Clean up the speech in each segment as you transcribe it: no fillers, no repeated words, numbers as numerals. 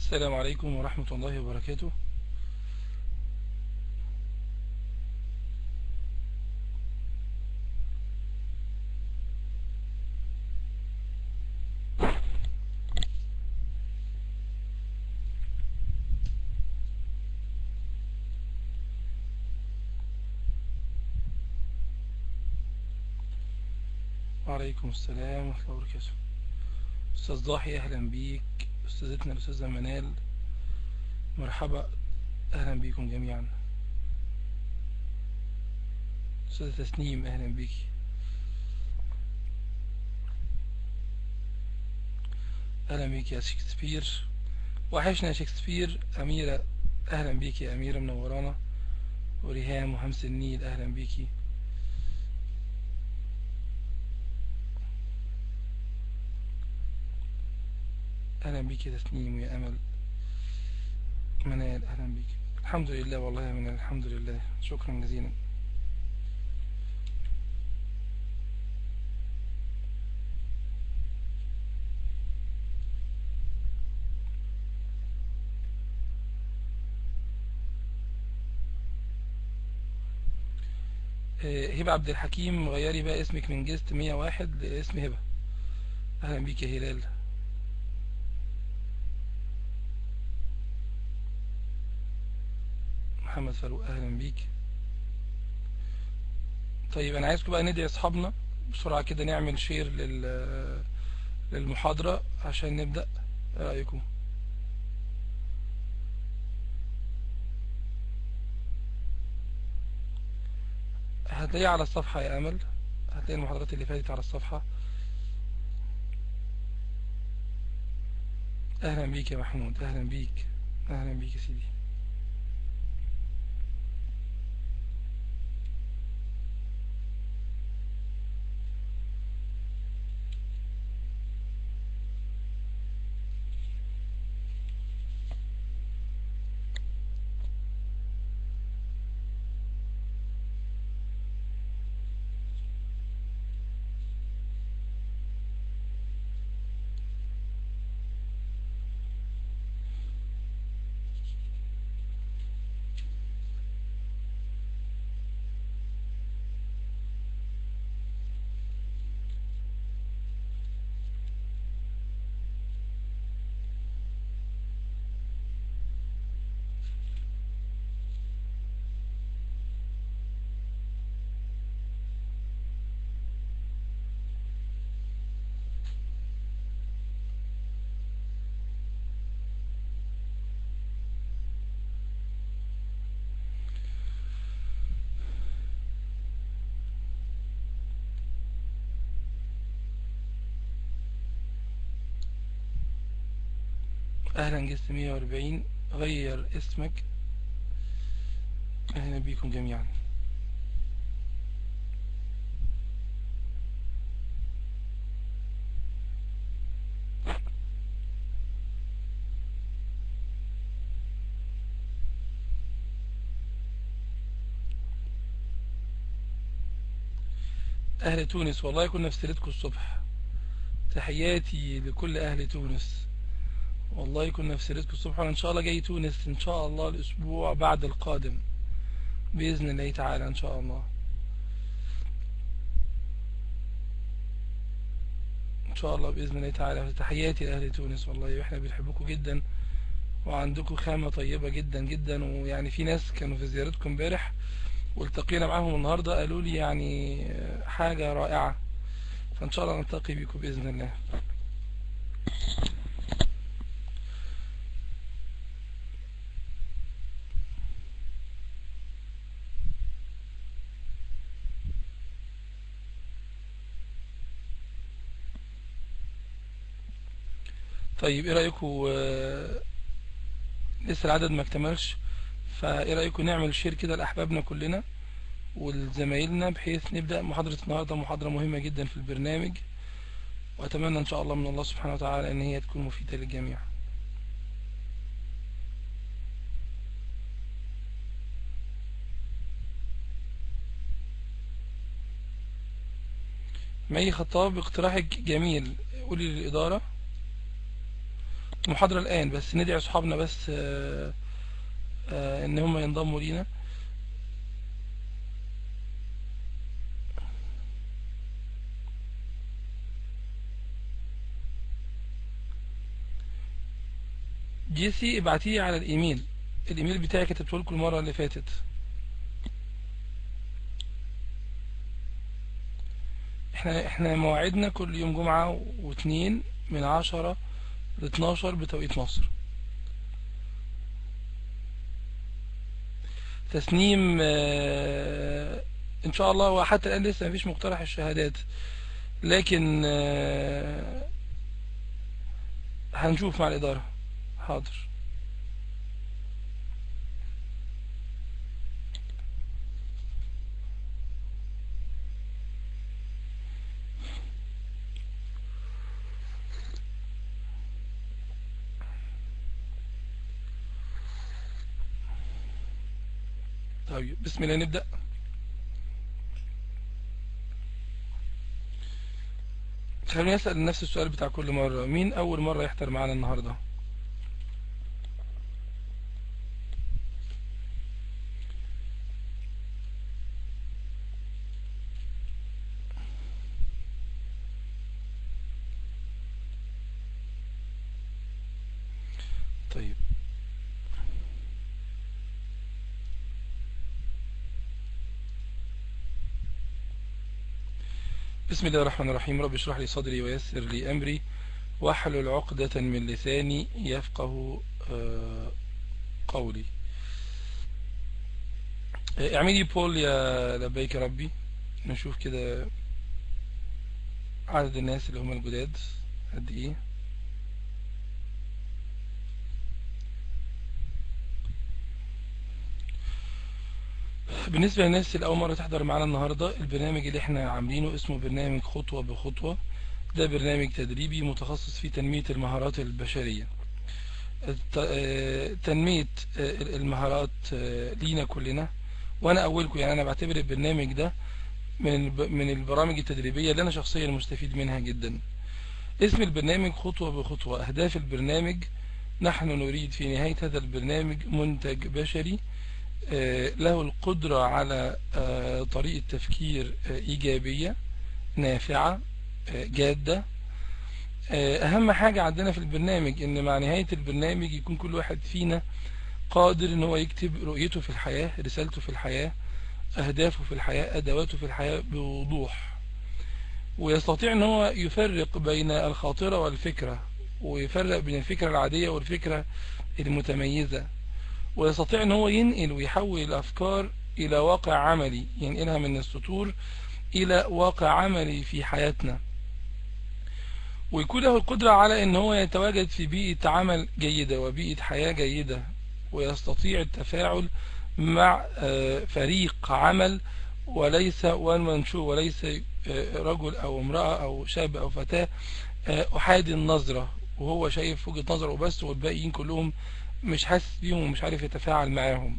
السلام عليكم ورحمة الله وبركاته. وعليكم السلام ورحمة الله وبركاته. أستاذ ضاحي أهلا بيك، أستاذتنا الأستاذة منال مرحبا، أهلا بيكم جميعا. أستاذة تسنيم أهلا بيك. أهلا بيك يا شكسبير، وحشنا يا شكسبير. أميرة أهلا بيك يا أميرة منورانا، وريهام وهمس النيل أهلا بيكي. أهلا بيك يا تسنيم ويا أمل. منال أهلا بيك. الحمد لله والله يا منال، الحمد لله، شكرا جزيلا. هبة عبد الحكيم، غيري بقى اسمك من جست 101 لاسم هبة. أهلا بيك يا هلال. محمد فاروق أهلا بيك. طيب أنا عايزكم بقى ندعي أصحابنا بسرعة كده، نعمل شير للمحاضرة عشان نبدأ. إيه رأيكم؟ هتلاقيه على الصفحة يا أمل، هتلاقي المحاضرات اللي فاتت على الصفحة. أهلا بيك يا محمود، أهلا بيك، أهلا بيك يا سيدي. أهلا جست 140، غير اسمك. أهلا بيكم جميعا. أهل تونس، والله كنا في سيرتكم الصبح، تحياتي لكل أهل تونس. والله كنا في سيرتكم الصبح، وإن شاء الله جاي تونس إن شاء الله الأسبوع بعد القادم بإذن الله تعالى إن شاء الله. إن شاء الله بإذن الله تعالى. تحياتي لأهل تونس والله، وإحنا بنحبكم جدا، وعندكم خامة طيبة جدا جدا. ويعني في ناس كانوا في زيارتكم امبارح والتقينا معاهم النهاردة، قالوا لي يعني حاجة رائعة، فإن شاء الله نلتقي بكم بإذن الله. طيب إيه رأيكم؟ لسه العدد ما اكتملش، فإيه رأيكم نعمل شير كده لأحبابنا كلنا ولزمايلنا، بحيث نبدأ محاضرة النهاردة، محاضرة مهمة جدا في البرنامج، وأتمنى إن شاء الله من الله سبحانه وتعالى إن هي تكون مفيدة للجميع. مي خطاب، اقتراحك جميل، قولي للإدارة المحاضرة الآن، بس ندعي أصحابنا بس إن هم ينضموا لينا. جيسي ابعتيه على الإيميل بتاعي، كتبته لكم المرة اللي فاتت. احنا مواعيدنا كل يوم جمعة واثنين من 10 ل 12 بتوقيت مصر. تسنيم ان شاء الله، وحتى الان لسه مفيش مقترح الشهادات، لكن هنشوف مع الإدارة. حاضر. طيب بسم الله نبدأ. خليني أسأل نفس السؤال بتاع كل مرة، مين أول مرة يحضر معانا النهاردة؟ طيب بسم الله الرحمن الرحيم. رب اشرح لي صدري ويسر لي أمري واحلل عقدة من لساني يفقه قولي. اعملي بول يا لبيك ربي، نشوف كده عدد الناس اللي هم الجداد قد ايه. بالنسبة للناس اللي أول مرة تحضر معانا النهاردة، البرنامج اللي احنا عاملينه اسمه برنامج خطوة بخطوة. ده برنامج تدريبي متخصص في تنمية المهارات البشرية. تنمية المهارات لينا كلنا، وأنا أولكم. يعني أنا بعتبر البرنامج ده من البرامج التدريبية اللي أنا شخصيا مستفيد منها جدا. اسم البرنامج خطوة بخطوة. أهداف البرنامج: نحن نريد في نهاية هذا البرنامج منتج بشري له القدرة على طريقة تفكير إيجابية نافعة جادة. أهم حاجة عندنا في البرنامج إن مع نهاية البرنامج يكون كل واحد فينا قادر إن هو يكتب رؤيته في الحياة، رسالته في الحياة، أهدافه في الحياة، أدواته في الحياة بوضوح، ويستطيع إن هو يفرق بين الخاطرة والفكرة، ويفرق بين الفكرة العادية والفكرة المتميزة، ويستطيع ان هو ينقل ويحول الافكار الى واقع عملي، ينقلها من السطور الى واقع عملي في حياتنا، ويكون له القدرة على ان هو يتواجد في بيئة عمل جيدة وبيئة حياة جيدة، ويستطيع التفاعل مع فريق عمل، وليس وان مان شو، وليس رجل او امرأة او شاب او فتاة احادي النظرة وهو شايف وجهة نظره بس، والباقيين كلهم مش حاسس بيهم ومش عارف يتفاعل معاهم.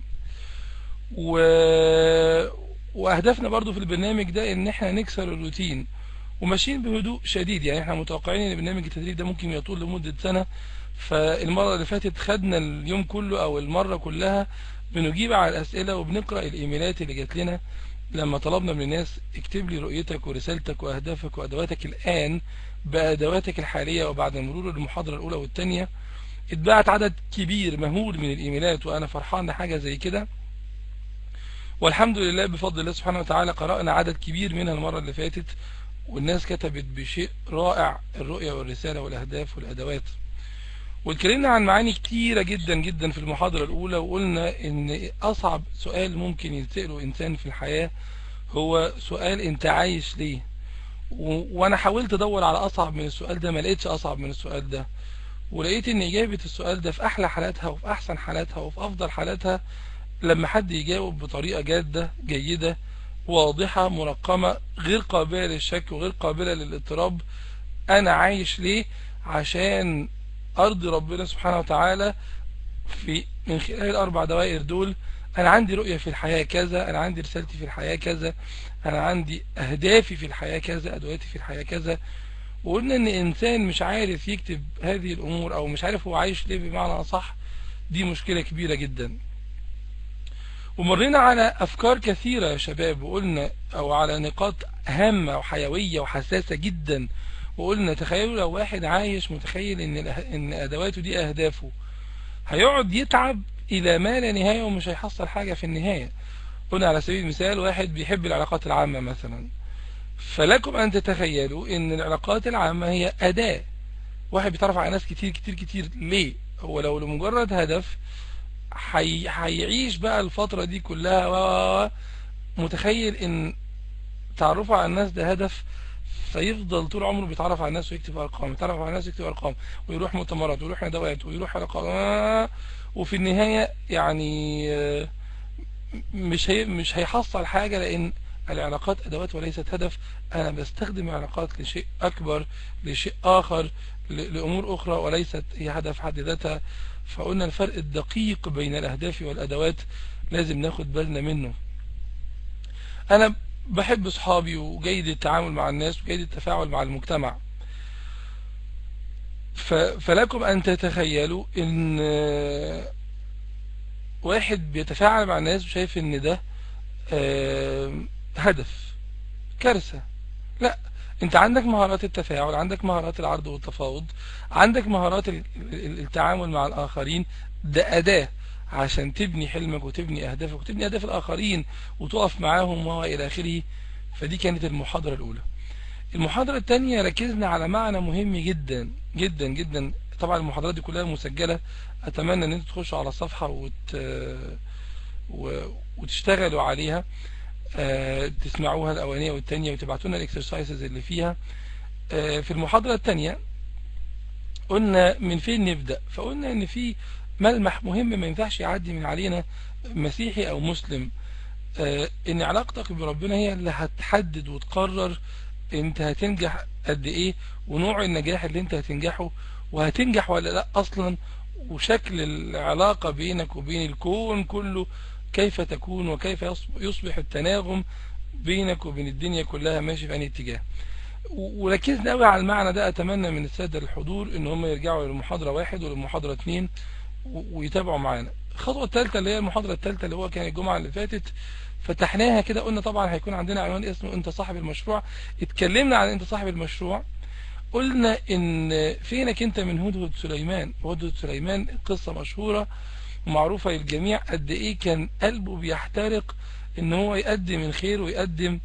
واهدافنا برضو في البرنامج ده ان احنا نكسر الروتين، وماشيين بهدوء شديد. يعني احنا متوقعين ان برنامج التدريب ده ممكن يطول لمدة سنة، فالمرة اللي فاتت خدنا اليوم كله او المرة كلها بنجيب على الاسئلة وبنقرأ الايميلات اللي جات لنا لما طلبنا من الناس اكتب لي رؤيتك ورسالتك واهدافك وادواتك الان بادواتك الحالية. وبعد مرور المحاضرة الاولى والثانية اتبعت عدد كبير مهول من الايميلات، وانا فرحان لحاجة زي كده، والحمد لله بفضل الله سبحانه وتعالى قرأنا عدد كبير منها المرة اللي فاتت، والناس كتبت بشيء رائع الرؤية والرسالة والاهداف والادوات. واتكلمنا عن معاني كتيرة جدا جدا في المحاضرة الاولى، وقلنا ان اصعب سؤال ممكن يسأله انسان في الحياة هو سؤال انت عايش ليه. وانا حاولت ادور على اصعب من السؤال ده، ما لقيتش اصعب من السؤال ده، ولقيت ان اجابة السؤال ده في احلى حالاتها وفي احسن حالاتها وفي افضل حالاتها لما حد يجاوب بطريقة جادة جيدة واضحة مرقمة غير قابلة للشك وغير قابلة للاضطراب. انا عايش ليه؟ عشان ارضي ربنا سبحانه وتعالى من خلال الاربع دوائر دول. انا عندي رؤية في الحياة كذا، انا عندي رسالتي في الحياة كذا، انا عندي اهدافي في الحياة كذا، ادواتي في الحياة كذا، وقلنا ان انسان مش عارف يكتب هذه الامور او مش عارف هو عايش ليه بمعنى اصح، دي مشكلة كبيرة جدا. ومرينا على افكار كثيرة يا شباب، وقلنا او على نقاط هامة وحيوية وحساسة جدا، وقلنا تخيلوا لو واحد عايش متخيل ان ادواته دي اهدافه، هيقعد يتعب الى ما لا نهاية ومش هيحصل حاجة في النهاية. قلنا على سبيل المثال واحد بيحب العلاقات العامة مثلا، فلكم ان تتخيلوا ان العلاقات العامة هي اداة. واحد بيتعرف على ناس كتير كتير كتير، ليه؟ هو لو لمجرد هدف هيعيش بقى الفترة دي كلها متخيل ان تعرفه على الناس ده هدف، فيفضل طول عمره بيتعرف على الناس ويكتب ارقام، يتعرف على الناس ويكتب ارقام، ويروح مؤتمرات ويروح ندوات ويروح حلقات، وفي النهاية يعني مش هيحصل حاجة، لان العلاقات ادوات وليست هدف. انا بستخدم العلاقات لشيء اكبر، لشيء اخر، لامور اخرى، وليست هي هدف حد ذاتها. فقلنا الفرق الدقيق بين الاهداف والادوات لازم ناخد بالنا منه. انا بحب اصحابي وجيد التعامل مع الناس وجيد التفاعل مع المجتمع، فلكم ان تتخيلوا ان واحد بيتفاعل مع الناس وشايف ان ده هدف، كارثة. لا، انت عندك مهارات التفاعل، عندك مهارات العرض والتفاوض، عندك مهارات التعامل مع الآخرين، ده أداة عشان تبني حلمك وتبني أهدافك وتبني أهداف الآخرين وتقف معاهم وإلى آخره. فدي كانت المحاضرة الأولى. المحاضرة الثانية ركزنا على معنى مهم جدا جدا جدا. طبعا المحاضرات دي كلها مسجلة، أتمنى أن انتوا تخشوا على الصفحة وتشتغلوا عليها، تسمعوها الأولانية والتانية وتبعتوا لنا الاكسرسايزز اللي فيها. في المحاضرة التانية قلنا من فين نبدأ، فقلنا ان في ملمح مهم ما ينفعش يعدي من علينا مسيحي او مسلم، ان علاقتك بربنا هي اللي هتحدد وتقرر انت هتنجح قد ايه، ونوع النجاح اللي انت هتنجحه، وهتنجح ولا لا اصلا، وشكل العلاقة بينك وبين الكون كله كيف تكون، وكيف يصبح التناغم بينك وبين الدنيا كلها ماشي في أي اتجاه. وركزنا قوي على المعنى ده. أتمنى من السادة الحضور ان هم يرجعوا للمحاضرة 1 وللمحاضرة 2 ويتابعوا معانا. الخطوة الثالثة اللي هي المحاضرة الثالثة اللي هو كان الجمعة اللي فاتت، فتحناها كده، قلنا طبعا هيكون عندنا عنوان اسمه انت صاحب المشروع. اتكلمنا عن انت صاحب المشروع، قلنا ان فينك انت من هدهد سليمان. وهدهد سليمان قصة مشهورة ومعروفة للجميع، قد ايه كان قلبه بيحترق ان هو يقدم الخير ويقدم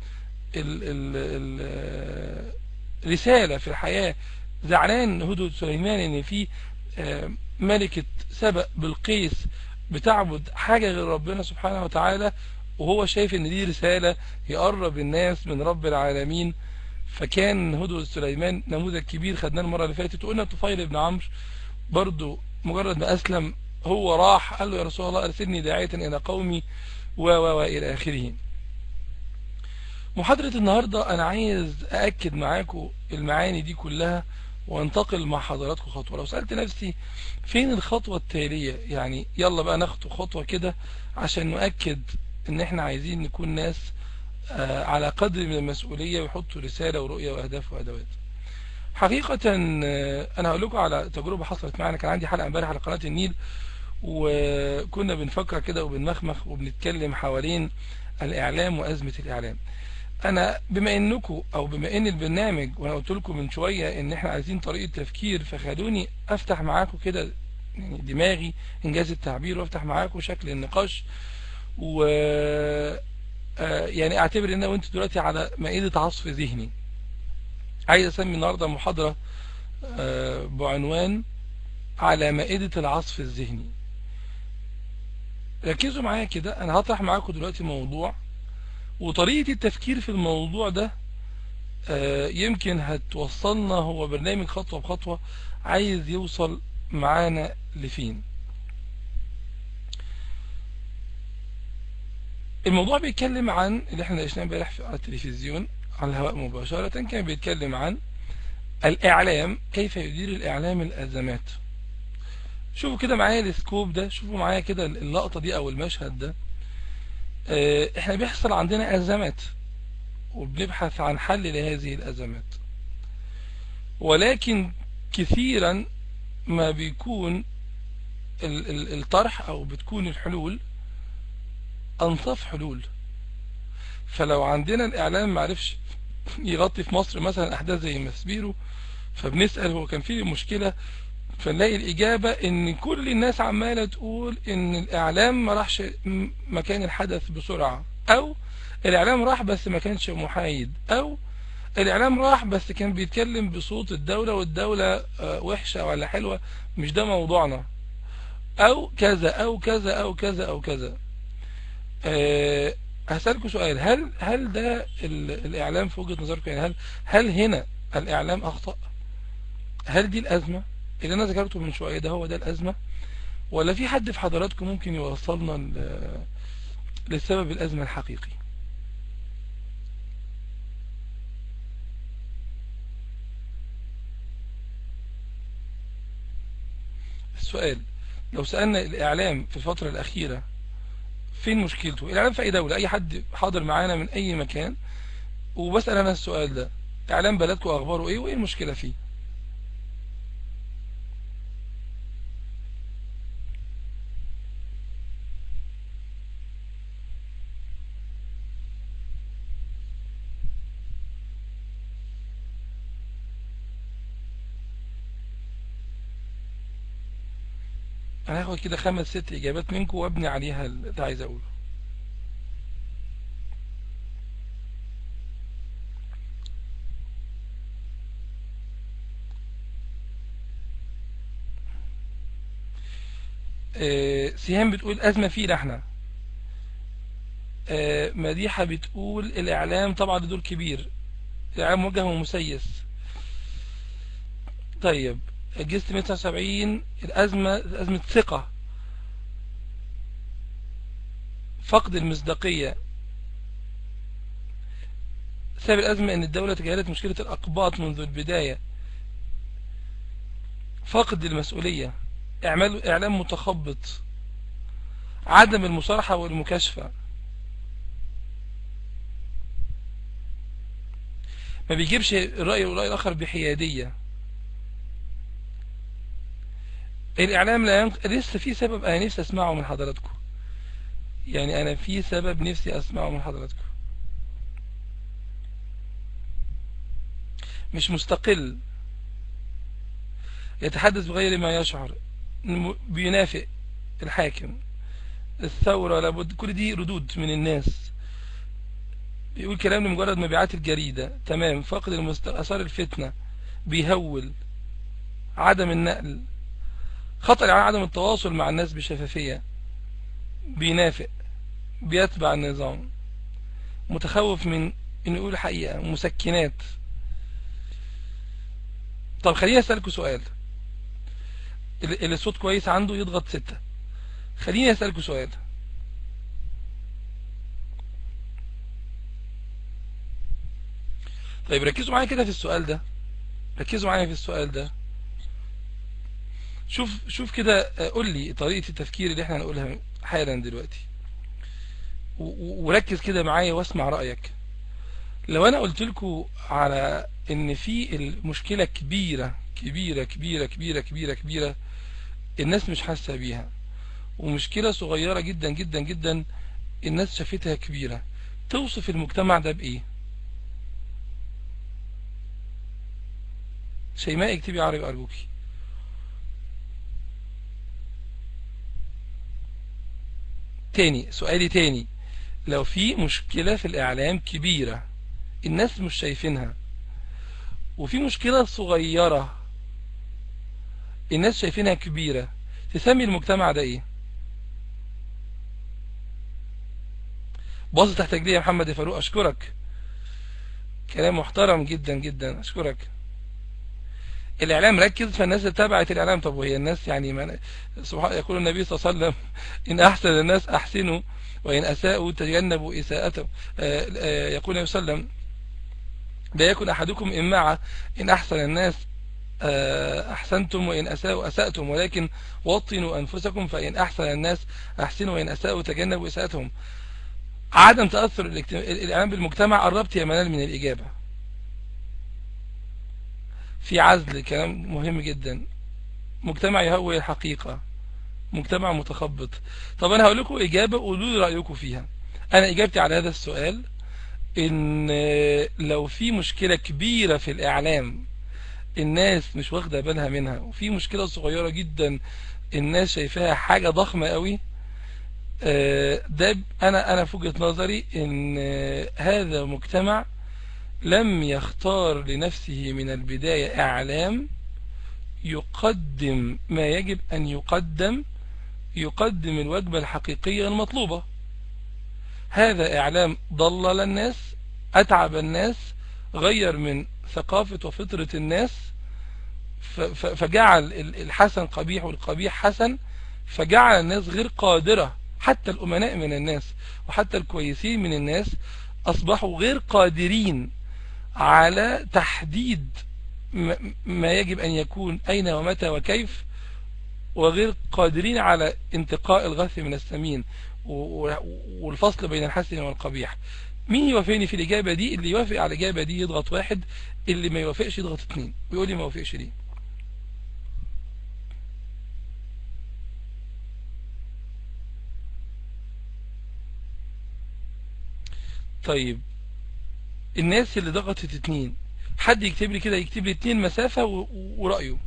رسالة في الحياة. زعلان هدهد سليمان ان في ملكة سبأ بلقيس بتعبد حاجة غير ربنا سبحانه وتعالى، وهو شايف ان دي رسالة يقرب الناس من رب العالمين. فكان هدهد سليمان نموذج كبير، خدناه المرة اللي فاتت. وقلنا طفيل بن عمرو برضو مجرد ما أسلم هو راح قال له يا رسول الله أرسلني داعية إلى قومي وإلى آخره. محاضرة النهاردة أنا عايز أأكد معاكم المعاني دي كلها وانتقل مع حضراتكم خطوة. لو سألت نفسي فين الخطوة التالية، يعني يلا بقى ناخد خطوة كده عشان نؤكد ان احنا عايزين نكون ناس على قدر من المسؤولية ويحطوا رسالة ورؤية وأهداف وأدوات. حقيقة أنا هقول لكم على تجربة حصلت معنا. كان عندي حلقة امبارح على قناة النيل، وكنا بنفكر كده وبنمخمخ وبنتكلم حوالين الإعلام وأزمة الإعلام. أنا بما إنكم أو بما إن البرنامج، وأنا قلت لكم من شوية إن إحنا عايزين طريقة تفكير، فخلوني أفتح معاكم كده يعني دماغي إنجاز التعبير، وأفتح معاكم شكل النقاش، و يعني أعتبر إن أنا وأنت دلوقتي على مائدة عصف ذهني. عايز أسمي النهاردة محاضرة بعنوان على مائدة العصف الذهني. ركزوا معايا كده، أنا هطرح معاكم دلوقتي موضوع، وطريقة التفكير في الموضوع ده يمكن هتوصلنا، هو برنامج خطوة بخطوة عايز يوصل معانا لفين. الموضوع بيتكلم عن اللي احنا ناقشناه امبارح على التلفزيون على الهواء مباشرة. كان بيتكلم عن الإعلام، كيف يدير الإعلام الأزمات. شوفوا كده معايا السكوب ده، شوفوا معايا كده اللقطة دي أو المشهد ده. احنا بيحصل عندنا أزمات وبنبحث عن حل لهذه الأزمات. ولكن كثيرا ما بيكون الطرح أو بتكون الحلول أنصاف حلول. فلو عندنا الإعلام معرفش يغطي في مصر مثلا أحداث زي ماسبيرو، فبنسأل هو كان فيه مشكلة، فنلاقي الإجابة إن كل الناس عمالة تقول إن الإعلام ما راحش مكان الحدث بسرعة، أو الإعلام راح بس ما كانش محايد، أو الإعلام راح بس كان بيتكلم بصوت الدولة والدولة وحشة ولا حلوة، مش ده موضوعنا، أو كذا أو كذا أو كذا أو كذا. هسألكوا سؤال، هل ده الإعلام في وجهة نظركم؟ يعني هل هنا الإعلام أخطأ؟ هل دي الأزمة اللي أنا ذكرته من شوية ده هو ده الأزمة، ولا في حد في حضراتكم ممكن يوصلنا لسبب الأزمة الحقيقي؟ السؤال، لو سألنا الإعلام في الفترة الأخيرة فين مشكلته؟ الإعلام في أي دولة، أي حد حاضر معانا من أي مكان، وبسأل أنا السؤال ده، إعلام بلدكم أخباره إيه وإيه المشكلة فيه؟ أنا هاخد كده 5 6 إجابات منكم وابني عليها اللي عايز أقوله. سهام بتقول أزمة فينا احنا. مديحة بتقول الإعلام طبعا ده دور كبير، الإعلام موجه ومسيس. طيب جست 179 الأزمة أزمة ثقة، فقد المصداقية. سبب الأزمة أن الدولة تجاهلت مشكلة الأقباط منذ البداية. فقد المسؤولية، إعلام متخبط، عدم المصارحة والمكاشفة، ما بيجيبش الرأي والرأي الآخر بحيادية. الإعلام لا لسه في سبب أنا نفسي أسمعه من حضراتكم، يعني أنا في سبب نفسي أسمعه من حضراتكم. مش مستقل، يتحدث بغير ما يشعر، بينافق الحاكم، الثورة لابد، كل دي ردود من الناس، بيقول كلام لمجرد مبيعات الجريدة. تمام. فقد أثار الفتنة، بيهول، عدم النقل، خطر على عدم التواصل مع الناس بشفافية، بينافق، بيتبع النظام، متخوف من انه يقول الحقيقة، مسكنات. طب خليني أسألكوا سؤال، اللي الصوت كويس عنده يضغط 6. خليني أسألكوا سؤال، طيب ركزوا معايا كده في السؤال ده، ركزوا معايا في السؤال ده. شوف كده، قول لي طريقة التفكير اللي احنا هنقولها حالا دلوقتي، وركز كده معايا واسمع رأيك. لو انا قلت لكم على ان في المشكلة كبيرة كبيرة كبيرة كبيرة كبيرة كبيرة الناس مش حاسة بيها، ومشكلة صغيرة جدا جدا جدا الناس شافتها كبيرة، توصف المجتمع ده بإيه؟ شيماء اكتبي عربي أرجوكي. تاني سؤالي تاني، لو في مشكلة في الإعلام كبيرة الناس مش شايفينها، وفي مشكلة صغيرة الناس شايفينها كبيرة، تسمي المجتمع ده ايه؟ باص تحت رجلي يا محمد يا فاروق، اشكرك، كلام محترم جدا جدا، اشكرك. الاعلام ركز فالناس اتبعت الاعلام. طب وهي الناس يعني سبحان يقول النبي صلى الله عليه وسلم ان احسن الناس احسنوا وان اساءوا تجنبوا اساءتهم. يقول النبي صلى الله عليه وسلم لا يكن احدكم امعة، ان احسن الناس أحسنتم وإن أساءوا أسأتم، ولكن وطنوا أنفسكم فإن أحسن الناس أحسنوا وإن أساءوا تجنبوا إساءتهم. عدم تأثر الإعلام بالمجتمع، قربت يا منال من الإجابة. في عزل، كلام مهم جدا. مجتمع يهوي الحقيقة، مجتمع متخبط. طب انا هقول لكم اجابة، قولوا لي رأيكم فيها. انا اجابتي على هذا السؤال ان لو في مشكلة كبيرة في الاعلام الناس مش واخدة بالها منها، وفي مشكلة صغيرة جدا الناس شايفاها حاجة ضخمة قوي، ده انا في وجهة نظري ان هذا مجتمع لم يختار لنفسه من البداية اعلام يقدم ما يجب ان يقدم الوجبة الحقيقية المطلوبة. هذا اعلام ضلل الناس، اتعب الناس، غير من ثقافة وفطرة الناس، فجعل الحسن قبيح والقبيح حسن، فجعل الناس غير قادرة، حتى الأمناء من الناس وحتى الكويسين من الناس أصبحوا غير قادرين على تحديد ما يجب أن يكون أين ومتى وكيف، وغير قادرين على انتقاء الغث من السمين والفصل بين الحسن والقبيح. مين يوافقني في الإجابة دي؟ اللي يوافق على الإجابة دي يضغط 1، اللي ما يوافقش يضغط 2 ويقول لي ما وافقش ليه. طيب الناس اللي ضغطت 2، حد يكتب لي كده، يكتب لي 2 مسافة ورأيه.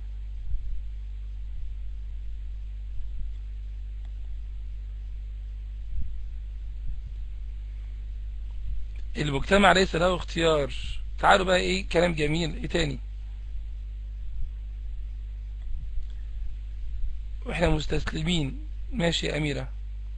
المجتمع ليس له اختيار. تعالوا بقى، ايه كلام جميل، ايه تاني؟ واحنا مستسلمين. ماشي يا أميرة.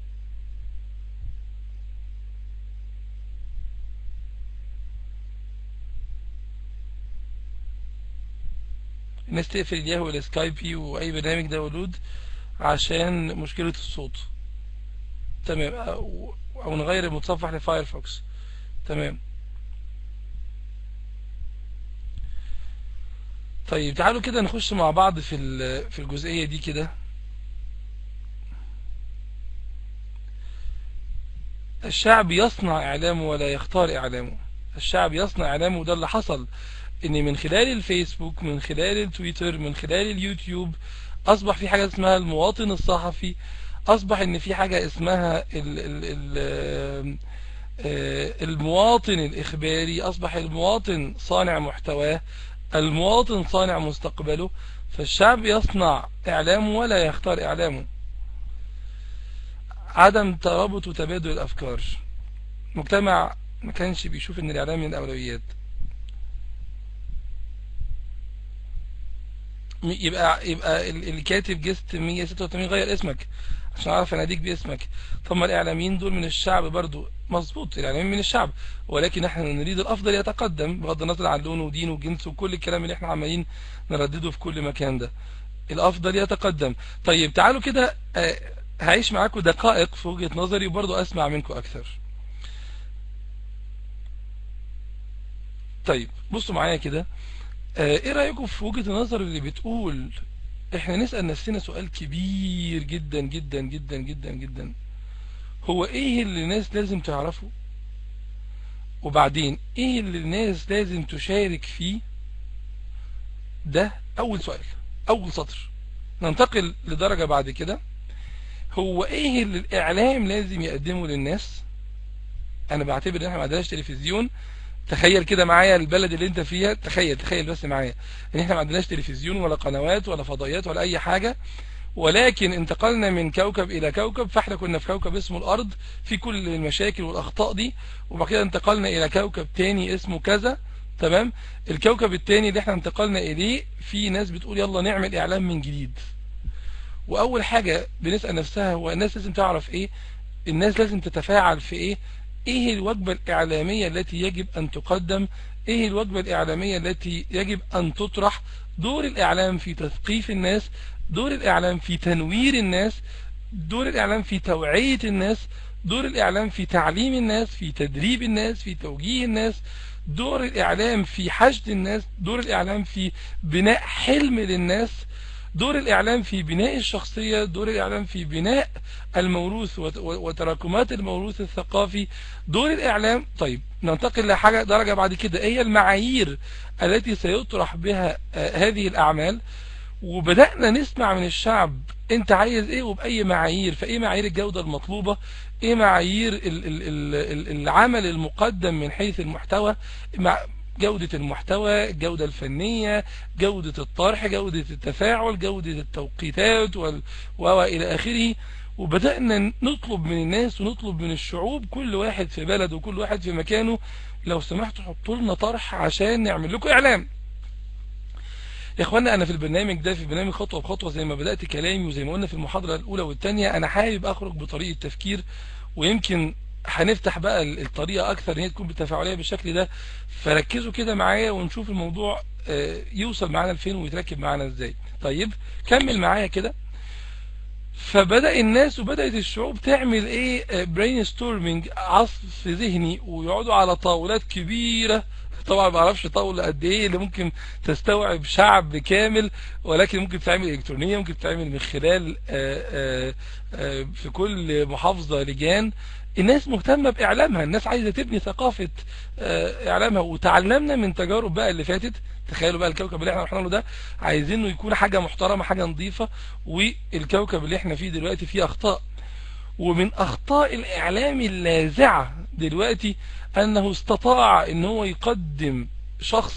الناس تقفل الياهو والسكايبي واي برنامج داونلود عشان مشكلة الصوت. تمام. او نغير المتصفح لفايرفوكس. تمام. طيب تعالوا كده نخش مع بعض في الجزئية دي كده. الشعب يصنع إعلامه ولا يختار إعلامه. الشعب يصنع إعلامه، وده اللي حصل، ان من خلال الفيسبوك، من خلال التويتر، من خلال اليوتيوب، اصبح في حاجة اسمها المواطن الصحفي، اصبح ان في حاجة اسمها المواطن الاخباري، اصبح المواطن صانع محتواه، المواطن صانع مستقبله. فالشعب يصنع اعلامه ولا يختار اعلامه. عدم ترابط وتبادل الافكار. مجتمع ما كانش بيشوف ان الاعلام من الاولويات. يبقى اللي كاتب جست 186 غير اسمك عشان اعرف اناديك باسمك. طب ما الاعلاميين دول من الشعب برضو، مظبوط، الاعلاميين من الشعب، ولكن احنا نريد الافضل يتقدم بغض النظر عن لونه ودينه وجنسه وكل الكلام اللي احنا عمالين نردده في كل مكان ده. الافضل يتقدم. طيب تعالوا كده، هعيش معاكم دقائق في وجهة نظري وبرضو اسمع منكم اكثر. طيب بصوا معايا كده، ايه رأيكم في وجهة النظر اللي بتقول احنا نسأل نفسنا سؤال كبير جدا جدا جدا جدا جدا، هو ايه اللي الناس لازم تعرفه، وبعدين ايه اللي الناس لازم تشارك فيه؟ ده اول سؤال، اول سطر. ننتقل لدرجة بعد كده، هو ايه اللي الاعلام لازم يقدمه للناس؟ انا بعتبر ان احنا ما عندناش تلفزيون. تخيل كده معايا البلد اللي انت فيها، تخيل بس معايا ان احنا ما عندناش تلفزيون ولا قنوات ولا فضائيات ولا اي حاجة، ولكن انتقلنا من كوكب الى كوكب. فاحنا كنا في كوكب اسمه الارض في كل المشاكل والاخطاء دي، وبعد كده انتقلنا الى كوكب تاني اسمه كذا. تمام. الكوكب التاني اللي احنا انتقلنا اليه في ناس بتقول يلا نعمل اعلام من جديد. واول حاجة بنسأل نفسها هو الناس لازم تعرف ايه، الناس لازم تتفاعل في ايه، ايه الوجبة الاعلامية التي يجب ان تقدم، ايه الوجبة الاعلامية التي يجب ان تطرح. دور الاعلام في تثقيف الناس، دور الاعلام في تنوير الناس، دور الاعلام في توعية الناس، دور الاعلام في تعليم الناس، في تدريب الناس، في توجيه الناس، دور الاعلام في حشد الناس، دور الاعلام في بناء حلم للناس، دور الإعلام في بناء الشخصية، دور الإعلام في بناء الموروث وتراكمات الموروث الثقافي، دور الإعلام. طيب ننتقل لحاجة درجة بعد كده، هي المعايير التي سيطرح بها هذه الأعمال. وبدأنا نسمع من الشعب انت عايز ايه وبأي معايير، فايه معايير الجودة المطلوبة، ايه معايير العمل المقدم من حيث المحتوى، جودة المحتوى، الجودة الفنية، جودة الطرح، جودة التفاعل، جودة التوقيتات وإلى آخره. وبدأنا نطلب من الناس ونطلب من الشعوب، كل واحد في بلده وكل واحد في مكانه، لو سمحتوا حطوا لنا طرح عشان نعمل لكم إعلام. يا اخوانا انا في البرنامج ده، في برنامج خطوة بخطوة، زي ما بدأت كلامي وزي ما قلنا في المحاضرة الاولى والثانية، انا حابب اخرج بطريقة تفكير، ويمكن هنفتح بقى الطريقة اكثر ان هي تكون بالتفاعلية بالشكل ده. فركزوا كده معايا ونشوف الموضوع يوصل معانا لفين ويتركب معانا ازاي. طيب كمل معايا كده. فبدأ الناس وبدأت الشعوب تعمل ايه؟ برين ستورمينج، عصف ذهني، ويقعدوا على طاولات كبيرة. طبعا ما اعرفش طاولة قد ايه اللي ممكن تستوعب شعب كامل، ولكن ممكن تتعمل الكترونية، ممكن تتعمل من خلال في كل محافظة لجان. الناس مهتمة بإعلامها، الناس عايزة تبني ثقافة إعلامها. وتعلمنا من تجارب بقى اللي فاتت. تخيلوا بقى الكوكب اللي احنا رحنا له ده عايزينه يكون حاجة محترمة، حاجة نظيفة، والكوكب اللي احنا فيه دلوقتي فيه أخطاء. ومن أخطاء الإعلام اللاذعة دلوقتي أنه استطاع أن هو يقدم شخص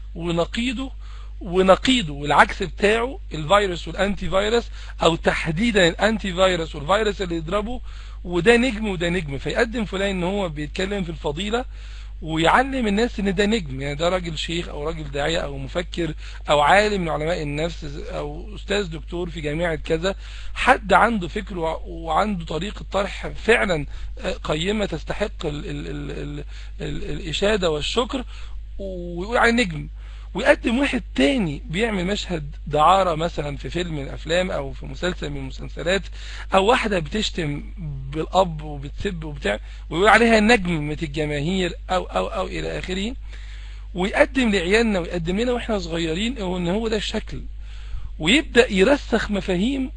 ونقيده والعكس بتاعه، الفيروس والأنتي فيروس، أو تحديدا الأنتي فيروس والفيروس اللي يضربه، وده نجم وده نجم. فيقدم فلان ان هو بيتكلم في الفضيلة ويعلم الناس ان ده نجم، يعني ده راجل شيخ او راجل داعية او مفكر او عالم من علماء النفس او استاذ دكتور في جامعة كذا، حد عنده فكر وعنده طريقة طرح فعلا قيمة تستحق الاشادة والشكر، ويقول عليه نجم. ويقدم واحد تاني بيعمل مشهد دعارة مثلا في فيلم من الافلام او في مسلسل من المسلسلات، او واحدة بتشتم بالاب وبتسب وبتاع ويقول عليها نجمة الجماهير او الى اخره. ويقدم لعيالنا ويقدم لنا واحنا صغيرين ان هو ده الشكل، ويبدأ يرسخ مفاهيم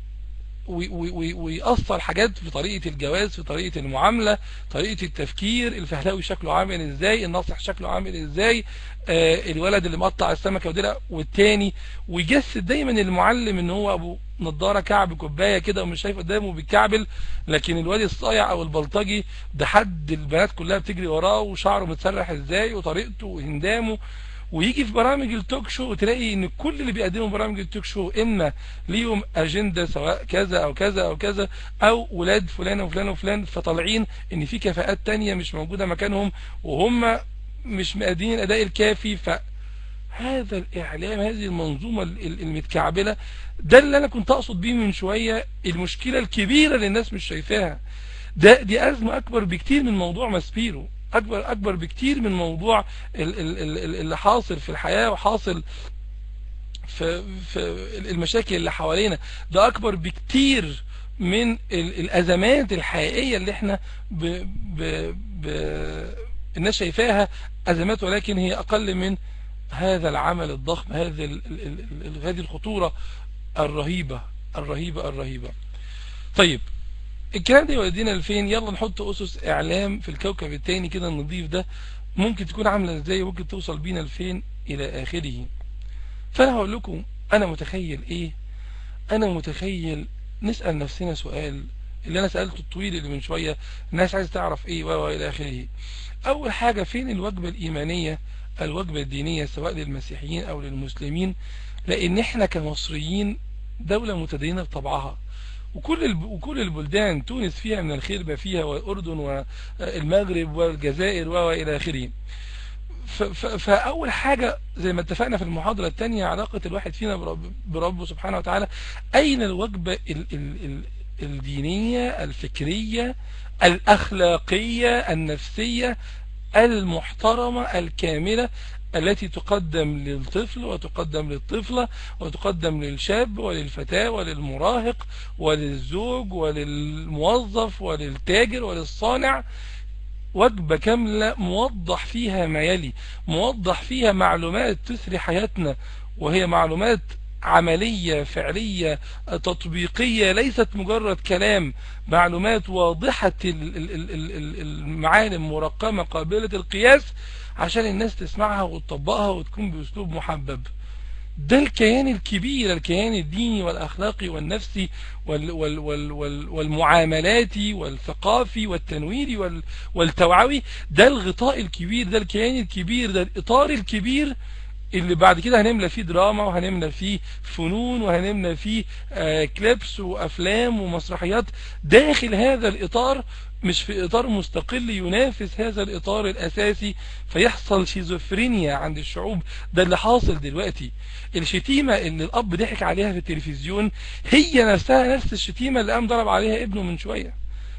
ويأثر حاجات في طريقة الجواز، في طريقة المعاملة، طريقة التفكير. الفهلاوي شكله عامل ازاي، الناصح شكله عامل ازاي، الولد اللي مقطع السمكة ودلع والتاني. ويجسد دايما المعلم ان هو ابو نضارة كعب كوباية كده ومش شايف قدامه بالكعبل، لكن الواد الصايع او البلطجي ده حد البنات كلها بتجري وراه، وشعره متسرح ازاي وطريقته وهندامه. ويجي في برامج التوك شو وتلاقي ان كل اللي بيقدموا برامج التوك شو اما ليهم اجندة سواء كذا او كذا او كذا، او ولاد فلان وفلان وفلان، فطالعين ان في كفاءات تانية مش موجودة مكانهم وهم مش مقدمين الاداء الكافي. فهذا الاعلام، هذه المنظومة المتكعبلة، ده اللي انا كنت اقصد بيه من شوية. المشكلة الكبيرة اللي الناس مش شايفاها، دي ازمة اكبر بكتير من موضوع ماسبيرو، اكبر بكتير من موضوع اللي حاصل في الحياة وحاصل في المشاكل اللي حوالينا. ده اكبر بكتير من الازمات الحقيقية اللي احنا الناس شايفاها ازمات، ولكن هي اقل من هذا العمل الضخم، هذه الخطورة الرهيبة الرهيبة الرهيبة. طيب الكلام ده يودينا لفين؟ يلا نحط أسس إعلام في الكوكب التاني كده النظيف ده ممكن تكون عاملة ازاي، وممكن توصل بينا لفين إلى آخره. فأنا هقول لكم أنا متخيل إيه. أنا متخيل نسأل نفسنا سؤال اللي أنا سألته الطويل اللي من شوية، الناس عايز تعرف إيه وإلى آخره. أول حاجة، فين الوجبة الإيمانية، الوجبة الدينية سواء للمسيحيين أو للمسلمين؟ لأن إحنا كمصريين دولة متدينة بطبعها، وكل البلدان، تونس فيها من الخير ما فيها، والأردن والمغرب والجزائر وإلى آخره. فأول حاجة زي ما اتفقنا في المحاضرة الثانية، علاقة الواحد فينا بربه سبحانه وتعالى. أين الوجبة الدينية الفكرية الأخلاقية النفسية المحترمة الكاملة التي تقدم للطفل وتقدم للطفلة وتقدم للشاب وللفتاة وللمراهق وللزوج وللموظف وللتاجر وللصانع؟ وجبة كاملة موضح فيها ما يلي، موضح فيها معلومات تثري حياتنا، وهي معلومات عملية فعلية تطبيقية، ليست مجرد كلام، معلومات واضحة المعالم، مرقمة، قابلة القياس، عشان الناس تسمعها وتطبقها وتكون بأسلوب محبب. ده الكيان الكبير، الكيان الديني والأخلاقي والنفسي والمعاملاتي والثقافي والتنويري والتوعوي. ده الغطاء الكبير، ده الكيان الكبير، ده الإطار الكبير اللي بعد كده هنملى فيه دراما، وهنملى فيه فنون، وهنملى فيه كليبس وأفلام ومسرحيات داخل هذا الإطار، مش في إطار مستقل ينافس هذا الإطار الأساسي، فيحصل شيزوفرينيا عند الشعوب. ده اللي حاصل دلوقتي. الشتيمة اللي الأب ضحك عليها في التلفزيون هي نفسها نفس الشتيمة اللي قام ضرب عليها ابنه من شوية.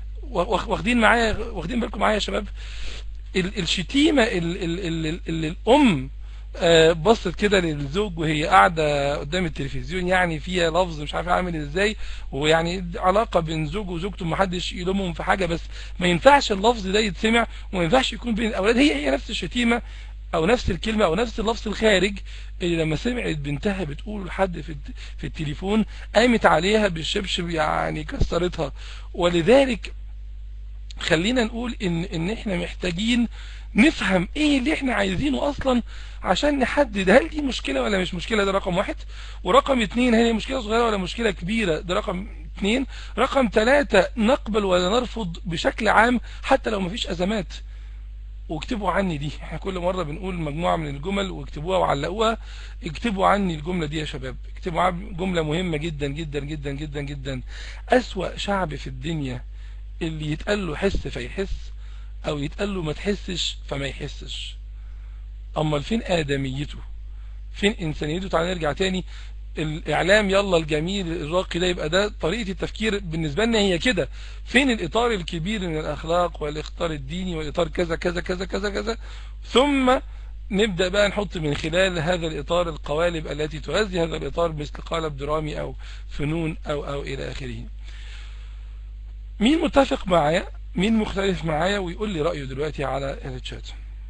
واخدين بالكم معايا يا شباب؟ الشتيمة اللي الأم بصت كده للزوج وهي قاعدة قدام التلفزيون، يعني فيها لفظ مش عارف عامل ازاي، ويعني علاقة بين زوج وزوجته محدش يلومهم في حاجة، بس ما ينفعش اللفظ ده يتسمع، وما ينفعش يكون بين الأولاد. هي نفس الشتيمة أو نفس الكلمة أو نفس اللفظ الخارج اللي لما سمعت بنتها بتقول لحد في التليفون قامت عليها بالشبشب، يعني كسرتها. ولذلك خلينا نقول ان احنا محتاجين نفهم ايه اللي احنا عايزينه اصلا عشان نحدد هل دي مشكلة ولا مش مشكلة. ده رقم واحد. ورقم اتنين، هل هي مشكلة صغيرة ولا مشكلة كبيرة؟ ده رقم اتنين. رقم تلاتة، نقبل ولا نرفض بشكل عام حتى لو مفيش ازمات. واكتبوا عني دي، احنا كل مرة بنقول مجموعة من الجمل واكتبوها وعلقوها. اكتبوا عني الجملة دي يا شباب، اكتبوا عني جملة مهمة جدا جدا جدا جدا جدا. اسوأ شعب في الدنيا اللي يتقال له حس فيحس، او يتقال له ما تحسش فما يحسش. امال فين ادميته؟ فين انسانيته؟ تعالى نرجع تاني. الاعلام يلا الجميل الراقي ده يبقى ده طريقة التفكير بالنسبة لنا هي كده. فين الاطار الكبير من الاخلاق والاطار الديني والاطار كذا كذا كذا كذا كذا؟ ثم نبدأ بقى نحط من خلال هذا الإطار القوالب التي تغذي هذا الإطار، مثل قالب درامي أو فنون أو إلى آخره. مين متفق معايا؟ مين مختلف معايا؟ ويقول لي رأيه دلوقتي على الشات.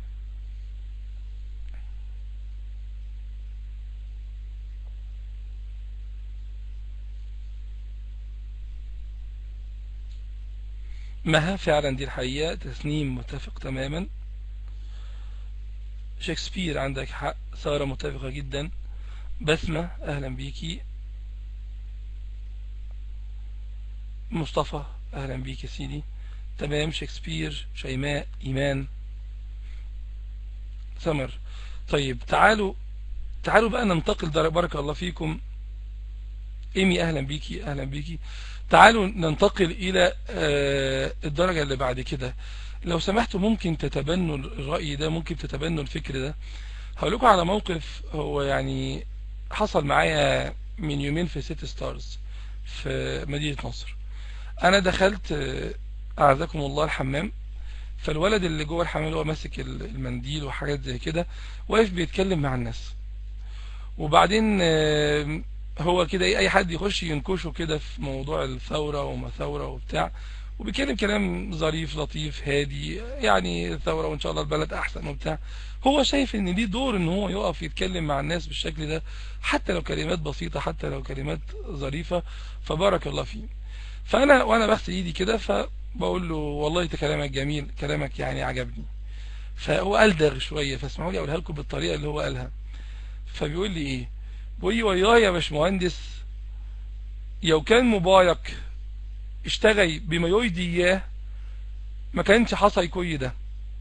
مها فعلا دي الحقيقة. تسنيم متفق تماما. شكسبير عندك حق. سارة متفقة جدا. بسمة أهلا بيكي. مصطفى أهلا بيك يا سيدي. تمام. شكسبير. شيماء. إيمان. سمر. طيب تعالوا بقى ننتقل. بارك الله فيكم. إيمي أهلا بيكي. أهلا بيكي. تعالوا ننتقل إلى الدرجة اللي بعد كده. لو سمحتوا ممكن تتبنوا الرأي ده، ممكن تتبنوا الفكر ده. هقول لكم على موقف هو يعني حصل معايا من يومين في سيتي ستارز في مدينة نصر. أنا دخلت أعزكم الله الحمام، فالولد اللي جوه الحمام اللي هو ماسك المنديل وحاجات زي كده واقف بيتكلم مع الناس. وبعدين هو كده اي حد يخش ينكشه كده في موضوع الثورة وما ثورة وبتاع، وبيتكلم كلام ظريف لطيف هادي، يعني الثورة وان شاء الله البلد احسن وبتاع. هو شايف ان دي دور ان هو يقف يتكلم مع الناس بالشكل ده، حتى لو كلمات بسيطة، حتى لو كلمات ظريفة. فبارك الله فيه. وانا بغسل ايدي كده فبقول له والله انت كلامك جميل، كلامك يعني عجبني. فهو ألدغ شوية، فاسمعوا لي اقولها لكم بالطريقة اللي هو قالها. فبيقول لي ايه؟ بيقول لي والله يا باشمهندس، لو كان مبارك اشتغل بما يرضي اياه ما كانش حصل كل ده.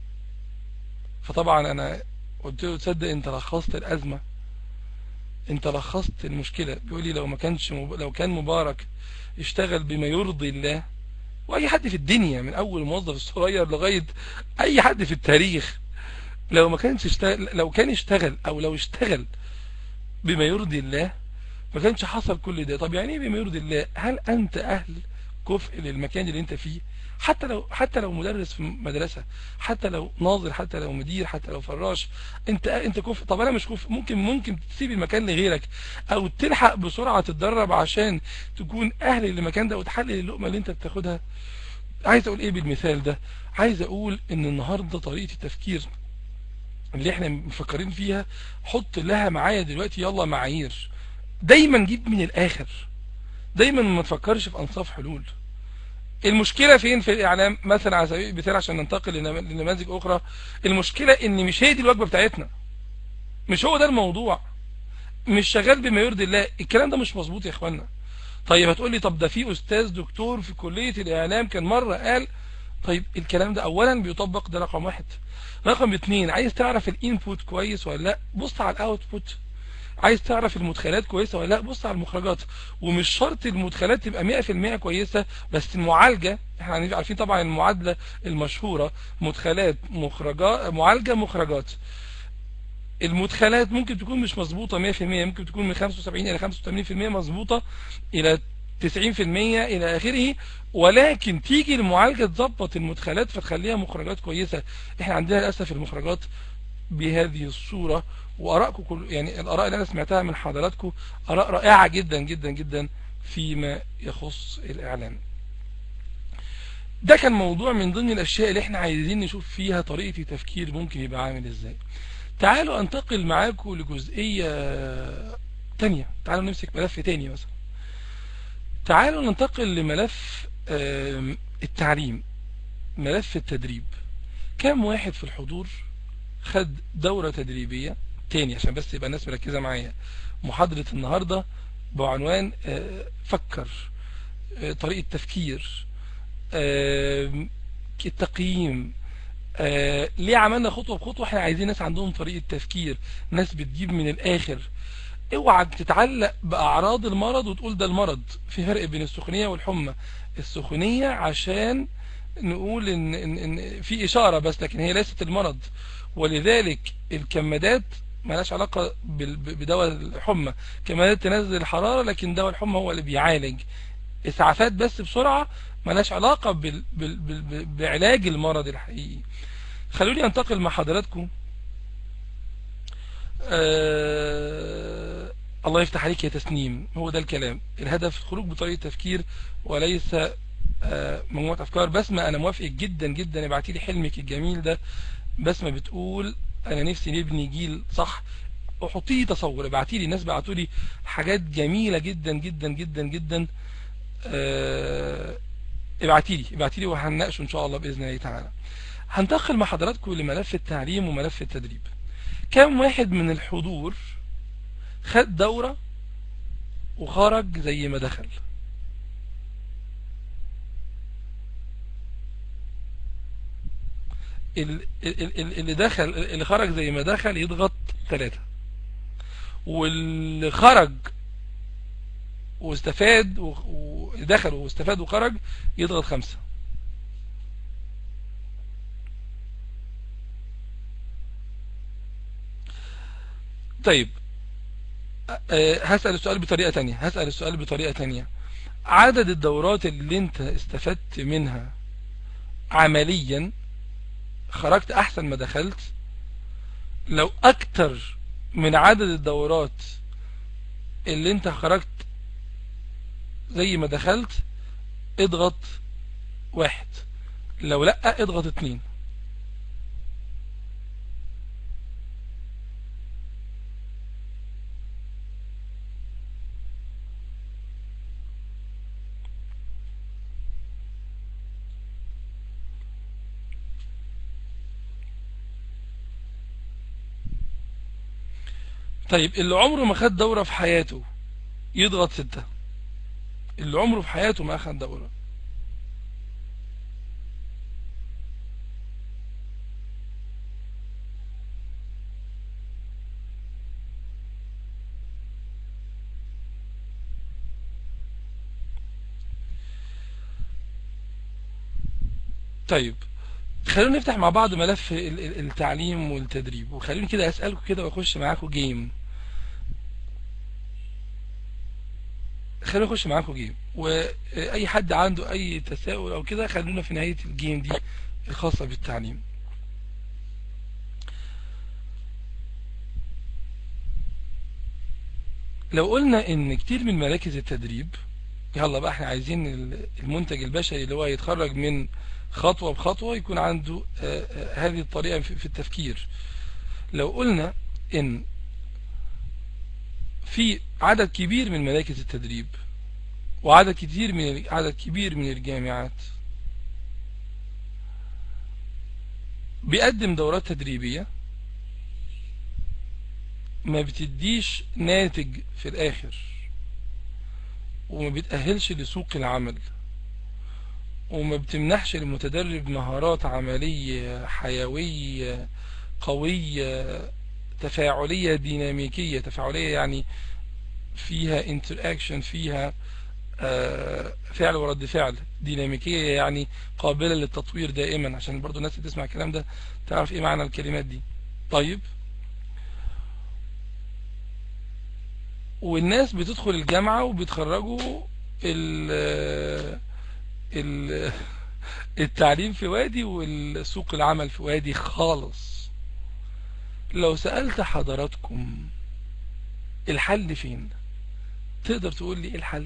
فطبعا انا قلت له تصدق انت لخصت الازمه، انت لخصت المشكله. بيقول لي لو كان مبارك اشتغل بما يرضي الله، واي حد في الدنيا من اول موظف الصغير لغايه اي حد في التاريخ، لو ما كانش لو كان اشتغل او لو اشتغل بما يرضي الله ما كانش حصل كل ده. طب يعني ايه بما يرضي الله؟ هل انت اهل كفء للمكان اللي انت فيه؟ حتى لو مدرس في مدرسة، حتى لو ناظر، حتى لو مدير، حتى لو فراش، انت كفء؟ طب انا مش كفء. ممكن تسيب المكان لغيرك، او تلحق بسرعة تتدرب عشان تكون اهل للمكان ده وتحلل اللقمة اللي انت بتاخدها. عايز اقول ايه بالمثال ده؟ عايز اقول ان النهاردة طريقة التفكير اللي احنا مفكرين فيها، حط لها معايا دلوقتي يلا معايير. دايما جيب من الاخر، دايما ما تفكرش في انصاف حلول. المشكلة فين في الاعلام مثلا على سبيل المثال، عشان ننتقل لنماذج اخرى؟ المشكلة ان مش هي دي الوجبة بتاعتنا، مش هو ده الموضوع، مش شغال بما يرضي الله. الكلام ده مش مظبوط يا اخوانا. طيب هتقول لي طب ده في استاذ دكتور في كلية الاعلام كان مرة قال. طيب الكلام ده اولا بيطبق، ده رقم واحد. رقم اتنين، عايز تعرف الانبوت كويس ولا لا، بص على الاوتبوت. عايز تعرف المدخلات كويسة ولا لا، بص على المخرجات. ومش شرط المدخلات تبقى 100% كويسة، بس المعالجة، احنا عارفين طبعا المعادلة المشهورة: مدخلات مخرجات، معالجة مخرجات. المدخلات ممكن تكون مش مظبوطة 100%، ممكن تكون من 75 إلى 85% مظبوطة، إلى 90% إلى آخره، ولكن تيجي المعالجة تظبط المدخلات فتخليها مخرجات كويسة. احنا عندنا للأسف المخرجات بهذه الصورة. وآرائكم يعني الآراء اللي أنا سمعتها من حضراتكم آراء رائعة جدا جدا جدا فيما يخص الإعلام. ده كان موضوع من ضمن الأشياء اللي احنا عايزين نشوف فيها طريقة التفكير ممكن يبقى عامل ازاي. تعالوا انتقل معاكم لجزئية تانية. تعالوا نمسك ملف تاني مثلا. تعالوا ننتقل لملف التعليم، ملف التدريب. كم واحد في الحضور خد دورة تدريبية تاني؟ عشان بس يبقى الناس مركزة معايا. محاضرة النهاردة بعنوان فكر، طريقة تفكير، التقييم. ليه عملنا خطوة بخطوة؟ احنا عايزين ناس عندهم طريقة تفكير، ناس بتجيب من الآخر. اوعى تتعلق بأعراض المرض وتقول ده المرض. في فرق بين السخونية والحمى. السخونية عشان نقول إن في إشارة بس، لكن هي ليست المرض. ولذلك الكمادات مالهاش علاقة بدواء الحمى. كمادات تنزل الحرارة، لكن دواء الحمى هو اللي بيعالج. إسعافات بس بسرعة، مالهاش علاقة بعلاج المرض الحقيقي. خلوني انتقل مع حضراتكم. الله يفتح عليك يا تسنيم، هو ده الكلام. الهدف الخروج بطريقة تفكير وليس مجموعة أفكار. بسمة أنا موافق جدا جدا، ابعتي لي حلمك الجميل ده. بسمة بتقول أنا نفسي نبني جيل صح. وحطي لي تصور، ابعتي لي. الناس بعتوا لي حاجات جميلة جدا جدا جدا جدا. ابعتي لي وهنناقشه إن شاء الله بإذن الله تعالى. هنتقل مع حضراتكم لملف التعليم وملف التدريب. كم واحد من الحضور خد دورة وخرج زي ما دخل؟ اللي دخل، اللي خرج زي ما دخل يضغط 3، واللي خرج واستفاد ودخل واستفاد وخرج يضغط 5. طيب هسأل السؤال بطريقة تانية. عدد الدورات اللي انت استفدت منها عمليا، خرجت احسن ما دخلت. لو اكتر من عدد الدورات اللي انت خرجت زي ما دخلت اضغط 1، لو لا اضغط 2. طيب اللي عمره ما خد دورة في حياته يضغط 6. اللي عمره في حياته ما أخد دورة. طيب خلونا نفتح مع بعض ملف التعليم والتدريب، وخلوني كده أسألكم كده وأخش معاكم جيم. وأي حد عنده أي تساؤل أو كده خلونا في نهاية الجيم دي الخاصة بالتعليم. لو قلنا إن كتير من مراكز التدريب، يلا بقى احنا عايزين المنتج البشري اللي هو يتخرج من خطوة بخطوة يكون عنده هذه الطريقة في التفكير. لو قلنا ان في عدد كبير من مراكز التدريب وعدد كبير من الجامعات بيقدم دورات تدريبية ما بتديش ناتج في الآخر، وما بتأهلش لسوق العمل، وما بتمنحش المتدرب مهارات عملية حيوية قوية تفاعلية ديناميكية. تفاعلية يعني فيها interaction، فيها فعل ورد فعل. ديناميكية يعني قابلة للتطوير دائما، عشان برضو الناس اللي تسمع الكلام ده تعرف ايه معنى الكلمات دي. طيب، والناس بتدخل الجامعة وبيتخرجوا التعليم في وادي والسوق العمل في وادي خالص. لو سألت حضراتكم الحل فين، تقدر تقول لي ايه الحل؟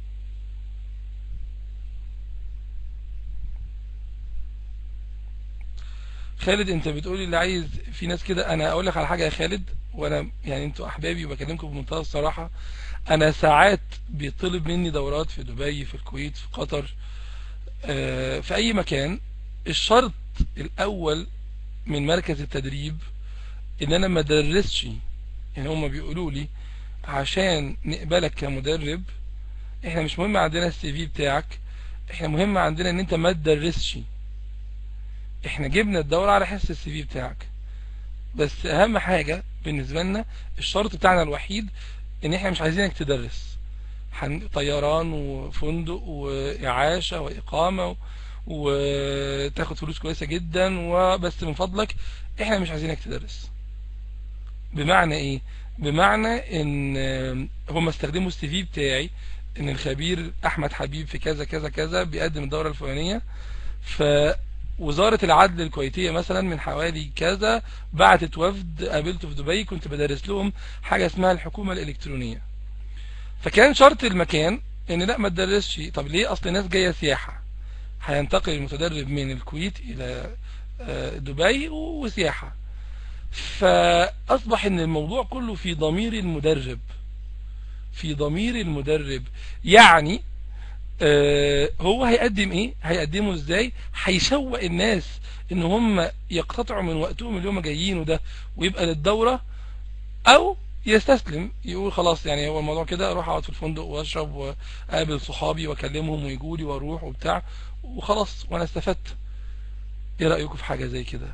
خالد انت بتقولي اللي عايز، في ناس كده. انا اقول لك على حاجة يا خالد، وانا يعني انتوا احبابي وبكلمكم بمنتهى الصراحة، انا ساعات بيطلب مني دورات في دبي، في الكويت، في قطر، في اي مكان. الشرط الاول من مركز التدريب ان انا ما ادرسش. يعني هم بيقولوا لي عشان نقبلك كمدرب احنا مش مهم عندنا السي في بتاعك، احنا مهم عندنا ان انت ما تدرسش. احنا جبنا الدورة على حس السي في بتاعك، بس اهم حاجة بالنسبة لنا الشرط بتاعنا الوحيد ان احنا مش عايزينك تدرس. طيران وفندق وإعاشة وإقامة وتاخد فلوس كويسة جدا، وبس من فضلك احنا مش عايزينك تدرس. بمعنى ايه؟ بمعنى ان هم استخدموا السي في بتاعي ان الخبير احمد حبيب في كذا كذا كذا بيقدم الدورة الفلانية، فوزارة العدل الكويتية مثلا من حوالي كذا بعتت وفد قابلته في دبي، كنت بدرس لهم حاجة اسمها الحكومة الإلكترونية. فكان شرط المكان ان لا ما تدرسش. طب ليه؟ اصل الناس جاية سياحة، هينتقل المتدرب من الكويت الى دبي وسياحة. فاصبح ان الموضوع كله في ضمير المدرب، في ضمير المدرب. يعني هو هيقدم ايه، هيقدمه ازاي، هيشوق الناس ان هم يقتطعوا من وقتهم اللي هم جايينه ده ويبقى للدورة، او يستسلم يقول خلاص يعني هو الموضوع كده، اروح اقعد في الفندق واشرب واقابل صحابي واكلمهم ويجوا لي واروح وبتاع وخلاص وانا استفدت. ايه رأيكم في حاجة زي كده؟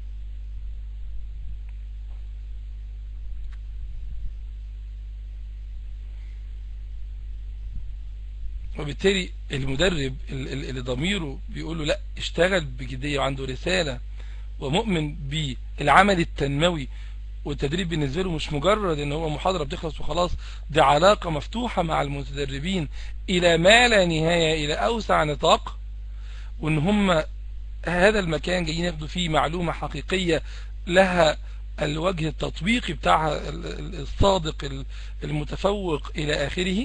وبالتالي المدرب اللي ضميره بيقول له لا اشتغل بجدية وعنده رسالة ومؤمن بالعمل التنموي، والتدريب بالنسبة له مش مجرد ان هو محاضرة بتخلص وخلاص، دي علاقة مفتوحة مع المتدربين الى ما لا نهاية، الى اوسع نطاق، وان هم هذا المكان جايين ياخدوا فيه معلومة حقيقية لها الوجه التطبيقي بتاعها الصادق المتفوق الى اخره.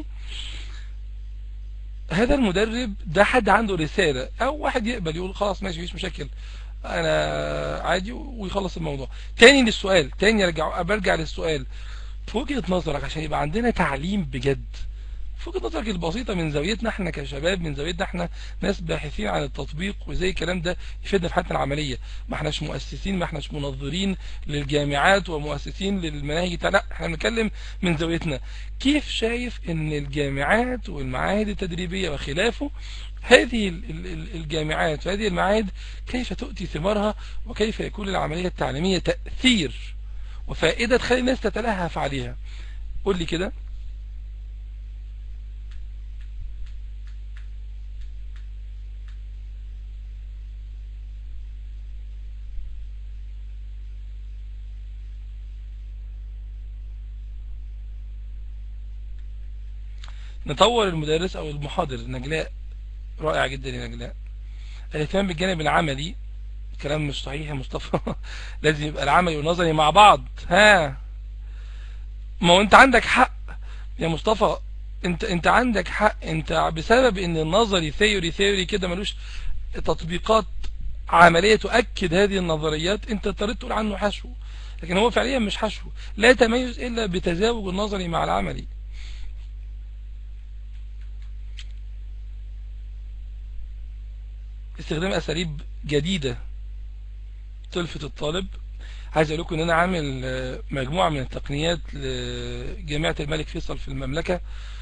هذا المدرب ده حد عنده رسالة، او واحد يقبل يقول خلاص ماشي مفيش مشاكل انا عادي ويخلص الموضوع. تاني للسؤال، تاني برجع للسؤال في وجهة نظرك عشان يبقى عندنا تعليم بجد، في وجهة نظرك البسيطة من زاويتنا احنا كشباب، من زاويتنا احنا ناس باحثين عن التطبيق وزي الكلام ده يفيدنا في حياتنا العملية. ما احناش مؤسسين، ما احناش منظرين للجامعات ومؤسسين للمناهج، لا احنا بنتكلم من زاويتنا. كيف شايف ان الجامعات والمعاهد التدريبية وخلافه، هذه الجامعات وهذه المعاهد كيف تؤتي ثمارها، وكيف يكون العملية التعليمية تأثير وفائدة تخلي الناس تتلهف عليها؟ قول لي كده. نطور المدرس او المحاضر. نجلاء، رائع جدا يا نجلاء. الاهتمام بالجانب العملي، كلام مش صحيح يا مصطفى لازم يبقى العملي والنظري مع بعض. ها، ما هو انت عندك حق يا مصطفى، انت عندك حق. انت بسبب ان النظري ثيوري كده ملوش تطبيقات عملية تؤكد هذه النظريات، انت اضطريت تقول عنه حشو. لكن هو فعليا مش حشو، لا تميز إلا بتزاوج النظري مع العملي. استخدام أساليب جديدة تلفت الطالب. عايز اقول لكم ان انا عامل مجموعة من التقنيات لجامعة الملك فيصل في المملكة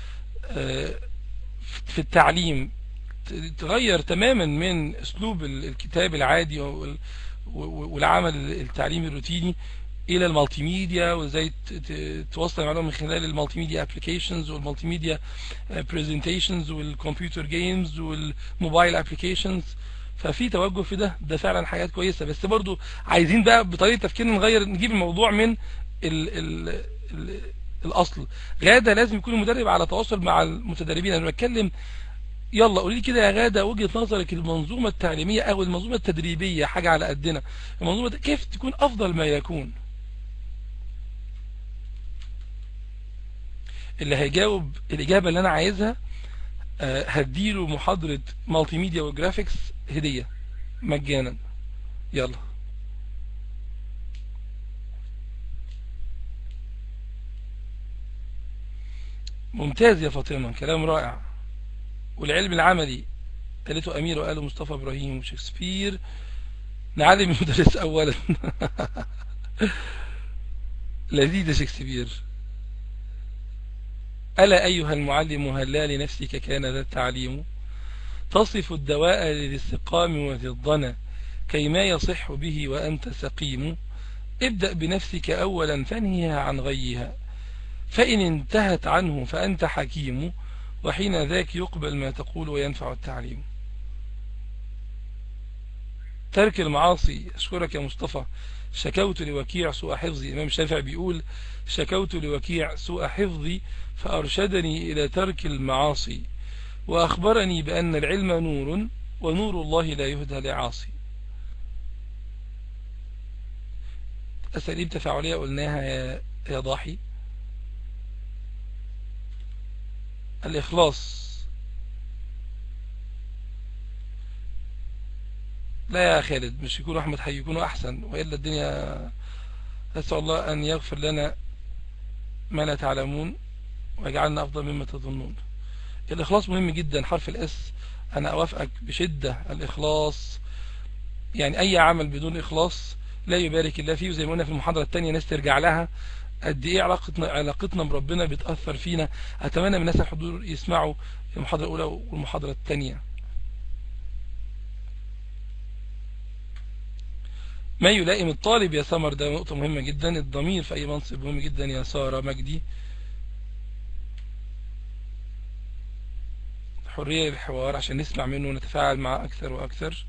في التعليم، تغير تماما من اسلوب الكتاب العادي والعمل التعليمي الروتيني الى المالتي ميديا، وازاي توصل المعلومه من خلال المالتي ميديا ابلكيشنز والمالتي ميديا برزنتيشنز والكمبيوتر جيمز والموبايل ابلكيشنز. ففي توجه في ده فعلا حاجات كويسه، بس برضو عايزين بقى بطريقه تفكيرنا نغير، نجيب الموضوع من ال ال ال الاصل. غاده لازم يكون المدرب على تواصل مع المتدربين. انا بتكلم، يلا قولي لي كده يا غادة وجهة نظرك المنظومة التعليمية او المنظومة التدريبية، حاجة على قدنا، المنظومة كيف تكون افضل ما يكون؟ اللي هيجاوب الاجابة اللي انا عايزها هديله محاضرة مالتي ميديا وجرافيكس هدية مجانا. يلا. ممتاز يا فاطمة، كلام رائع. والعلم العملي قالته امير وقاله مصطفى ابراهيم وشكسبير. نعلم المدرس اولا. لذيذ شكسبير. ألا أيها المعلم هلا لنفسك كان ذا التعليم، تصف الدواء للسقام وذي الضنا كيما يصح به وأنت سقيم. ابدأ بنفسك أولا فانهيها عن غيها، فإن انتهت عنه فأنت حكيم، وحين ذاك يقبل ما تقول وينفع التعليم. ترك المعاصي. أشكرك يا مصطفى. شكوت لوكيع سوء حفظي. إمام الشافعي بيقول شكوت لوكيع سوء حفظي فأرشدني إلى ترك المعاصي، وأخبرني بأن العلم نور ونور الله لا يهدى لعاصي. أساليب تفاعلية قلناها يا ضاحي. الإخلاص. لا يا خالد، مش يكونوا أحمد حي، يكونوا أحسن، وإلا الدنيا. أسأل الله أن يغفر لنا ما لا تعلمون ويجعلنا أفضل مما تظنون. الإخلاص مهم جدا، حرف الأس. أنا أوافقك بشدة. الإخلاص يعني أي عمل بدون إخلاص لا يبارك الله فيه. وزي ما قلنا في المحاضرة التانية، ناس ترجع لها قد إيه علاقتنا بربنا بتأثر فينا. أتمنى من الناس الحضور يسمعوا المحاضرة الأولى والمحاضرة التانية. ما يلائم الطالب يا سمر، ده نقطة مهمة جدا. الضمير في أي منصب مهم جدا يا سارة مجدي. حرية للحوار عشان نسمع منه ونتفاعل معه أكثر وأكثر.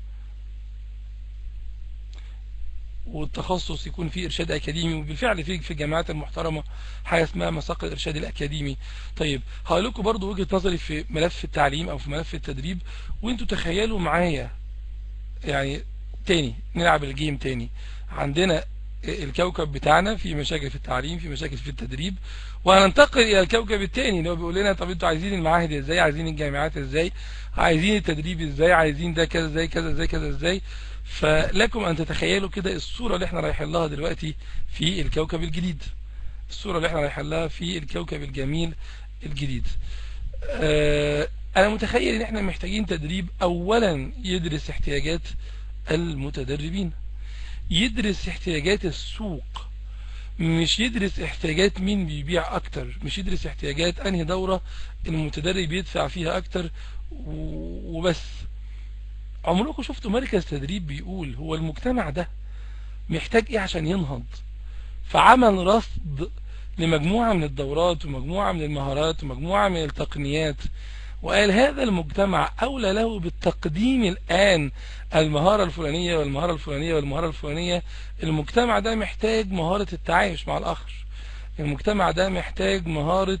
والتخصص يكون فيه إرشاد أكاديمي، وبالفعل في الجامعات المحترمة حاجة اسمها مساق الإرشاد الأكاديمي. طيب هقول لكم برضو وجهة نظري في ملف التعليم أو في ملف التدريب، وانتوا تخيلوا معايا يعني تاني نلعب الجيم تاني. عندنا الكوكب بتاعنا في مشاكل في التعليم، في مشاكل في التدريب، وهننتقل الى الكوكب التاني اللي هو بيقول لنا طب انتوا عايزين المعاهد ازاي، عايزين الجامعات ازاي، عايزين التدريب ازاي، عايزين ده كذا ازاي كذا ازاي كذا ازاي. فلكم ان تتخيلوا كده الصورة اللي احنا رايحين لها دلوقتي في الكوكب الجديد، الصورة اللي احنا رايحين لها في الكوكب الجميل الجديد. انا متخيل ان احنا محتاجين تدريب اولا يدرس احتياجات المتدربين، يدرس احتياجات السوق، مش يدرس احتياجات مين بيبيع اكتر، مش يدرس احتياجات انهي دورة المتدرب يدفع فيها اكتر وبس. عمركم شفتوا مركز تدريب بيقول هو المجتمع ده محتاج ايه عشان ينهض، فعمل رصد لمجموعة من الدورات ومجموعة من المهارات ومجموعة من التقنيات، وقال هذا المجتمع أولى له بالتقديم الآن المهارة الفلانية والمهارة الفلانية والمهارة الفلانية. المجتمع ده محتاج مهارة التعايش مع الآخر، المجتمع ده محتاج مهارة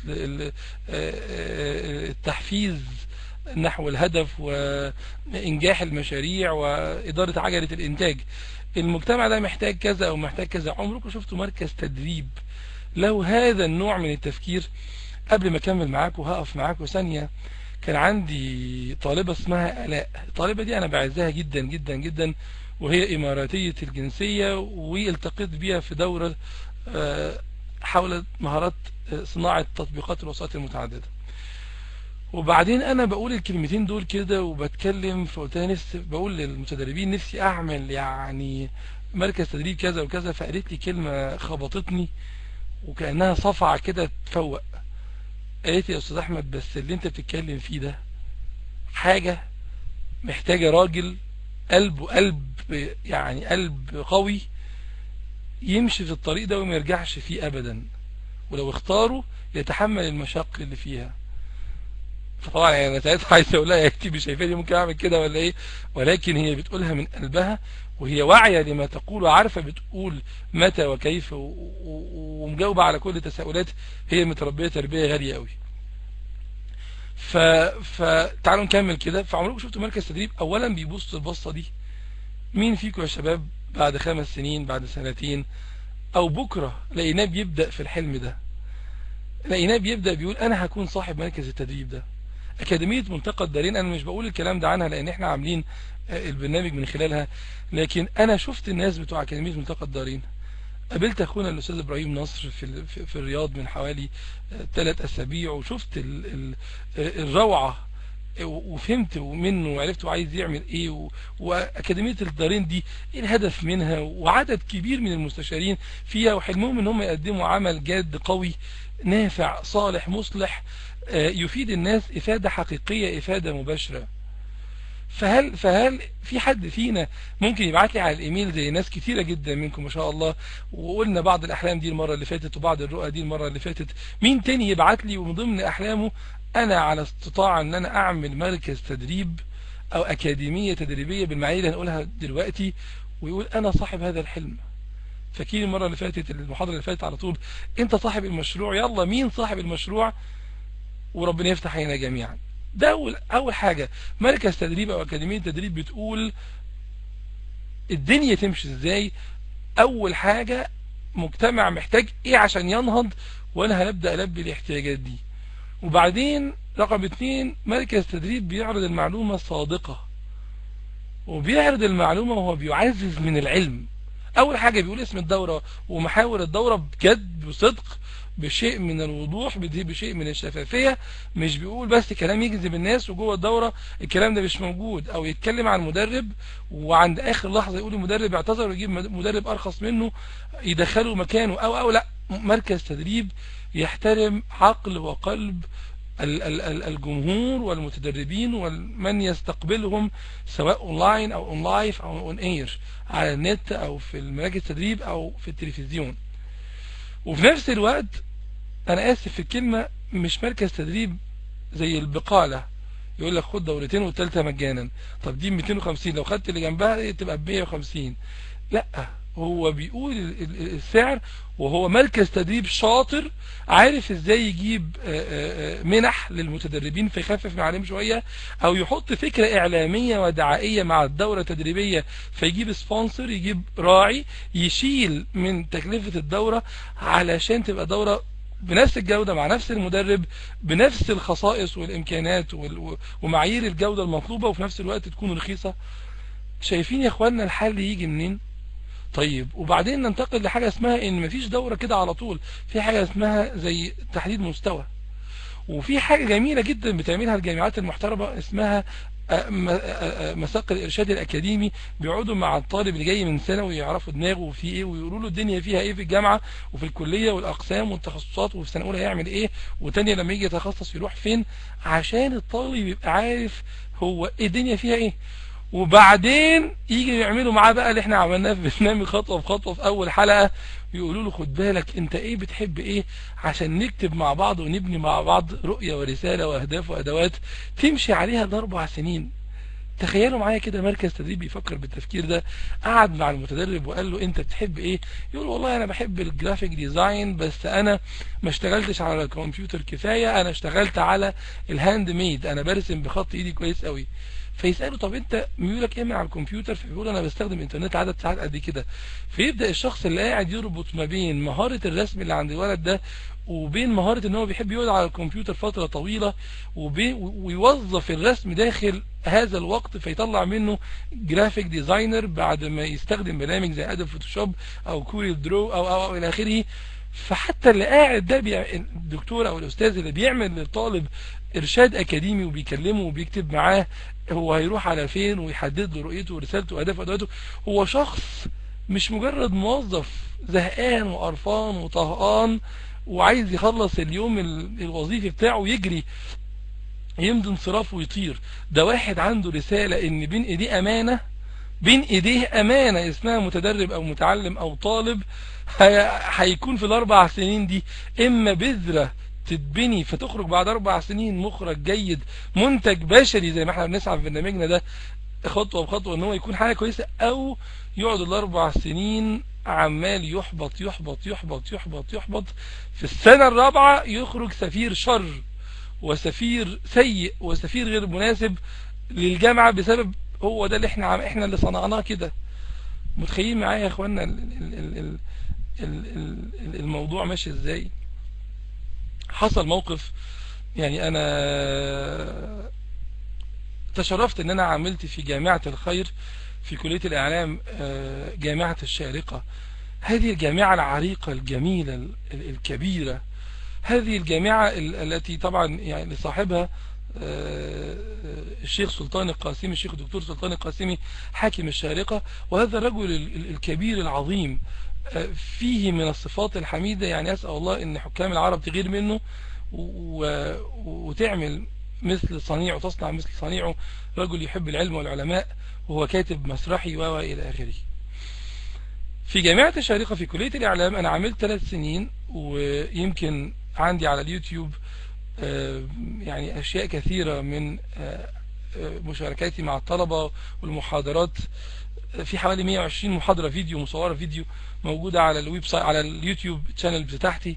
التحفيز نحو الهدف وإنجاح المشاريع وإدارة عجلة الإنتاج. المجتمع ده محتاج كذا أو محتاج كذا. عمركم شفتوا مركز تدريب له هذا النوع من التفكير؟ قبل ما اكمل معاكم هقف معاكم ثانية. كان عندي طالبة اسمها آلاء، الطالبة دي انا بعزها جدا جدا جدا، وهي إماراتية الجنسية، والتقيت بيها في دورة حول مهارات صناعة تطبيقات الوسائط المتعددة. وبعدين انا بقول الكلمتين دول كده وبتكلم، فقلت لها نفسي، بقول للمتدربين نفسي اعمل يعني مركز تدريب كذا وكذا، فقالت لي كلمة خبطتني وكأنها صفعة كده تفوق. قالت لي يا استاذ احمد، بس اللي انت بتتكلم فيه ده حاجة محتاجة راجل قلب يعني قلب قوي يمشي في الطريق ده وما يرجعش فيه ابدا، ولو اختاره يتحمل المشاق اللي فيها. طبعا يعني انا ساعتها عايز اقول لها يا اختي مش شايفاني ممكن اعمل كده ولا ايه، ولكن هي بتقولها من قلبها، وهي واعيه لما تقول وعارفه بتقول متى وكيف ومجاوبه على كل تساؤلات. هي متربيه تربيه غاليه قوي. فتعالوا نكمل كده. فعمركم شفتوا مركز تدريب اولا بيبص البصه دي؟ مين فيكم يا شباب بعد 5 سنين، بعد 2 سنين، او بكره لقيناه بيبدا في الحلم ده، لقيناه بيبدا بيقول انا هكون صاحب مركز التدريب ده؟ أكاديمية ملتقى الدارين، أنا مش بقول الكلام ده عنها لأن احنا عاملين البرنامج من خلالها، لكن أنا شفت الناس بتوع أكاديمية ملتقى الدارين. قابلت أخونا الأستاذ إبراهيم نصر في الرياض من حوالي 3 أسابيع، وشفت الروعة، وفهمت منه وعرفت وعايز يعمل ايه، وأكاديمية الدارين دي ايه الهدف منها، وعدد كبير من المستشارين فيها وحلمهم ان هم يقدموا عمل جاد قوي نافع صالح مصلح يفيد الناس إفادة حقيقية، إفادة مباشرة. فهل في حد فينا ممكن يبعت لي على الإيميل زي ناس كتيرة جدا منكم ما شاء الله، وقلنا بعض الأحلام دي المرة اللي فاتت وبعض الرؤى دي المرة اللي فاتت، مين تاني يبعت لي ومن ضمن أحلامه أنا على استطاعة أن أنا أعمل مركز تدريب أو أكاديمية تدريبية بالمعايير اللي هنقولها دلوقتي، ويقول أنا صاحب هذا الحلم؟ فاكرين المرة اللي فاتت، المحاضرة اللي فاتت على طول، أنت صاحب المشروع، يلا مين صاحب المشروع؟ وربنا يفتح علينا جميعا. ده أول حاجة. مركز تدريب أو أكاديمية تدريب بتقول الدنيا تمشي إزاي. أول حاجة مجتمع محتاج إيه عشان ينهض، وأنا هنبدأ ألبي الاحتياجات دي. وبعدين رقم 2، مركز تدريب بيعرض المعلومة الصادقة، وبيعرض المعلومة وهو بيعزز من العلم. أول حاجة بيقول اسم الدورة ومحاور الدورة بجد بصدق، بشيء من الوضوح، بشيء من الشفافية. مش بيقول بس كلام يجذب الناس وجوه الدورة الكلام ده مش موجود، او يتكلم عن مدرب وعند اخر لحظة يقول المدرب اعتذر ويجيب مدرب ارخص منه يدخله مكانه او لا. مركز تدريب يحترم عقل وقلب الجمهور والمتدربين ومن يستقبلهم، سواء اونلاين او اون لايف او اون اير، على النت او في المراكز التدريب او في التلفزيون. وفي نفس الوقت انا اسف في الكلمة، مش مركز تدريب زي البقالة يقول لك خد دورتين والثالثه مجانا. طب دي 250، لو خدت اللي جنبها تبقى ب 150. لا، هو بيقول السعر، وهو مركز تدريب شاطر عارف ازاي يجيب منح للمتدربين فيخفف من عليهم شوية، او يحط فكرة اعلامية ودعائية مع الدورة التدريبية فيجيب سبونسر، يجيب راعي يشيل من تكلفة الدورة علشان تبقى دورة بنفس الجودة مع نفس المدرب بنفس الخصائص والامكانات ومعايير الجودة المطلوبة، وفي نفس الوقت تكون رخيصة. شايفين يا اخواننا الحل يجي منين؟ طيب، وبعدين ننتقل لحاجة اسمها ان مفيش دورة كده على طول، في حاجة اسمها زي تحديد مستوى. وفي حاجة جميلة جدا بتعملها الجامعات المحترمة اسمها مساق الارشاد الاكاديمي. بيقعدوا مع الطالب اللي جاي من ثانوي يعرفوا دماغه في ايه، ويقولوا له الدنيا فيها ايه في الجامعة وفي الكلية والاقسام والتخصصات، وفي سنة اولى هيعمل ايه، وتانية لما يجي يتخصص يروح فين، عشان الطالب يبقى عارف هو ايه الدنيا فيها ايه. وبعدين يجي يعملوا معاه بقى اللي احنا عملناه في برنامج خطوة بخطوة في اول حلقة، يقولوا له خد بالك انت ايه بتحب ايه، عشان نكتب مع بعض ونبني مع بعض رؤية ورسالة واهداف وادوات تمشي عليها ل4 سنين. تخيلوا معايا كده مركز تدريب بيفكر بالتفكير ده، قعد مع المتدرب وقال له انت بتحب ايه، يقول والله انا بحب الجرافيك ديزاين بس انا ما اشتغلتش على الكمبيوتر كفاية، انا اشتغلت على الهاند ميد، انا برسم بخط ايدي كويس قوي. فيسأله طب انت ميولك ايه على الكمبيوتر، فيقول انا بستخدم انترنت عدد ساعات قد كده. فيبدأ الشخص اللي قاعد يربط ما بين مهارة الرسم اللي عند الولد ده وبين مهارة ان هو بيحب يقعد على الكمبيوتر فترة طويلة، ويوظف الرسم داخل هذا الوقت فيطلع منه جرافيك ديزاينر بعد ما يستخدم برنامج زي ادوب فوتوشوب او كوريل درو أو الى اخره. فحتى اللي قاعد ده الدكتور او الاستاذ اللي بيعمل للطالب ارشاد اكاديمي وبيكلمه وبيكتب معاه هو هيروح على فين ويحدد له رؤيته ورسالته واهدافه وادواته، هو شخص مش مجرد موظف زهقان وقرفان وطهقان وعايز يخلص اليوم الوظيفي بتاعه ويجري يمضي انصراف ويطير. ده واحد عنده رسالة ان بين ايديه امانة، بين ايديه امانة اسمها متدرب او متعلم او طالب، هيكون في ال4 سنين دي اما بذرة تتبني فتخرج بعد 4 سنين مخرج جيد، منتج بشري زي ما احنا بنسعى في برنامجنا ده خطوة بخطوة ان هو يكون حاجة كويسة، او يقعد ال4 سنين عمال يحبط يحبط يحبط يحبط يحبط، في السنة الرابعة يخرج سفير شر وسفير سيء وسفير غير مناسب للجامعة بسبب هو ده اللي احنا اللي صنعناه كده. متخيلين معايا يا اخوانا الموضوع ماشي ازاي؟ حصل موقف، يعني انا تشرفت ان انا عملت في جامعة الخير في كلية الاعلام، جامعة الشارقة، هذه الجامعة العريقة الجميلة الكبيرة، هذه الجامعة التي طبعا يعني صاحبها الشيخ سلطان القاسمي، الشيخ الدكتور سلطان القاسمي حاكم الشارقة، وهذا الرجل الكبير العظيم فيه من الصفات الحميدة. يعني أسأل الله أن حكام العرب تغير منه وتعمل مثل صنيعه، تصنع مثل صنيعه، رجل يحب العلم والعلماء وهو كاتب مسرحي وإلى آخره. في جامعة الشارقة في كلية الإعلام أنا عملت 3 سنين، ويمكن عندي على اليوتيوب يعني أشياء كثيرة من مشاركاتي مع الطلبة والمحاضرات، في حوالي 120 محاضرة فيديو مصورة فيديو موجودة على الويب سايت على اليوتيوب تشانل بتاعتي،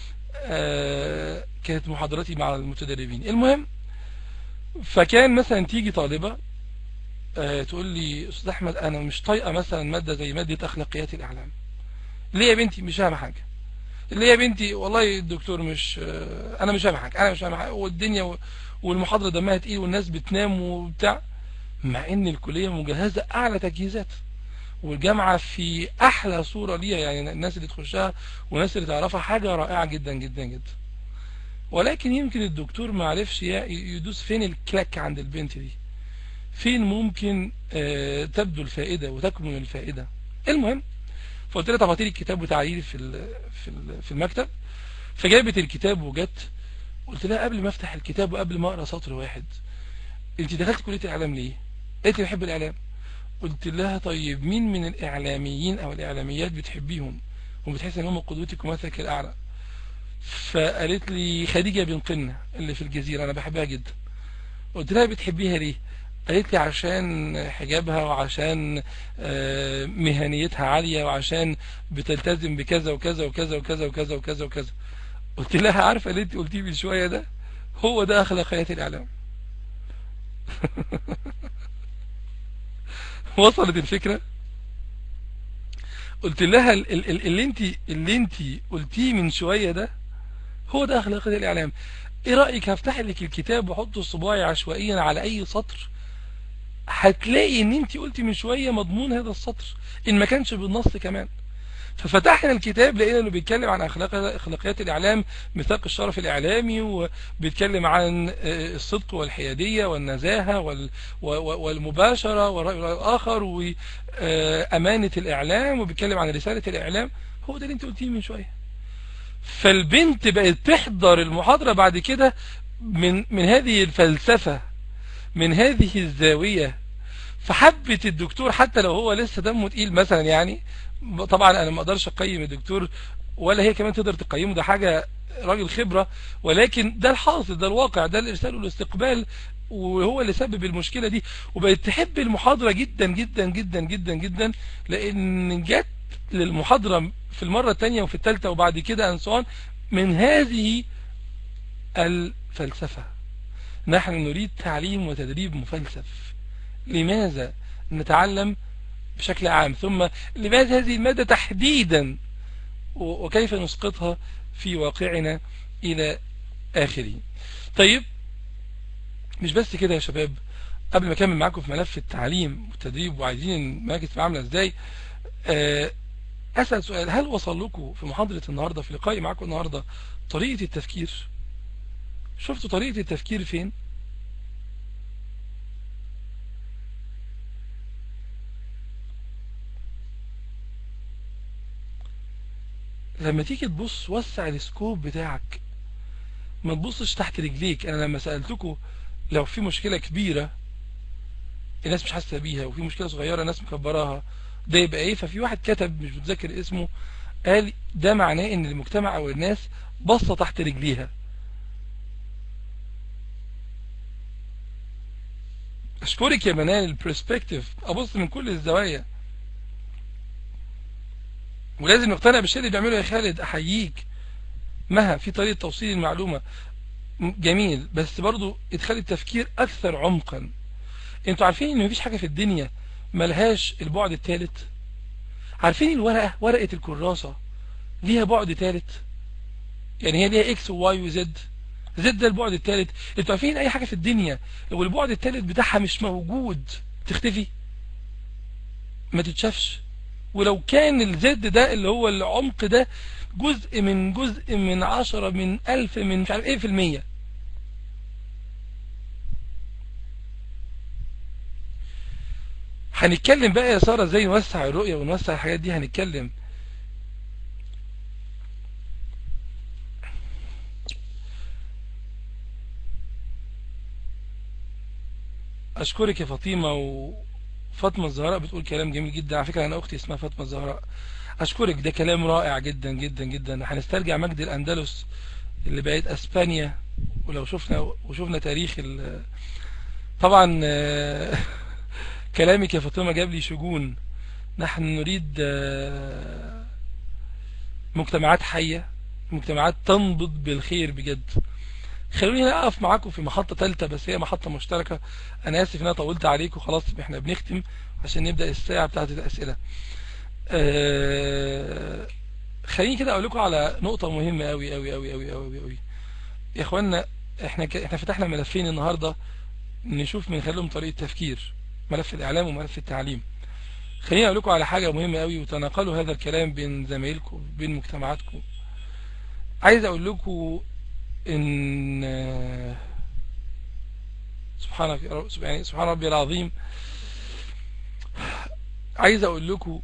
كانت محاضراتي مع المتدربين. المهم، فكان مثلا تيجي طالبة تقول لي أستاذ أحمد أنا مش طايقة مثلا مادة زي مادة أخلاقيات الإعلام. ليه يا بنتي؟ مش فاهمة حاجة. ليه يا بنتي؟ والله الدكتور مش أنا مش فاهمة حاجة، أنا مش فاهمة حاجة، والدنيا والمحاضرة دمها تقيل والناس بتنام وبتاع، مع إن الكلية مجهزة أعلى تجهيزات والجامعة في أحلى صورة ليها، يعني الناس اللي تخشها والناس اللي تعرفها حاجة رائعة جدا جدا جدا. ولكن يمكن الدكتور ما عرفش يدوس فين الكلاك عند البنت دي، فين ممكن تبدو الفائدة وتكمن الفائدة. المهم، فقلت لها طب هاتي لي الكتاب وتعالي في المكتب. فجابت الكتاب وجت، قلت لها قبل ما افتح الكتاب وقبل ما اقرا سطر واحد، انت دخلت كلية الاعلام ليه؟ قالت لي بحب الاعلام. قلت لها طيب مين من الاعلاميين او الاعلاميات بتحبيهم وبتحس ان هم قدوتك ومثلك الاعلى؟ فقالت لي خديجة بن قنة اللي في الجزيرة، انا بحبها جدا. قلت لها بتحبيها ليه؟ قالت لي عشان حجابها وعشان مهنيتها عالية وعشان بتلتزم بكذا وكذا وكذا وكذا وكذا وكذا وكذا. قلت لها عارفة اللي انت قلتيه من شوية ده هو ده أخلاقيات الإعلام. وصلت الفكرة؟ قلت لها اللي انت قلتيه من شوية ده هو ده أخلاقيات الإعلام. ايه رأيك هفتح لك الكتاب وحط صباعي عشوائيا على أي سطر، هتلاقي ان انت قلتي من شوية مضمون هذا السطر ان ما كانش بالنص كمان. ففتحنا الكتاب لقينا انه بيتكلم عن اخلاقيات الاعلام، ميثاق الشرف الاعلامي، وبيتكلم عن الصدق والحيادية والنزاهة والمباشرة والرأي الاخر وامانة الاعلام، وبيتكلم عن رسالة الاعلام. هو ده اللي انت قلتيه من شوية. فالبنت بقت تحضر المحاضرة بعد كده من هذه الفلسفة، من هذه الزاوية، فحبت الدكتور حتى لو هو لسه دمه تقيل مثلا. يعني طبعا انا ما اقدرش اقيم الدكتور ولا هي كمان تقدر تقيمه، ده حاجة راجل خبرة، ولكن ده الحاصل، ده الواقع، ده الارسال والاستقبال، وهو اللي سبب المشكلة دي. وبقت تحب المحاضرة جدا جدا جدا جدا جدا، لان جت للمحاضرة في المرة الثانية وفي الثالثة وبعد كده انسوان من هذه الفلسفة. نحن نريد تعليم وتدريب مفلسف. لماذا نتعلم بشكل عام، ثم لماذا هذه المادة تحديدا، وكيف نسقطها في واقعنا إلى آخره. طيب، مش بس كده يا شباب، قبل ما اكمل معاكم في ملف التعليم والتدريب وعايزين المراكز تبقى عامله ازاي، اسال سؤال: هل وصل لكم في محاضره النهارده، في لقائي معاكم النهارده، طريقه التفكير؟ شفتوا طريقه التفكير فين؟ لما تيجي تبص وسع السكوب بتاعك، ما تبصش تحت رجليك. انا لما سالتكم لو في مشكله كبيره الناس مش حاسه بيها، وفي مشكله صغيره الناس مكبراها، ده يبقى ايه؟ ففي واحد كتب، مش متذكر اسمه، قال ده معناه ان المجتمع او الناس بصه تحت رجليها. اشكرك يا منال. البرسبكتيف، ابص من كل الزوايا، ولازم نقتنع بالشيء اللي بيعمله يا خالد. احييك. مها، في طريقه توصيل المعلومه جميل، بس برضو ادخال التفكير اكثر عمقا. انتوا عارفين ان مفيش حاجه في الدنيا ملهاش البعد الثالث؟ عارفين الورقه، ورقه الكراسه ليها بعد ثالث؟ يعني هي ليها اكس وواي وزد. زد ده البعد الثالث. انتوا عارفين اي حاجه في الدنيا لو البعد الثالث بتاعها مش موجود تختفي، ما تتشافش. ولو كان الزد ده اللي هو العمق ده جزء من 10 من 1000 من مش عارف ايه في المية. هنتكلم بقى يا سارة ازاي نوسع الرؤية ونوسع الحاجات دي، هنتكلم. اشكرك يا فاطمة. وفاطمة الزهراء بتقول كلام جميل جدا. على فكرة انا اختي اسمها فاطمة الزهراء. اشكرك، ده كلام رائع جدا جدا جدا. هنسترجع مجد الاندلس اللي بقت اسبانيا، ولو شفنا تاريخ طبعا كلامك يا فاطمة جاب لي شجون. نحن نريد مجتمعات حية، مجتمعات تنبض بالخير بجد. خلوني هنا اقف معاكم في محطة ثالثة، بس هي محطة مشتركة. انا اسف ان انا طولت عليكم، خلاص احنا بنختم عشان نبدأ الساعة بتاعت الاسئلة. خليني كده اقول لكم على نقطة مهمة قوي قوي قوي قوي قوي قوي يا اخوانا. احنا فتحنا ملفين النهاردة نشوف من خلالهم طريقة تفكير، ملف الاعلام وملف التعليم. خليني اقول لكم على حاجة مهمة قوي، وتناقلوا هذا الكلام بين زمايلكم بين مجتمعاتكم. عايز اقول لكم ان سبحانك يا رب، يعني سبحان ربي العظيم. عايز اقول لكم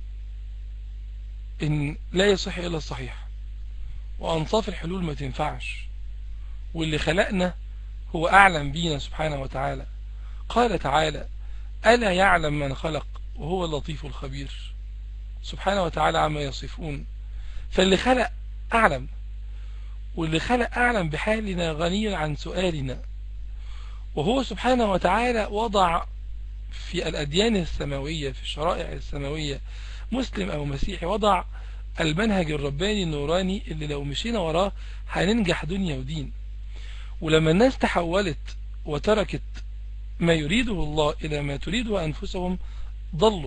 ان لا يصح الا الصحيح، وانصاف الحلول ما تنفعش. واللي خلقنا هو اعلم بينا سبحانه وتعالى. قال تعالى: ألا يعلم من خلق وهو اللطيف الخبير. سبحانه وتعالى عما يصفون. فاللي خلق أعلم، واللي خلق أعلم بحالنا، غني عن سؤالنا. وهو سبحانه وتعالى وضع في الأديان السماوية، في الشرائع السماوية، مسلم أو مسيحي، وضع المنهج الرباني النوراني اللي لو مشينا وراه هننجح دنيا ودين. ولما الناس تحولت وتركت ما يريده الله إلى ما تريده أنفسهم ضلوا.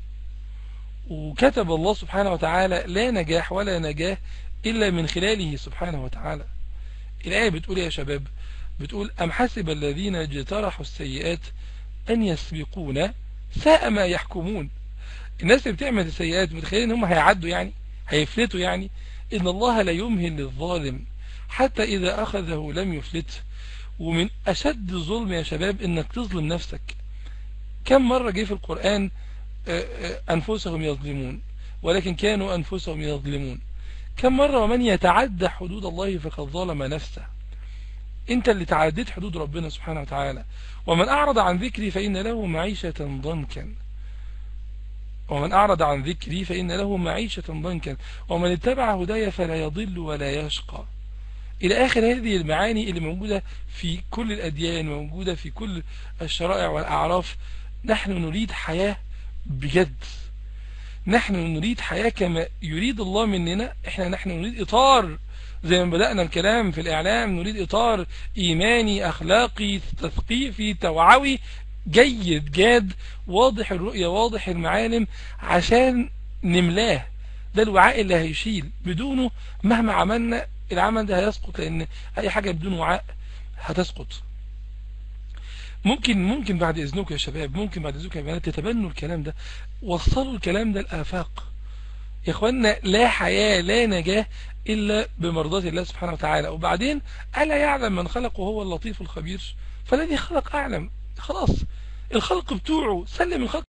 وكتب الله سبحانه وتعالى: لا نجاح ولا نجاه إلا من خلاله سبحانه وتعالى. الآية بتقول يا شباب، بتقول: أم حسب الذين اجترحوا السيئات أن يسبقونا ساء ما يحكمون. الناس اللي بتعمل السيئات متخيلين ان هم هيعدوا، يعني هيفلتوا. يعني إن الله لا يمهل للظالم حتى إذا أخذه لم يفلته. ومن أشد الظلم يا شباب إنك تظلم نفسك. كم مرة جه في القرآن أنفسهم يظلمون، ولكن كانوا أنفسهم يظلمون. كم مرة ومن يتعدى حدود الله فقد ظلم نفسه. انت اللي تعديت حدود ربنا سبحانه وتعالى. ومن أعرض عن ذكري فإن له معيشة ضنكا. ومن أعرض عن ذكري فإن له معيشة ضنكا ومن اتبع هدايا فلا يضل ولا يشقى. إلى آخر هذه المعاني اللي موجودة في كل الأديان، موجودة في كل الشرائع والأعراف. نحن نريد حياة بجد. نحن نريد حياة كما يريد الله مننا. نحن نريد إطار، زي ما بدأنا الكلام في الإعلام، نريد إطار إيماني أخلاقي تثقيفي توعوي جيد جاد، واضح الرؤية واضح المعالم، عشان نملاه. ده الوعاء اللي هيشيل. بدونه مهما عملنا العمل ده هيسقط، لأن أي حاجة بدون وعاء هتسقط. ممكن بعد إذنكم يا شباب، ممكن بعد إذنكم يا بنات تتبنوا الكلام ده، وصلوا الكلام ده الآفاق. يا اخوانا لا حياة لا نجاة إلا بمرضاة الله سبحانه وتعالى. وبعدين ألا يعلم من خلق وهو اللطيف الخبير؟ فالذي خلق أعلم. خلاص الخلق بتوعه، سلم الخلق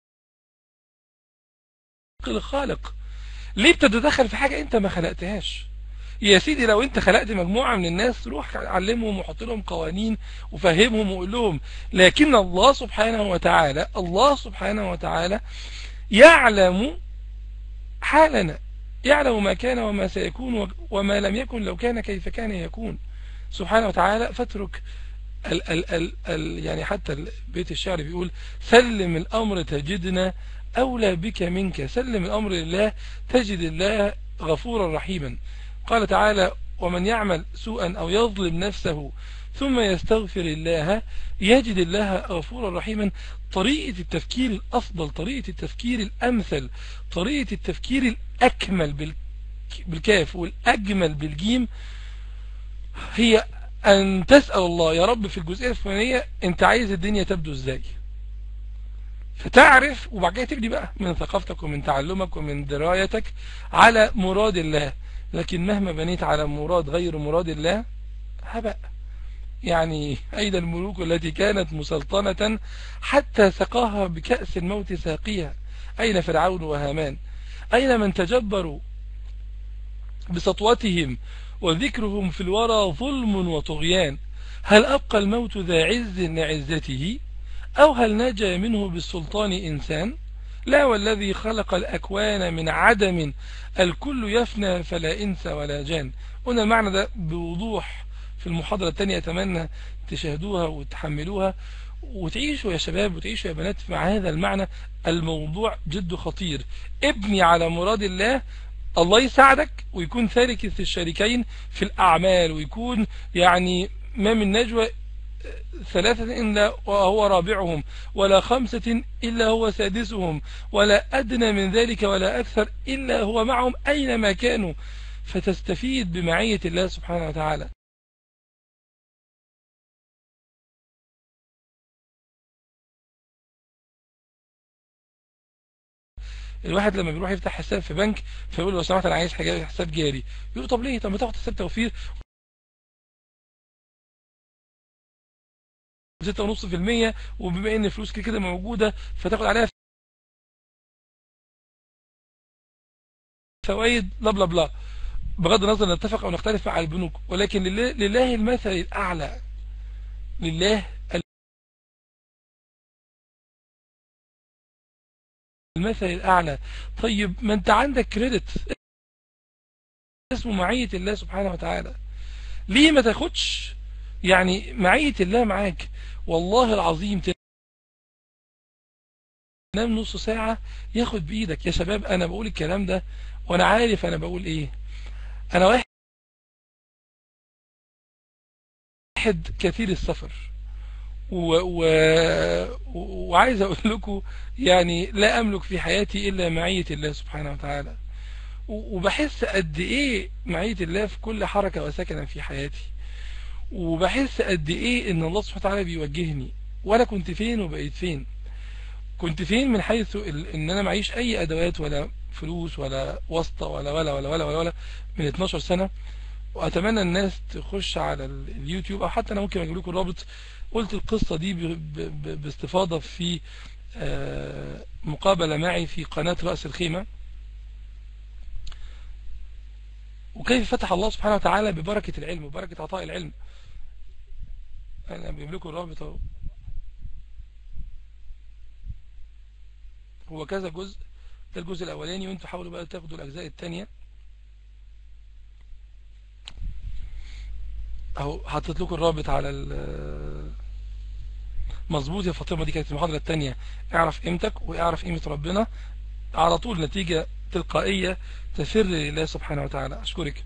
للخالق. ليه بتتدخل في حاجة انت ما خلقتهاش؟ يا سيدي لو انت خلقت مجموعة من الناس روح علمهم وحط لهم قوانين وفهمهم وقول لهم. لكن الله سبحانه وتعالى يعلم حالنا، يعلم ما كان وما سيكون وما لم يكن لو كان كيف كان يكون سبحانه وتعالى. فاترك يعني حتى بيت الشعر بيقول: سلم الأمر تجدنا أولى بك منك. سلم الأمر لله تجد الله غفورا رحيما. قال تعالى: ومن يعمل سوءا أو يظلم نفسه ثم يستغفر الله يجد الله غفورا رحيما. طريقة التفكير الأفضل، طريقة التفكير الأمثل، طريقة التفكير الأكمل بالكاف والأجمل بالجيم هي أن تسأل الله: يا رب في الجزئية الفلانية أنت عايز الدنيا تبدو إزاي؟ فتعرف، وبعد كده تبني بقى من ثقافتك ومن تعلمك ومن درايتك على مراد الله. لكن مهما بنيت على مراد غير مراد الله هبأ. يعني أين الملوك التي كانت مسلطنة حتى سقاها بكأس الموت ساقيها؟ أين فرعون وهامان؟ أين من تجبروا بسطوتهم وذكرهم في الورى ظلم وطغيان؟ هل أبقى الموت ذا عز لعزته، أو هل نجا منه بالسلطان إنسان؟ لا، والذي خلق الأكوان من عدم الكل يفنى فلا إنس ولا جان. قلنا المعنى ده بوضوح في المحاضرة الثانية، أتمنى تشاهدوها وتحملوها وتعيشوا يا شباب وتعيشوا يا بنات مع هذا المعنى. الموضوع جد خطير. ابني على مراد الله، الله يساعدك ويكون ثالث الشريكين في الأعمال، ويكون يعني ما من نجوى ثلاثة إلا وهو رابعهم، ولا خمسة إلا هو سادسهم، ولا أدنى من ذلك ولا أكثر إلا هو معهم أينما كانوا، فتستفيد بمعية الله سبحانه وتعالى. الواحد لما بيروح يفتح حساب في بنك فيقول له: لو سمحت أنا عايز حساب جاري. يقول له: طب ليه؟ طب ما تاخد حساب توفير 6.5%، وبما ان فلوس كده موجودة فتاخد عليها فوائد بلا بلا بلا. بغض النظر نتفق او نختلف مع البنوك، ولكن لله المثل الاعلى. لله المثل الاعلى. طيب ما انت عندك كريدت اسمه معية الله سبحانه وتعالى، ليه ما تاخدش يعني معية الله معاك؟ والله العظيم تنام نص ساعة ياخد بإيدك. يا شباب أنا بقول الكلام ده وأنا عارف أنا بقول إيه. أنا واحد كثير السفر وعايز أقول لكم يعني لا أملك في حياتي إلا معية الله سبحانه وتعالى، وبحس قد إيه معية الله في كل حركة وسكنة في حياتي، وبحس قد إيه إن الله سبحانه وتعالى بيوجهني. ولا كنت فين وبقيت فين. كنت فين من حيث إن أنا معيش أي أدوات ولا فلوس ولا واسطة ولا من 12 سنة. وأتمنى الناس تخش على اليوتيوب، أو حتى أنا ممكن أجيب لكم الرابط. قلت القصة دي باستفاضة في مقابلة معي في قناة رأس الخيمة، وكيف فتح الله سبحانه وتعالى ببركة العلم وبركة عطاء العلم. أنا بجيب لكم الرابط اهو. هو كذا جزء، ده الجزء الأولاني، وانتوا حاولوا بقى تاخدوا الأجزاء التانية اهو. حطيت لكم الرابط على مظبوط يا فاطمة، دي كانت المحاضرة التانية. اعرف قيمتك واعرف قيمة ربنا، على طول نتيجة تلقائية تفر لله سبحانه وتعالى. أشكرك.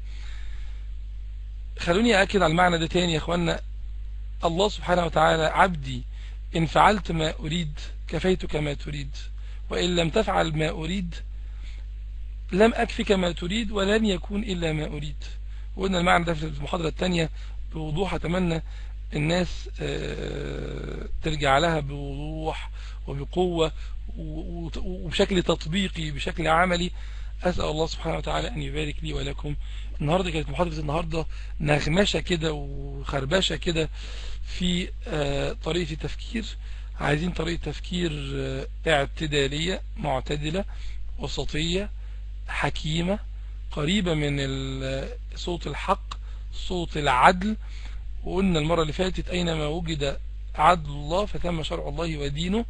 خلوني أكد على المعنى ده تاني يا أخوانا. الله سبحانه وتعالى: عبدي إن فعلت ما أريد كفيتك ما تريد، وإن لم تفعل ما أريد لم أكفك ما تريد ولن يكون إلا ما أريد. وقلنا المعنى ده في المحاضرة الثانية بوضوح. أتمنى الناس ترجع لها بوضوح وبقوة وبشكل تطبيقي بشكل عملي. أسأل الله سبحانه وتعالى أن يبارك لي ولكم. النهاردة كانت محاضرة النهاردة نغمشة كده وخربشة كده في طريقة التفكير. عايزين طريقة تفكير اعتدالية معتدلة وسطية حكيمة قريبة من صوت الحق صوت العدل. وقلنا المرة اللي فاتت أينما وجد عدل الله فتم شرع الله ودينه.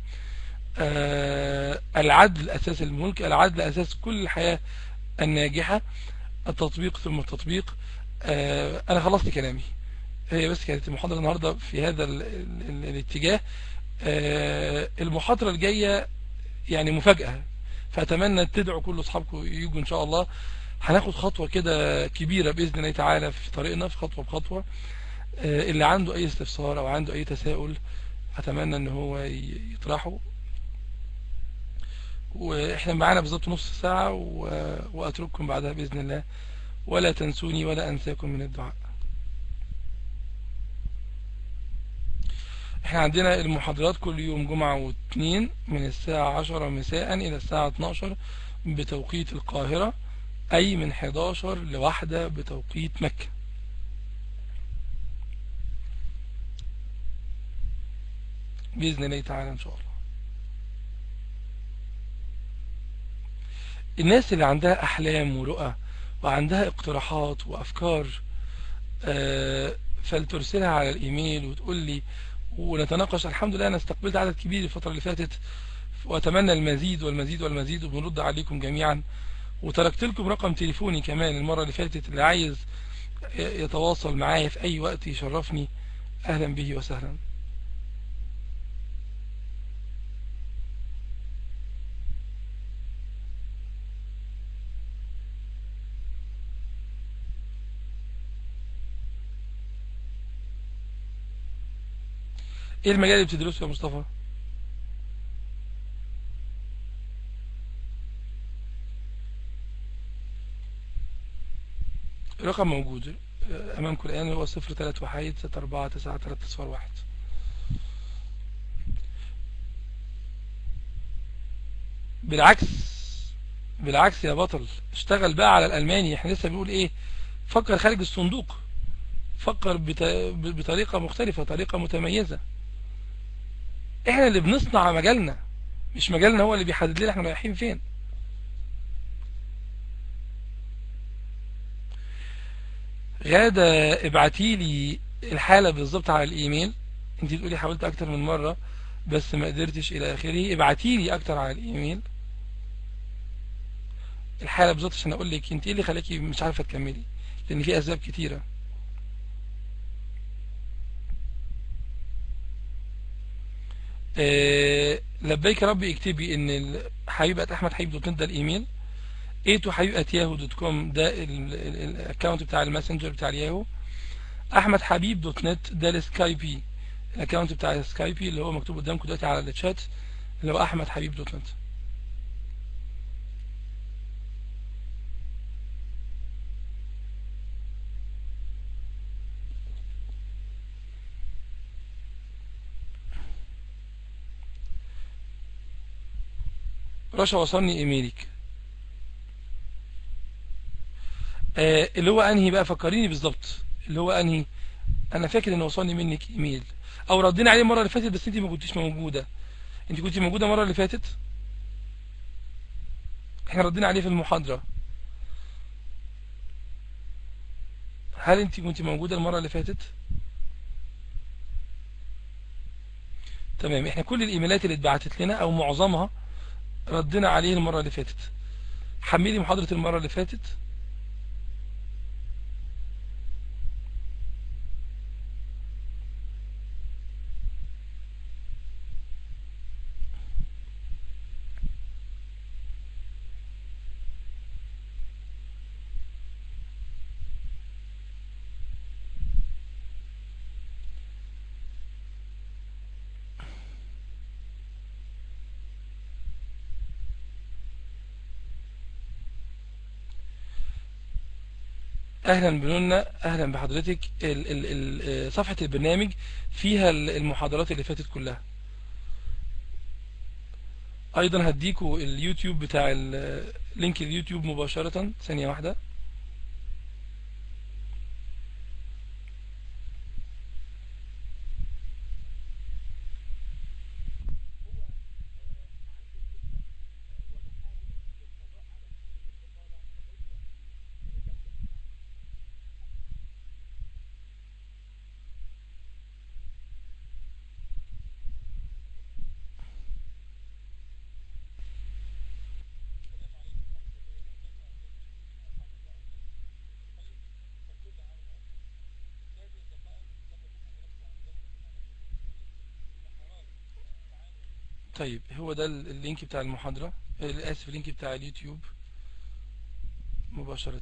العدل أساس الملك، العدل أساس كل الحياة الناجحة، التطبيق ثم التطبيق. أنا خلصت كلامي، هي بس كانت المحاضرة النهاردة في هذا الاتجاه. المحاضرة الجاية يعني مفاجأة، فأتمنى تدعوا كل أصحابكم يجوا إن شاء الله. هناخد خطوة كده كبيرة بإذن الله تعالى في طريقنا، في خطوة بخطوة. اللي عنده أي استفسار أو عنده أي تساؤل أتمنى أن هو يطرحه. وإحنا معانا بالظبط نص ساعة وأترككم بعدها بإذن الله. ولا تنسوني ولا أنساكم من الدعاء. احنا عندنا المحاضرات كل يوم جمعة واثنين من الساعة 10 مساء إلى الساعة 12 بتوقيت القاهرة، أي من 11 لواحدة بتوقيت مكة. بإذن الله تعالى إن شاء الله. الناس اللي عندها أحلام ورؤى وعندها اقتراحات وأفكار فلترسلها على الإيميل وتقول لي ونتناقش. الحمد لله أنا استقبلت عدد كبير الفترة اللي فاتت، وأتمنى المزيد والمزيد والمزيد، وبنرد عليكم جميعا. وتركت لكم رقم تليفوني كمان المرة اللي فاتت، اللي عايز يتواصل معايا في أي وقت يشرفني أهلا به وسهلا. إيه المجال اللي بتدرسه يا مصطفى؟ الرقم موجود أمامكم الآن، هو 03 وحيد 64 93 صفر 1. بالعكس، بالعكس يا بطل، اشتغل بقى على الألماني. احنا لسه بنقول ايه؟ فكر خارج الصندوق، فكر بطريقة مختلفة، طريقة متميزة. احنا اللي بنصنع مجالنا، مش مجالنا هو اللي بيحدد لنا احنا رايحين فين. غادة ابعتي لي الحالة بالظبط على الايميل. انت تقولي حاولت اكتر من مرة بس ما قدرتش الى اخره. ابعتي لي اكتر على الايميل الحالة بالظبط عشان اقول لك انت ايه اللي خلاكي مش عارفة تكملي، لان في اسباب كتيرة. لبيك ربي. اكتبي ان حبيبة احمد حبيب دوت نت ده الايميل، a2حبيب@yahoo.com ده الاكونت بتاع الماسنجر بتاع الياهو، احمد حبيب دوت نت ده السكايبي، الاكونت بتاع السكايبي اللي هو مكتوب قدامكم دلوقتي على الشات، اللي هو احمد حبيب دوت نت. رشا وصلني ايميلك. اللي هو انهي بقى؟ فكريني بالظبط اللي هو انهي. انا فاكر ان وصلني منك ايميل او ردينا عليه المره اللي فاتت بس انت ما كنتيش موجوده. انت كنت موجوده المره اللي فاتت، احنا ردينا عليه في المحاضره. هل انت كنت موجوده المره اللي فاتت؟ تمام. احنا كل الايميلات اللي اتبعتت لنا او معظمها ردينا عليه المره اللي فاتت. حملي محاضره المره اللي فاتت. اهلا بنونا، اهلا بحضرتك. صفحة البرنامج فيها المحاضرات اللي فاتت كلها. ايضا هديكوا اليوتيوب بتاع لينك اليوتيوب مباشرة، ثانية واحدة. طيب هو ده اللينك بتاع المحاضرة، اسف، اللينك بتاع اليوتيوب مباشرة.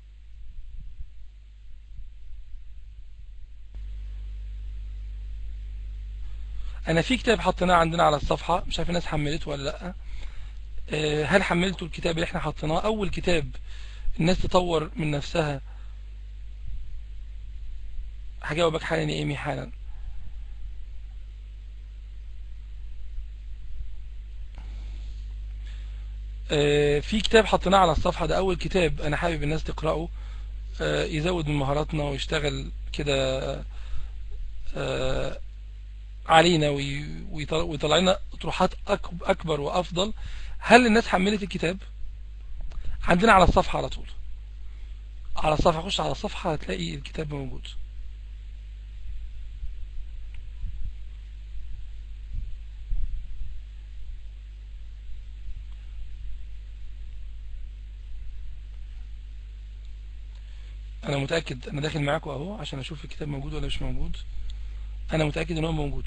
انا في كتاب حطيناه عندنا على الصفحة، مش عارف الناس حملته ولا لا. هل حملتوا الكتاب اللي احنا حطيناه؟ اول كتاب الناس تطور من نفسها. هجاوبك حالا يا ايمي، حالا. في كتاب حطيناه على الصفحة، ده اول كتاب انا حابب الناس تقرأه، يزود من مهاراتنا ويشتغل كده آه، علينا، ويطلع لنا اطروحات اكبر وافضل. هل الناس حملت الكتاب؟ عندنا على الصفحة على طول، على الصفحة، خش على الصفحة هتلاقي الكتاب موجود. انا متأكد، انا داخل معاكم اهو عشان اشوف الكتاب موجود ولا مش موجود. انا متأكد ان هو موجود.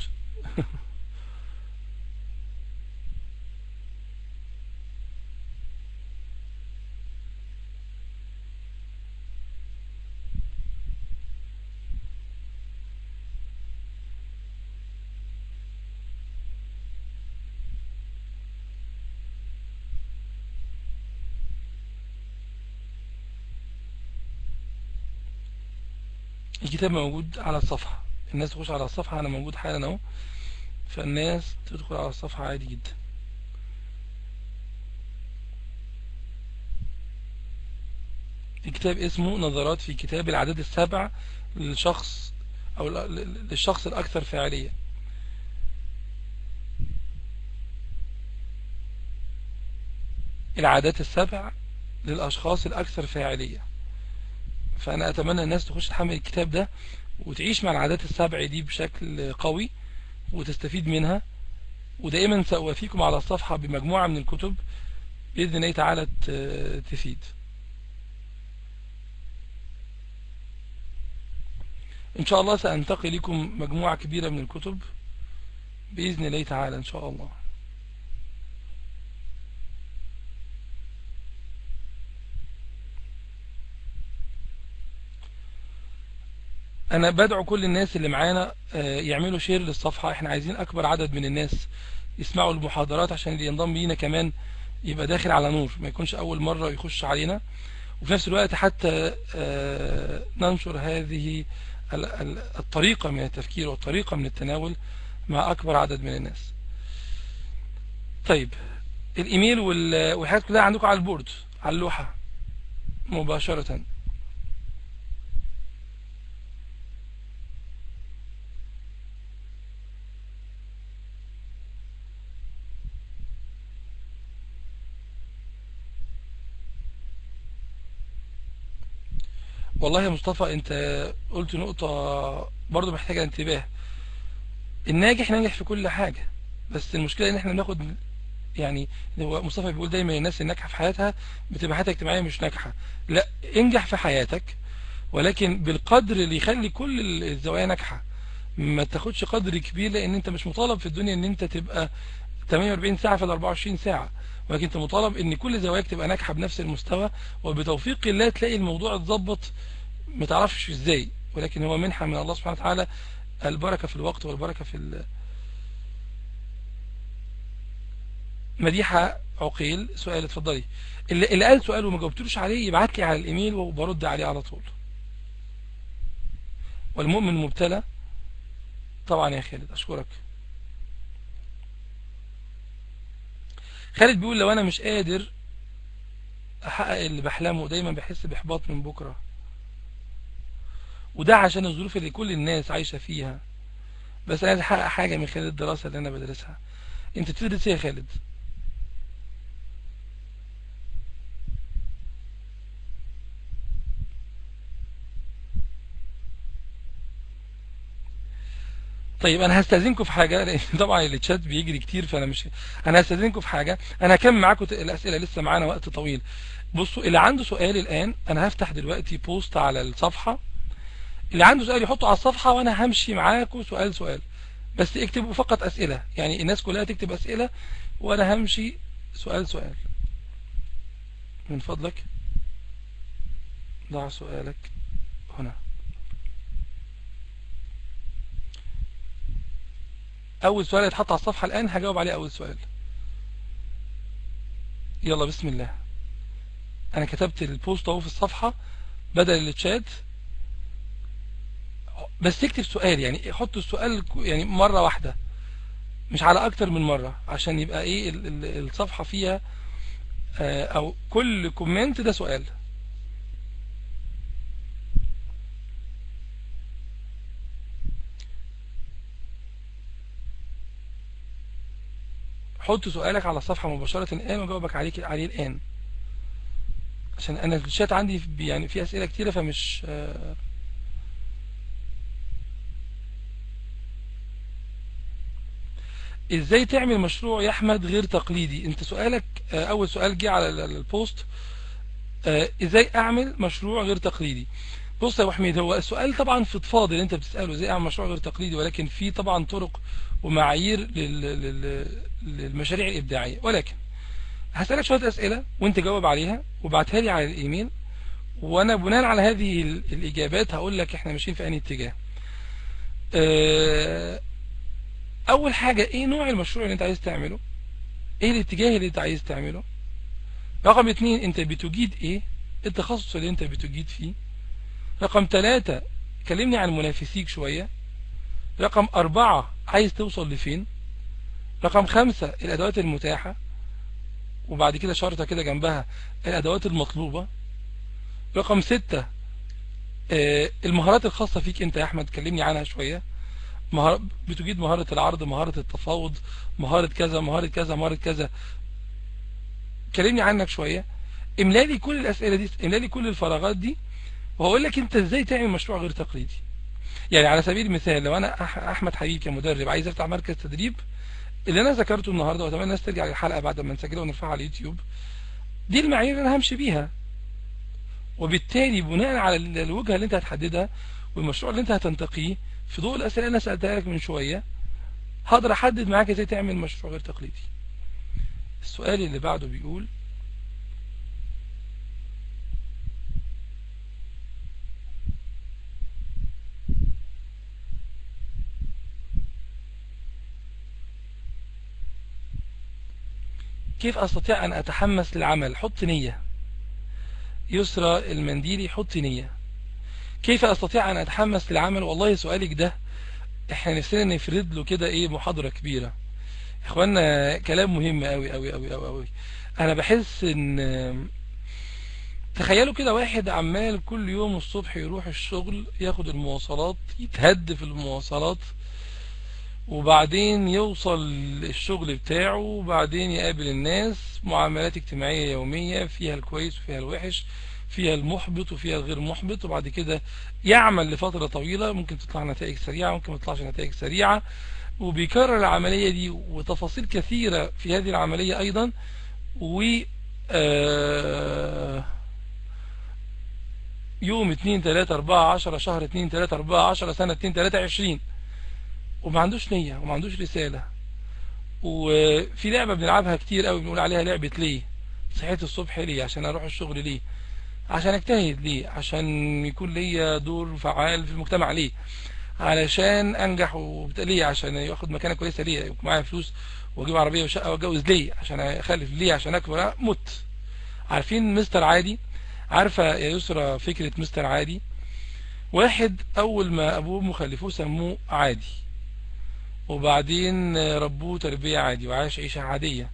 الكتاب موجود على الصفحة، الناس تخش على الصفحة، انا موجود حالا اهو، فالناس تدخل على الصفحة عادي جدا. الكتاب اسمه نظرات في كتاب العادات السبع للشخص، او للشخص الاكثر فاعلية. العادات السبع للاشخاص الاكثر فاعلية. فانا اتمنى الناس تخش تحمل الكتاب ده وتعيش مع العادات السبع دي بشكل قوي وتستفيد منها. ودائما سأوافيكم على الصفحة بمجموعة من الكتب بإذن الله تعالى تفيد. إن شاء الله سأنتقي لكم مجموعة كبيرة من الكتب بإذن الله تعالى إن شاء الله. أنا بدعو كل الناس اللي معانا يعملوا شير للصفحة. إحنا عايزين أكبر عدد من الناس يسمعوا المحاضرات عشان اللي ينضم لينا كمان يبقى داخل على نور، ما يكونش أول مرة يخش علينا. وفي نفس الوقت حتى ننشر هذه الطريقة من التفكير والطريقة من التناول مع أكبر عدد من الناس. طيب الإيميل والحاجات كلها عندكم على البورد، على اللوحة مباشرة. والله يا مصطفى أنت قلت نقطة برضو محتاجة انتباه. الناجح ناجح في كل حاجة، بس المشكلة ان احنا بناخد، يعني هو مصطفى بيقول دايما الناس الناجحة في حياتها بتبقى حياتها اجتماعية مش ناجحة. لا، انجح في حياتك ولكن بالقدر اللي يخلي كل الزوايا ناجحة. ما تاخدش قدر كبير، لان انت مش مطالب في الدنيا ان انت تبقى 48 ساعة في ال 24 ساعة، ولكن انت مطالب ان كل زواياك تبقى ناجحة بنفس المستوى، وبتوفيق الله تلاقي الموضوع اتظبط. ما تعرفش ازاي، ولكن هو منحة من الله سبحانه وتعالى. البركة في الوقت والبركة في مديحة عقيل. سؤال، اتفضلي. اللي قال سؤال وما جاوبتلوش عليه يبعت لي على الايميل وبرد عليه على طول. والمؤمن مبتلى. طبعا يا خالد أشكرك. خالد بيقول لو أنا مش قادر أحقق اللي بحلمه دايما بحس بإحباط من بكرة، وده عشان الظروف اللي كل الناس عايشة فيها، بس أنا عايز أحقق حاجة من خلال الدراسة اللي أنا بدرسها. أنت بتدرس إيه يا خالد؟ طيب انا هستاذنكم في حاجه، لان طبعا الشات بيجري كتير، فانا مش، انا هستاذنكم في حاجه. انا هكمل معاكم الاسئله، لسه معانا وقت طويل. بصوا، اللي عنده سؤال الان انا هفتح دلوقتي بوست على الصفحه، اللي عنده سؤال يحطه على الصفحه وانا همشي معاكم سؤال سؤال، بس اكتبوا فقط اسئله، يعني الناس كلها تكتب اسئله وانا همشي سؤال سؤال. من فضلك ضع سؤالك هنا. اول سؤال يتحط على الصفحه الان هجاوب عليه اول سؤال. يلا بسم الله. انا كتبت البوست اهو في الصفحه بدل الشات، بس اكتب سؤال، يعني حط السؤال يعني مرة واحدة مش على اكتر من مرة، عشان يبقى ايه الصفحة فيها او كل كومنت ده سؤال. حط سؤالك على الصفحة مباشرة الان وجاوبك عليه الان، عشان انا الشات عندي يعني في اسئلة كتيرة، فمش ازاي تعمل مشروع يا احمد غير تقليدي؟ انت سؤالك اول سؤال جه على البوست، ازاي اعمل مشروع غير تقليدي. بص يا ابو حميد، هو السؤال طبعا فضفاض اللي انت بتساله ازاي اعمل مشروع غير تقليدي، ولكن في طبعا طرق ومعايير للمشاريع الابداعيه، ولكن هسالك شويه اسئله وانت جاوب عليها وابعتها لي على الايميل، وانا بناء على هذه الاجابات هقول لك احنا ماشيين في انهي اتجاه. اول حاجه، ايه نوع المشروع اللي انت عايز تعمله؟ ايه الاتجاه اللي انت عايز تعمله؟ رقم 2، انت بتجيد ايه؟ التخصص اللي انت بتجيد فيه. رقم 3، كلمني عن منافسيك شوية. رقم 4، عايز توصل لفين. رقم 5، الأدوات المتاحة، وبعد كده شرطة كده جنبها الأدوات المطلوبة. رقم 6، المهارات الخاصة فيك أنت يا أحمد، كلمني عنها شوية. بتجيد مهارة العرض، مهارة التفاوض، مهارة كذا، مهارة كذا، مهارة كذا، كلمني عنك شوية. املالي كل الأسئلة دي، املالي كل الفراغات دي، وهقول لك أنت إزاي تعمل مشروع غير تقليدي. يعني على سبيل المثال، لو انا احمد حبيب كمدرب عايز افتح مركز تدريب، اللي انا ذكرته النهارده، واتمنى الناس ترجع للحلقه بعد ما نسجلها ونرفعها على اليوتيوب، دي المعايير اللي انا همشي بيها، وبالتالي بناء على الوجهه اللي انت هتحددها والمشروع اللي انت هتنتقيه في ضوء الاسئله اللي انا سالتها لك من شويه، هقدر احدد معاك ازاي تعمل مشروع غير تقليدي. السؤال اللي بعده بيقول: كيف استطيع ان اتحمس للعمل؟ حط نيه. يسرى المنديلي: حط نيه. كيف استطيع ان اتحمس للعمل؟ والله سؤالك ده احنا نفسنا نفرد له كده ايه محاضرة كبيرة يا اخوانا، كلام مهم قوي قوي قوي قوي قوي. انا بحس ان، تخيلوا كده واحد عمال كل يوم الصبح يروح الشغل، ياخد المواصلات، يتهد في المواصلات، وبعدين يوصل الشغل بتاعه، وبعدين يقابل الناس، معاملات اجتماعية يومية فيها الكويس وفيها الوحش، فيها المحبط وفيها الغير محبط، وبعد كده يعمل لفترة طويلة، ممكن تطلع نتائج سريعة، ممكن ما تطلعش نتائج سريعة، وبيكرر العملية دي وتفاصيل كثيرة في هذه العملية أيضا، و يوم 2 3 4 10 شهر 2 3 4 10 سنة 2 3 20، وما عندوش نية وما عندوش رسالة. وفي لعبة بنلعبها كتير قوي بنقول عليها لعبة ليه. صحيت الصبح ليه؟ عشان اروح الشغل. ليه؟ عشان اجتهد. ليه؟ عشان يكون ليا دور فعال في المجتمع. ليه؟ علشان انجح. ليه؟ عشان ياخد مكانه كويسة. ليه؟ يكون معايا فلوس واجيب عربية وشقة واتجوز. ليه؟ عشان اخلف. ليه؟ عشان اكبر مت. عارفين مستر عادي؟ عارفة يا يسرى فكرة مستر عادي؟ واحد اول ما ابوه وامه خلفوه سموه عادي، وبعدين ربوه تربية عادي وعاش عيشة عادية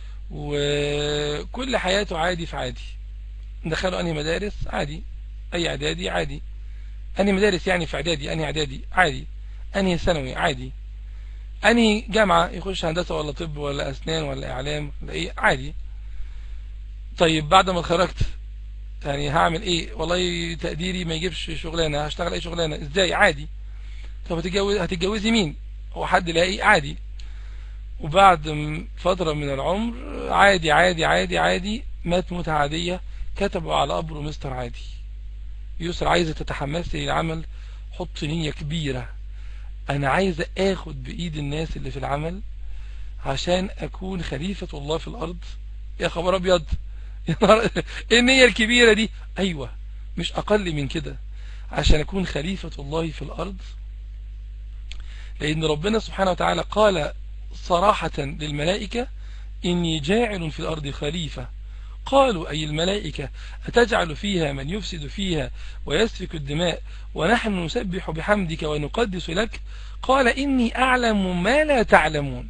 وكل حياته عادي في عادي. دخلوا انهي مدارس عادي، اي اعدادي عادي، انهي مدارس يعني في اعدادي، انهي اعدادي عادي، انهي ثانوي عادي، انهي جامعة يخش هندسة ولا طب ولا اسنان ولا اعلام ولا ايه عادي. طيب بعد ما اتخرجت يعني هعمل ايه؟ والله تقديري ما يجيبش شغلانة، هشتغل اي شغلانة ازاي؟ عادي. طب هتتجوزي مين؟ هو حد لاقي؟ عادي. وبعد فترة من العمر عادي عادي عادي عادي مات موتة عادية، كتبوا على قبره مستر عادي. يسرى عايزة تتحمسي للعمل، حط نية كبيرة، انا عايزة اخد بايد الناس اللي في العمل عشان اكون خليفة الله في الارض. يا خبر ابيض، يا نهار ايه النية الكبيرة دي؟ ايوه، مش اقل من كده، عشان اكون خليفة الله في الارض. لان ربنا سبحانه وتعالى قال صراحة للملائكة إني جاعل في الأرض خليفة. قالوا أي الملائكة أتجعل فيها من يفسد فيها ويسفك الدماء ونحن نسبح بحمدك ونقدس لك؟ قال إني أعلم ما لا تعلمون.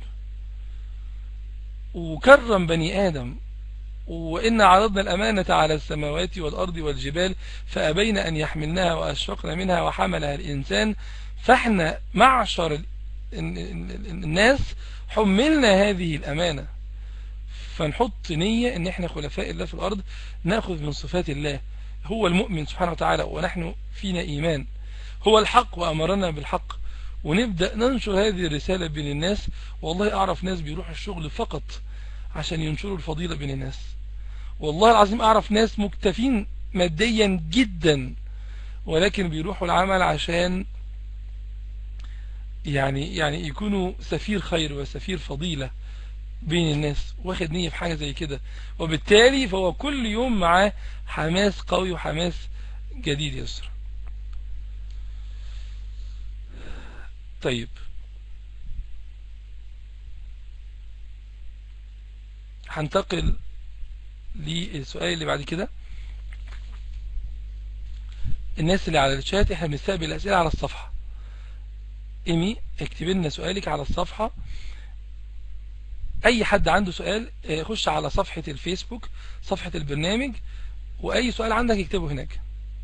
وكرم بني آدم، وإن عرضنا الأمانة على السماوات والأرض والجبال فأبين أن يحملناها وأشفقن منها وحملها الإنسان. فإحنا معشر الناس حملنا هذه الأمانة، فنحط نية ان احنا خلفاء الله في الارض، ناخذ من صفات الله. هو المؤمن سبحانه وتعالى ونحن فينا ايمان، هو الحق وامرنا بالحق، ونبدأ ننشر هذه الرسالة بين الناس. والله اعرف ناس بيروحوا الشغل فقط عشان ينشروا الفضيلة بين الناس. والله العظيم اعرف ناس مكتفين ماديا جدا، ولكن بيروحوا العمل عشان يعني يكونوا سفير خير وسفير فضيلة بين الناس، واخد نية في حاجة زي كده، وبالتالي فهو كل يوم معاه حماس قوي وحماس جديد يسر. طيب هنتقل للسؤال اللي بعد كده. الناس اللي على الشات احنا بنستقبل الأسئلة على الصفحة. ايمي اكتب لنا سؤالك على الصفحة، اي حد عنده سؤال خش على صفحة الفيسبوك صفحة البرنامج، واي سؤال عندك اكتبه هناك.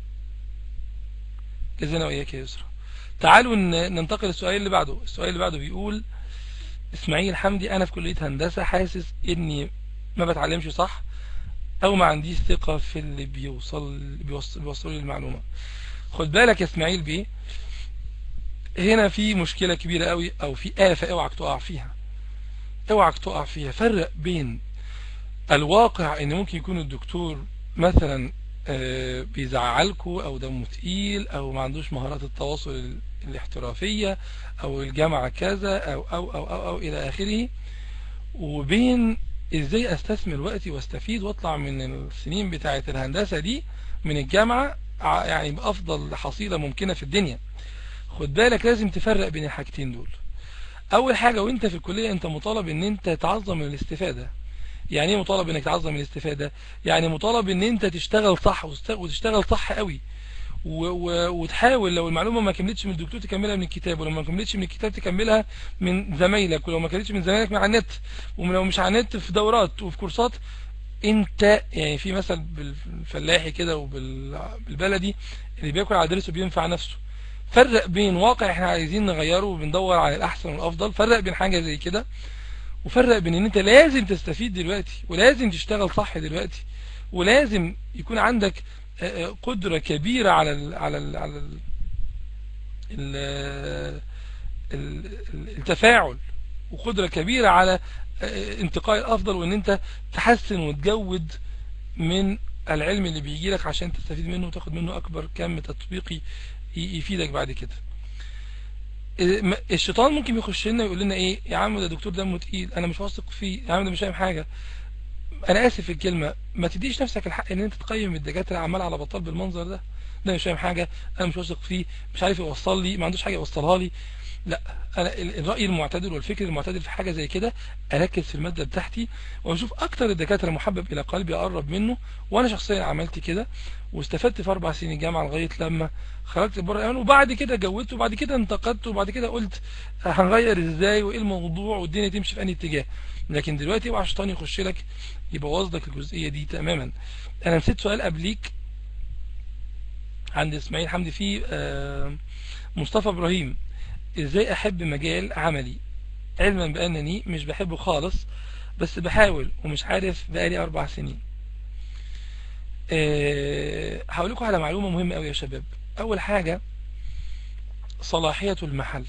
جزانا وإياك يا يسرا. تعالوا ننتقل للسؤال اللي بعده. السؤال اللي بعده بيقول اسماعيل حمدي، انا في كلية هندسة حاسس اني ما بتعلمش صح او ما عنديش ثقة في اللي بيوصلوا لي المعلومة. خد بالك يا اسماعيل بيه، هنا في مشكلة كبيرة قوي، او في آفة اوعك تقع فيها، اوعك تقع فيها. فرق بين الواقع ان ممكن يكون الدكتور مثلا بيزعلكوا او دمه تقيل او ما عندوش مهارات التواصل الاحترافية او الجامعة كذا أو الى اخره، وبين ازاي استثمر وقتي واستفيد واطلع من السنين بتاعة الهندسة دي من الجامعة يعني بافضل حصيلة ممكنة في الدنيا. خد بالك لازم تفرق بين الحاجتين دول. اول حاجة وانت في الكلية انت مطالب ان انت تعظم الاستفادة. يعني ايه مطالب انك تعظم الاستفادة؟ يعني مطالب ان انت تشتغل صح وتشتغل صح قوي، وتحاول لو المعلومة ما كملتش من الدكتور تكملها من الكتاب، ولو ما كملتش من الكتاب تكملها من زمايلك، ولو ما كملتش من زمايلك من على النت، ولو مش على النت في دورات وفي كورسات. انت يعني في مثل بالفلاحي كده وبالبلدي، اللي بياكل على درسه بينفع نفسه. فرق بين واقع احنا عايزين نغيره وبندور على الاحسن والافضل، فرق بين حاجة زي كده، وفرق بين ان انت لازم تستفيد دلوقتي ولازم تشتغل صح دلوقتي، ولازم يكون عندك قدرة كبيرة التفاعل، وقدرة كبيرة على انتقاء الافضل، وان انت تحسن وتجود من العلم اللي بيجي لك عشان تستفيد منه وتاخد منه اكبر كم تطبيقي يفيدك بعد كده. الشيطان ممكن يخش لنا ويقول لنا ايه يا عم ده دكتور دمه تقيل، انا مش واثق فيه، يا عم ده مش فاهم حاجه. انا اسف في الكلمه، ما تديش نفسك الحق ان انت تقيم الدكاتره عمال على بطال بالمنظر ده. ده مش فاهم حاجه، انا مش واثق فيه، مش عارف يوصل لي، ما عندوش حاجه يوصلها لي. لا، انا الراي المعتدل والفكر المعتدل في حاجه زي كده اركز في الماده بتاعتي واشوف اكتر الدكاتره محبب الى قلبي اقرب منه. وانا شخصيا عملت كده واستفدت في 4 سنين الجامعه لغايه لما خرجت بره الامان، وبعد كده جودت، وبعد كده انتقدت، وبعد كده قلت هنغير ازاي وايه الموضوع والدنيا تمشي في انهي اتجاه. لكن دلوقتي اوعى شيطان يخش لك يبوظ لك الجزئيه دي تماما. انا نسيت سؤال قبليك عند اسماعيل حمدي في مصطفى ابراهيم: ازاي احب مجال عملي علما بانني مش بحبه خالص بس بحاول ومش عارف بقالي 4 سنين. هقول لكم على معلومة مهمة قوي يا شباب. اول حاجة صلاحية المحل،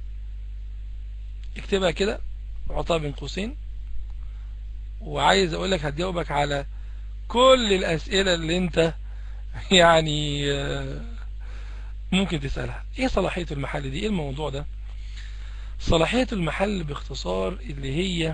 اكتبها كده وحطها بين قوسين، وعايز اقول لك هتجاوبك على كل الاسئلة اللي انت يعني ممكن تسألها. ايه صلاحية المحل دي؟ ايه الموضوع ده؟ صلاحية المحل باختصار اللي هي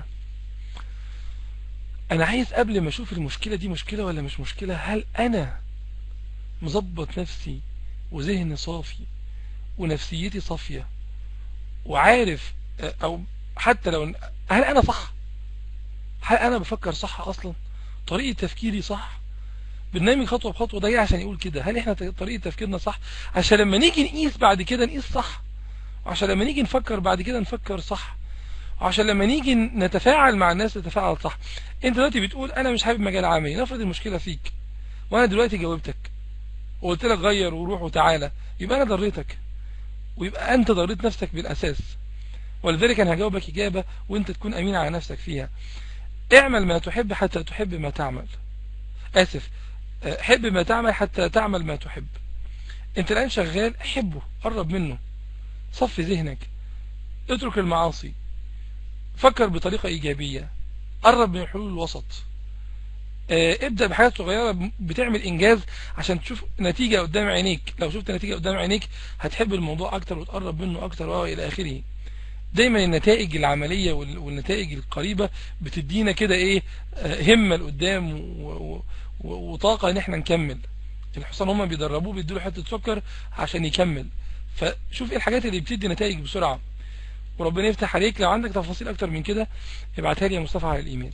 انا عايز قبل ما اشوف المشكلة دي مشكلة ولا مش مشكلة، هل انا مظبط نفسي وذهني صافي ونفسيتي صافية وعارف، او حتى لو هل انا صح، هل انا بفكر صح اصلا، طريقة تفكيري صح، برنامج خطوة بخطوة ده جاي عشان يقول كده. هل احنا طريقة تفكيرنا صح عشان لما نيجي نقيس بعد كده نقيس صح، وعشان لما نيجي نفكر بعد كده نفكر صح، وعشان لما نيجي نتفاعل مع الناس نتفاعل صح. انت دلوقتي بتقول انا مش حابب مجال عملي، نفرض المشكلة فيك وانا دلوقتي جاوبتك وقلت لك غير وروح وتعالى، يبقى انا ضريتك ويبقى انت ضريت نفسك بالاساس. ولذلك انا هجاوبك اجابة وانت تكون امين على نفسك فيها: اعمل ما تحب حتى تحب ما تعمل. اسف، حب ما تعمل حتى تعمل ما تحب. انت الان شغال، حبه، قرب منه، صفي ذهنك، اترك المعاصي، فكر بطريقة ايجابية، قرب من حلول الوسط، ابدأ بحاجات صغيرة بتعمل انجاز عشان تشوف نتيجة قدام عينيك. لو شفت نتيجة قدام عينيك هتحب الموضوع اكتر وتقرب منه اكتر والى اخره. دايما النتائج العملية والنتائج القريبة بتدينا كده ايه، همة لقدام وطاقة ان احنا نكمل. الحصان هما بيدربوه بيديله حتة سكر عشان يكمل. فشوف ايه الحاجات اللي بتدي نتائج بسرعة، وربنا يفتح عليك. لو عندك تفاصيل اكتر من كده ابعتها لي يا مصطفى على الايميل.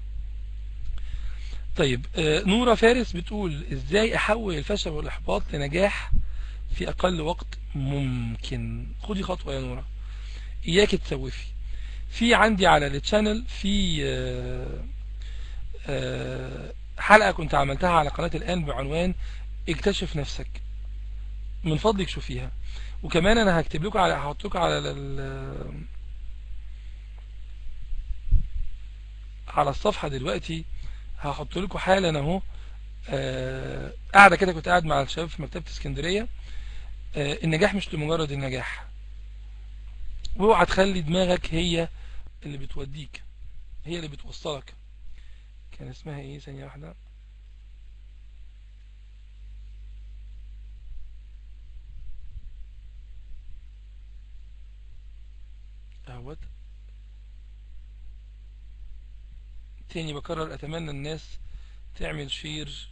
طيب، نورة فارس بتقول: ازاي احول الفشل والاحباط لنجاح في اقل وقت ممكن؟ خدي خطوة يا نورة، اياك تسوفي. في عندي على التشانل في حلقة كنت عملتها على قناة الآن بعنوان اكتشف نفسك، من فضلك شوفيها. وكمان انا هكتب لكم هحط لكم على الصفحة دلوقتي، هحط لكم حالا اهو قاعدة كده كنت قاعد مع الشباب في مكتبة اسكندرية. النجاح مش لمجرد النجاح، واوعى تخلي دماغك هي اللي بتوديك، هي اللي بتوصلك. كان اسمها ايه؟ ثانية واحدة. اهوت تاني بكرر: اتمنى الناس تعمل شير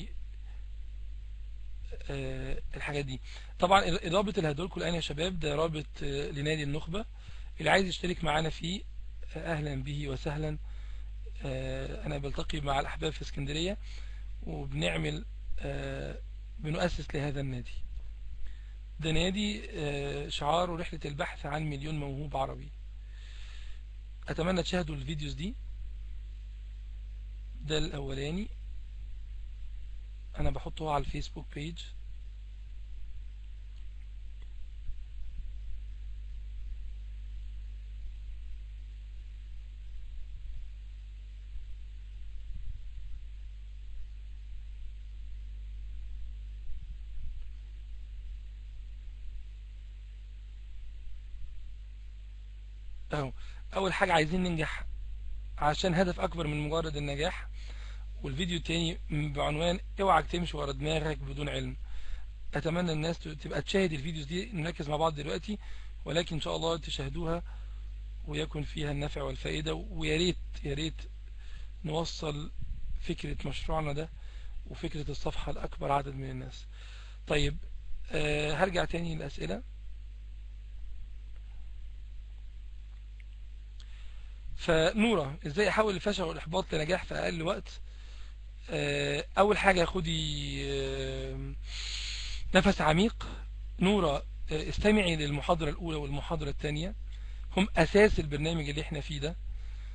الحاجات دي. طبعا الرابط اللي هدولكم الان يا شباب ده رابط لنادي النخبة، اللي عايز يشترك معانا فيه اهلا به وسهلا. انا بلتقي مع الاحباب في اسكندرية وبنعمل بنؤسس لهذا النادي. ده نادي شعاره رحلة البحث عن مليون موهوب عربي. اتمنى تشاهدوا الفيديوز دي. ده الاولاني انا بحطه على الفيسبوك بيج. اهو اول حاجة عايزين ننجح عشان هدف اكبر من مجرد النجاح. والفيديو التاني بعنوان اوعك تمشي ورا دماغك بدون علم. اتمنى الناس تبقى تشاهد الفيديوز دي، نركز مع بعض دلوقتي ولكن ان شاء الله تشاهدوها ويكون فيها النفع والفائدة. ويا ريت يا ريت نوصل فكرة مشروعنا ده وفكرة الصفحة لأكبر عدد من الناس. طيب هرجع تاني للأسئلة. فنورة، ازاي احول الفشل والاحباط لنجاح في اقل وقت؟ اول حاجة خدي نفس عميق. نورة، استمعي للمحاضرة الاولى والمحاضرة الثانية، هم اساس البرنامج اللي احنا فيه ده.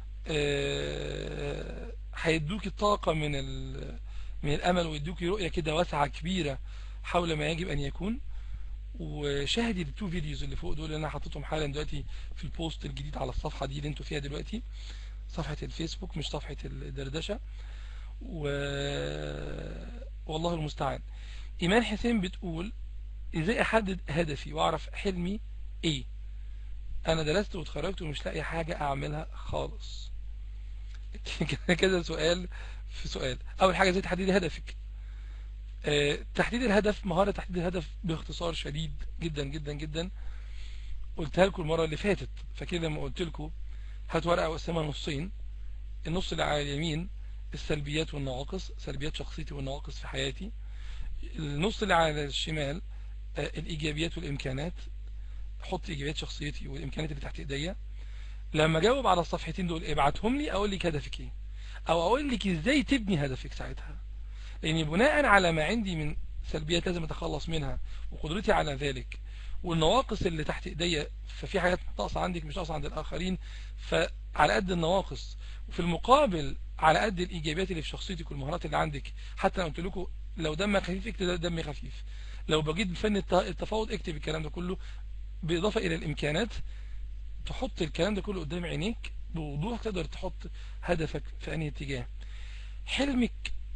هيدوكي طاقة من الامل، ويدوكي رؤية كده واسعة كبيرة حول ما يجب ان يكون. وشاهدي التو فيديوز اللي فوق دول اللي انا حاططهم حالا دلوقتي في البوست الجديد على الصفحة دي اللي انتوا فيها دلوقتي، صفحة الفيسبوك مش صفحة الدردشة. والله المستعان. ايمان حسين بتقول ازاي احدد هدفي واعرف حلمي ايه؟ انا درست واتخرجت ومش لاقي حاجة اعملها خالص. كده سؤال في سؤال. اول حاجة ازاي تحددي هدفك؟ تحديد الهدف، مهارة تحديد الهدف باختصار شديد جدا جدا جدا، قلتها لكم المرة اللي فاتت. فكده لما قلت لكم هات ورقة وقسمها نصين، النص اللي على اليمين السلبيات والنواقص، سلبيات شخصيتي والنواقص في حياتي. النص اللي على الشمال الإيجابيات والإمكانات، حط إيجابيات شخصيتي والإمكانات اللي تحت إيديا. لما جاوب على الصفحتين دول ابعتهم لي، أقول لك هدفك إيه، أو أقول لك إزاي تبني هدفك ساعتها. لأني بناء على ما عندي من سلبيات لازم أتخلص منها وقدرتي على ذلك، والنواقص اللي تحت إيديا، ففي حاجات ناقصة عندك مش ناقصة عند الآخرين، فعلى قد النواقص وفي المقابل على قد الإيجابيات اللي في شخصيتك والمهارات اللي عندك. حتى لو قلت لكم لو دمك خفيف اكتب دمي خفيف، لو بجيد بفن التفاوض اكتب الكلام ده كله، بالإضافة إلى الإمكانات. تحط الكلام ده كله قدام عينيك بوضوح، تقدر تحط هدفك في أي اتجاه. حلمك،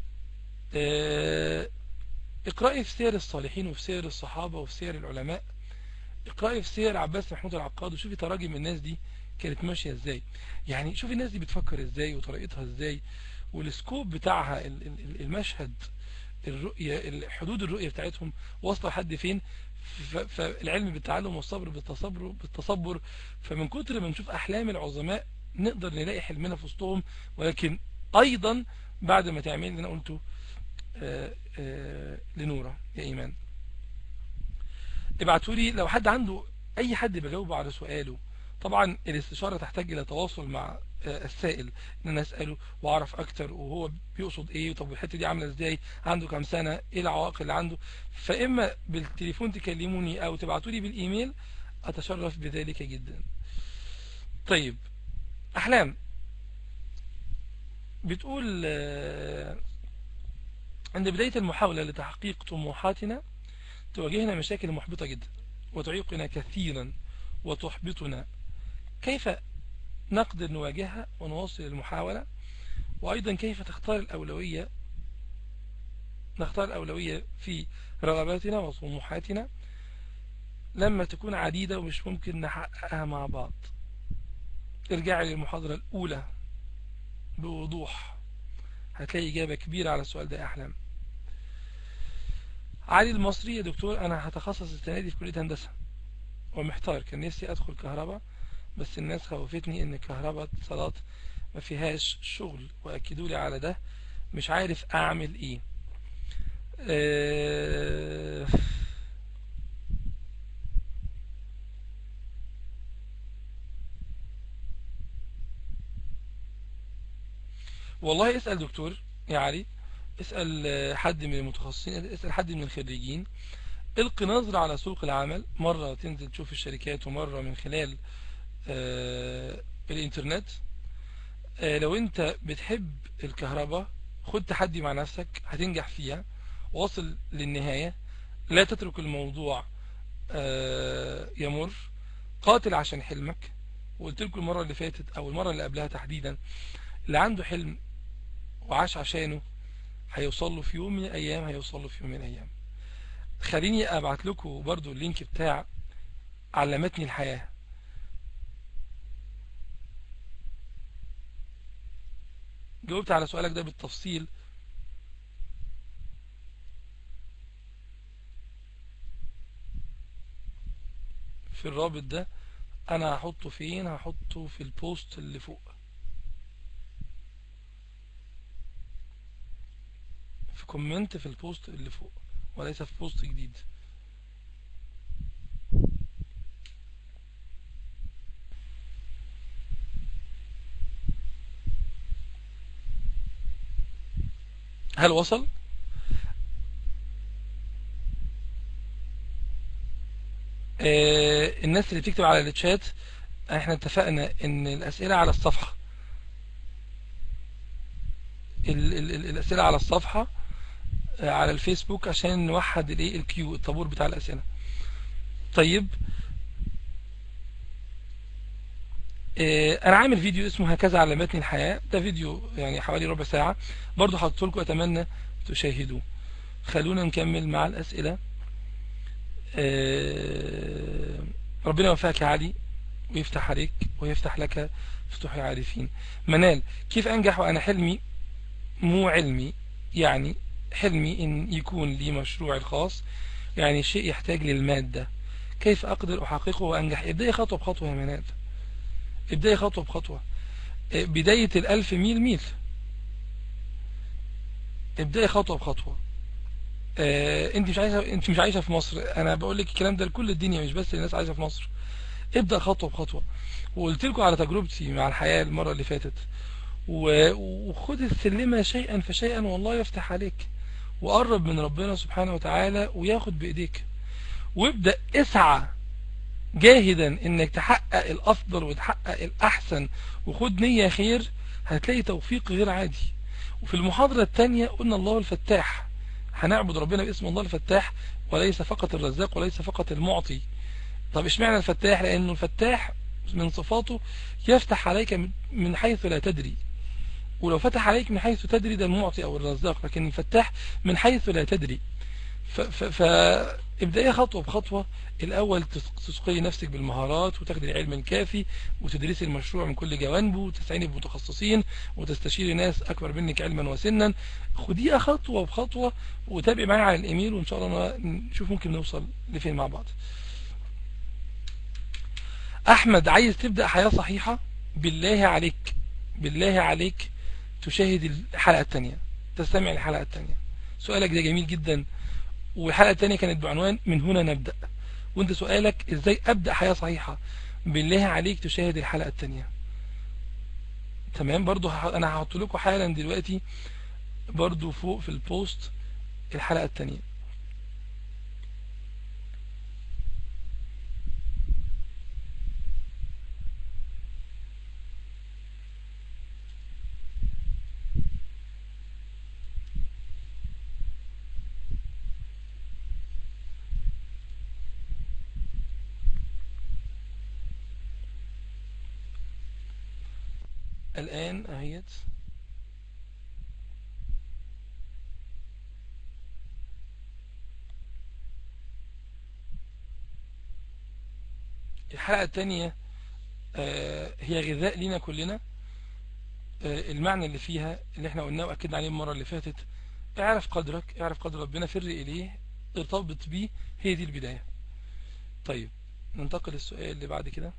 اقرأي في سير الصالحين وفي سير الصحابة وفي سير العلماء. اقرأي في سير عباس محمود العقاد وشوفي تراجم الناس دي كانت ماشية ازاي. يعني شوفي الناس دي بتفكر ازاي وطريقتها ازاي والسكوب بتاعها، المشهد، الرؤية، حدود الرؤية بتاعتهم واصلة لحد فين. فالعلم بالتعلم والصبر بالتصبر. فمن كتر ما نشوف أحلام العظماء نقدر نلاقي حلمنا في وسطهم. ولكن أيضا بعد ما تعمل اللي أنا قلته لنورة يا إيمان، ابعتولي لو حد عنده أي حد بجاوبه على سؤاله. طبعا الاستشارة تحتاج إلى تواصل مع السائل، ان انا اساله واعرف اكتر وهو بيقصد ايه، طب الحته دي عامله ازاي، عنده كام سنه، ايه العوائق اللي عنده. فاما بالتليفون تكلموني او تبعتولي بالايميل، اتشرف بذلك جدا. طيب، احلام بتقول عند بداية المحاولة لتحقيق طموحاتنا تواجهنا مشاكل محبطة جدا وتعيقنا كثيرا وتحبطنا، كيف نقدر نواجهها ونواصل المحاولة؟ وأيضا كيف نختار الأولوية في رغباتنا وطموحاتنا لما تكون عديدة ومش ممكن نحققها مع بعض؟ ارجعي للمحاضرة الأولى بوضوح، هتلاقي إجابة كبيرة على السؤال ده يا أحلام. علي المصري، يا دكتور أنا هتخصص السنة دي في كلية هندسة ومحتار، كان نفسي أدخل كهرباء بس الناس خوفتني إن كهرباء اتصالات ما فيهاش شغل وأكدوا لي على ده، مش عارف أعمل إيه. والله اسأل دكتور يا علي، اسأل حد من المتخصصين، اسأل حد من الخريجين، القي نظرة على سوق العمل، مرة تنزل تشوف الشركات ومرة من خلال الانترنت. لو انت بتحب الكهرباء خد تحدي مع نفسك هتنجح فيها، واصل للنهاية، لا تترك الموضوع يمر، قاتل عشان حلمك. وقلت لكم المرة اللي فاتت او المرة اللي قبلها تحديدا، اللي عنده حلم وعاش عشانه هيوصل له في يوم من الايام، هيوصل له في يوم من الايام. خليني ابعت لكم برضو اللينك بتاع علمتني الحياة. جاوبت على سؤالك ده بالتفصيل في الرابط ده، انا هحطه فين؟ هحطه في البوست اللي فوق، في كومنت في البوست اللي فوق وليس في بوست جديد. هل وصل؟ الناس اللي بتكتب على الشات، احنا اتفقنا ان الاسئلة على الصفحة، الاسئلة على الصفحة على الفيسبوك عشان نوحد الايه الكيو، الطابور بتاع الاسئلة. طيب انا عامل فيديو اسمه هكذا علمتني الحياة، ده فيديو يعني حوالي ربع ساعة، برضو حطيته لكم، اتمنى تشاهدوه. خلونا نكمل مع الاسئلة. ربنا يوفقك يا علي ويفتح عليك ويفتح لك فتوح العارفين. منال: كيف انجح وانا حلمي مو علمي؟ يعني حلمي ان يكون لي مشروعي الخاص، يعني شيء يحتاج للمادة، كيف اقدر احققه وانجح؟ ابدأي خطوة بخطوة يا منال، ابدأي خطوة بخطوة. بداية الألف ميل ميل، ابدأي خطوة بخطوة. انت مش عايشة في مصر، انا بقول لك الكلام ده لكل الدنيا مش بس للناس عايشة في مصر. ابدأ خطوة بخطوة، وقلت لكم على تجربتي مع الحياة المرة اللي فاتت، وخد السلمة شيئا فشيئا والله يفتح عليك، وقرب من ربنا سبحانه وتعالى وياخد بإيديك، وابدأ اسعى جاهدا انك تحقق الافضل وتحقق الاحسن، وخد نية خير، هتلاقي توفيق غير عادي. وفي المحاضرة الثانية قلنا الله الفتاح، هنعبد ربنا باسم الله الفتاح، وليس فقط الرزاق وليس فقط المعطي. طب اشمعنى الفتاح؟ لانه الفتاح من صفاته يفتح عليك من حيث لا تدري، ولو فتح عليك من حيث تدري ده المعطي او الرزاق، لكن الفتاح من حيث لا تدري. فابدأي خطوة بخطوة. الأول تسقي نفسك بالمهارات وتاخدي العلم الكافي وتدرسي المشروع من كل جوانبه وتستعيني بمتخصصين وتستشيري ناس أكبر منك علما وسنا. خديها خطوة بخطوة وتابعي معايا على الإيميل، وإن شاء الله نشوف ممكن نوصل لفين مع بعض. أحمد: عايز تبدأ حياة صحيحة؟ بالله عليك، بالله عليك تشاهد الحلقة الثانية، تستمع الحلقة الثانية. سؤالك ده جميل جدا، والحلقة الثانية كانت بعنوان من هنا نبدأ، وانت سؤالك ازاي ابدأ حياة صحيحة. بالله عليك تشاهد الحلقة الثانية. تمام، برضو انا هحط لكم حالا دلوقتي برضو فوق في البوست الحلقة الثانية. الآن اهيت. الحلقة الثانية هي غذاء لنا كلنا. المعنى اللي فيها اللي احنا قلناه وأكدنا عليه المرة اللي فاتت: اعرف قدرك، اعرف قدر ربنا، فر إليه، ارتبط بيه، هي دي البداية. طيب ننتقل للسؤال اللي بعد كده.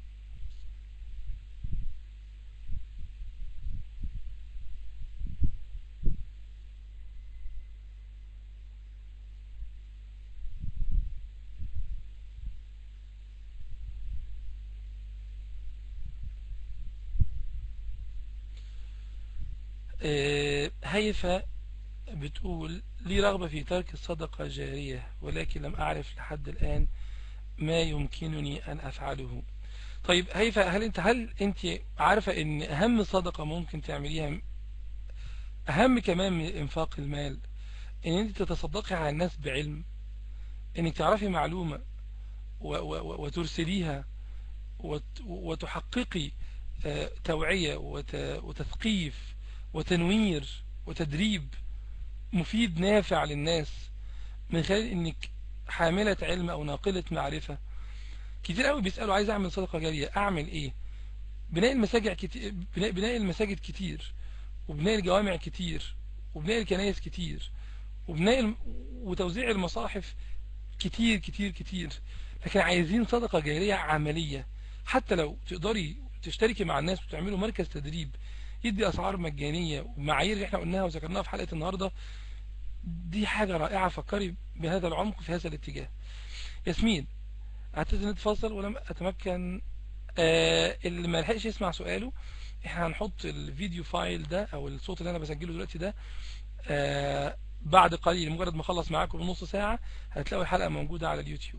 هيفا بتقول: لي رغبة في ترك الصدقة الجارية، ولكن لم أعرف لحد الآن ما يمكنني أن أفعله. طيب هيفا، هل أنت عارفة أن أهم صدقة ممكن تعمليها، أهم كمان من إنفاق المال، أن أنت تتصدقي على الناس بعلم، أنك تعرفي معلومة وترسليها وتحققي توعية وتثقيف وتنوير وتدريب مفيد نافع للناس من خلال انك حاملة علم او ناقلة معرفة. كتير قوي بيسألوا: عايز اعمل صدقة جارية، اعمل ايه؟ بناء المساجد كتير، بناء المساجد كتير، وبناء الجوامع كتير، وبناء الكنائس كتير، وتوزيع المصاحف كتير كتير كتير. لكن عايزين صدقة جارية عملية. حتى لو تقدري تشتركي مع الناس وتعملوا مركز تدريب يدي اسعار مجانية ومعايير اللي احنا قلناها وذكرناها في حلقة النهاردة، دي حاجة رائعة. فكري بهذا العمق في هذا الاتجاه. ياسمين: اعتذر ان اتفصل ولم اتمكن. اللي ما لحقش يسمع سؤاله، احنا هنحط الفيديو فايل ده او الصوت اللي انا بسجله دلوقتي ده بعد قليل مجرد ما اخلص معاكم بنص ساعة هتلاقوا الحلقة موجودة على اليوتيوب.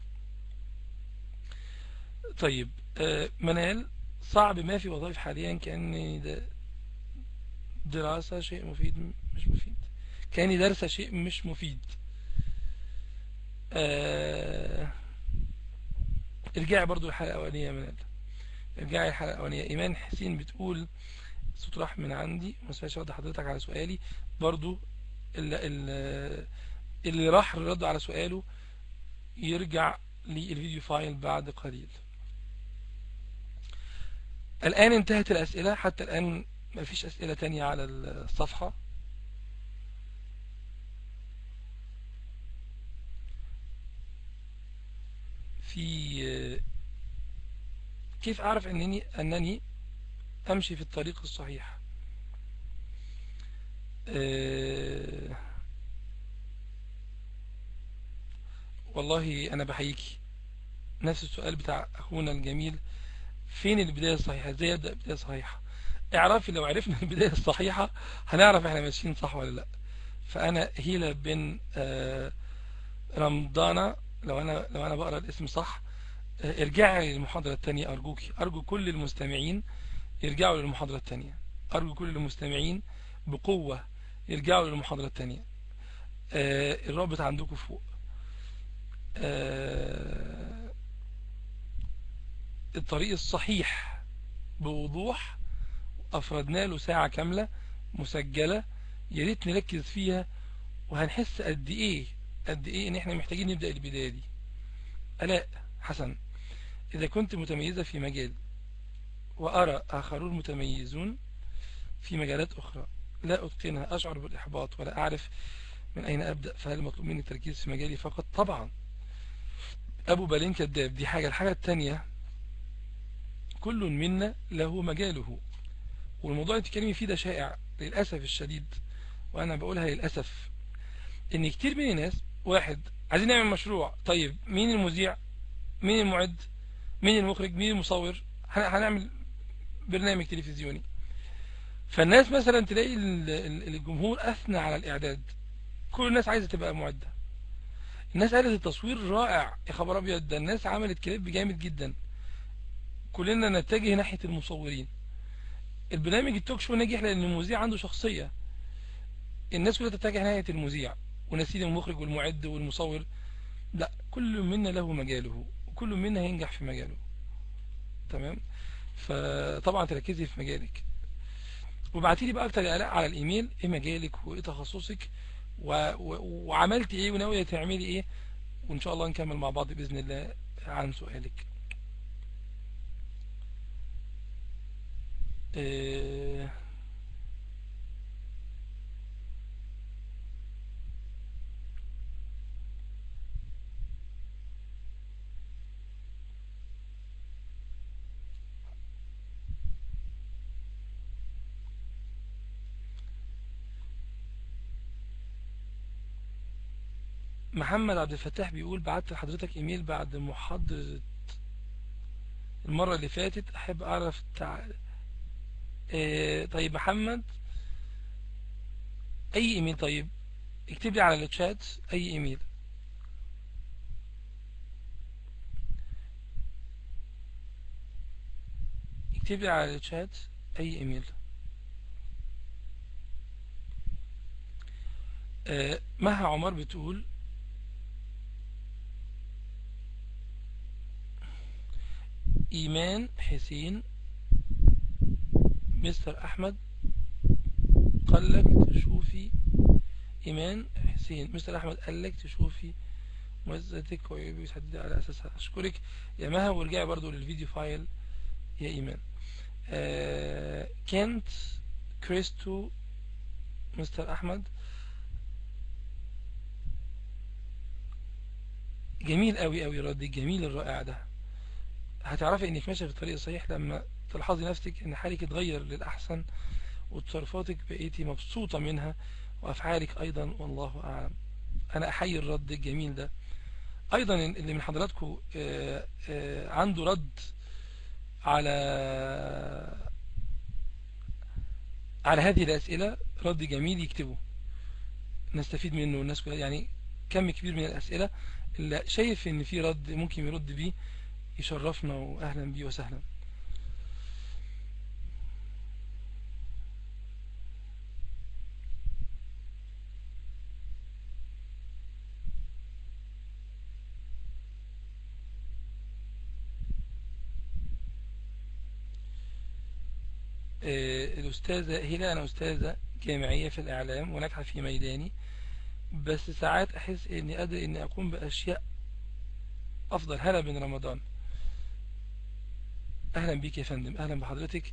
طيب منال، صعب ما في وظائف حاليا كأني دراسة شيء مفيد مش مفيد، كأني دارسة شيء مش مفيد. ارجعي برضو الحلقة الأولانية يا منال، ارجعي الحلقة الأولانية. إيمان حسين بتقول الصوت راح من عندي ما سمعتش رد حضرتك على سؤالي. برضو اللي راح الرد على سؤاله يرجع للفيديو فايل بعد قليل. الآن انتهت الأسئلة، حتى الآن ما فيش أسئلة تانية على الصفحة. في كيف أعرف أنني أمشي في الطريق الصحيح؟ والله أنا بحييكي، نفس السؤال بتاع أخونا الجميل، فين البداية الصحيحة؟ ازاي أبدأ بداية صحيحة؟ اعرفي لو عرفنا البداية الصحيحة هنعرف احنا ماشيين صح ولا لا. فأنا هيلا بن رمضانة، لو أنا بقرأ الاسم صح. ارجعي للمحاضرة التانية أرجوكي، أرجو كل المستمعين يرجعوا للمحاضرة التانية، أرجو كل المستمعين بقوة يرجعوا للمحاضرة التانية. الرابط عندكم فوق. الطريق الصحيح بوضوح أفردنا له ساعة كاملة مسجلة، يا ريت نركز فيها وهنحس قد ايه ان احنا محتاجين نبدأ البداية دي. ألاء حسن، إذا كنت متميزة في مجال وأرى آخرون متميزون في مجالات أخرى لا أتقنها أشعر بالإحباط ولا أعرف من أين أبدأ، فهل مطلوب مني التركيز في مجالي فقط؟ طبعا. أبو بالين كذاب، دي حاجة. الحاجة التانية، كل منا له مجاله، والموضوع اللي بتتكلمي فيه ده شائع للأسف الشديد، وأنا بقولها للأسف، إن كتير من الناس واحد عايزين نعمل مشروع، طيب مين المذيع، مين المعد، مين المخرج، مين المصور، هنعمل برنامج تلفزيوني. فالناس مثلا تلاقي الجمهور أثنى على الإعداد، كل الناس عايزة تبقى معدة. الناس قالت التصوير رائع، يا خبر أبيض ده الناس عملت كليب جامد جدا، كلنا نتجه ناحية المصورين. البرنامج التوك شو نجح لأن المذيع عنده شخصية، الناس كلها تتجه ناحية المذيع ونسينا المخرج والمعد والمصور. لا، كل منا له مجاله وكل منا هينجح في مجاله. تمام. فطبعا تركزي في مجالك، وابعتي لي بقى اكتر يا آلاء على الايميل ايه مجالك وايه تخصصك وعملتي ايه وناويه تعملي ايه، وان شاء الله نكمل مع بعض باذن الله عن سؤالك. آه، محمد عبد الفتاح بيقول بعت لحضرتك ايميل بعد محاضرة المرة اللي فاتت، احب اعرف طيب محمد، اي ايميل؟ طيب اكتب لي على الشات اي ايميل. اكتب لي على الشات اي ايميل. مها عمر بتقول ايمان حسين، مستر احمد قال لك تشوفي، ايمان حسين مستر احمد قال لك تشوفي مؤسستك وعيوبك تحددي على اساسها. اشكرك يا مها، وارجعي برضو للفيديو فايل يا ايمان. كانت كريستو مستر احمد، جميل قوي قوي الرد الجميل الرائع ده. هتعرفي انك ماشيه في الطريق الصحيح لما تلاحظي نفسك ان حالك اتغير للاحسن وتصرفاتك بقيتي مبسوطه منها وافعالك ايضا، والله اعلم. انا احيي الرد الجميل ده. ايضا اللي من حضراتكم عنده رد على هذه الاسئله، رد جميل يكتبه. نستفيد منه والناس كلها، يعني كم كبير من الأسئلة اللي شايف ان في رد ممكن يرد بيه يشرفنا، وأهلا بيه وسهلا. الأستاذة هلا، أنا أستاذة جامعية في الإعلام وناجحة في ميداني، بس ساعات أحس إني قادر إني أقوم بأشياء أفضل. هلا بن رمضان، أهلا بيك يا فندم، أهلا بحضرتك.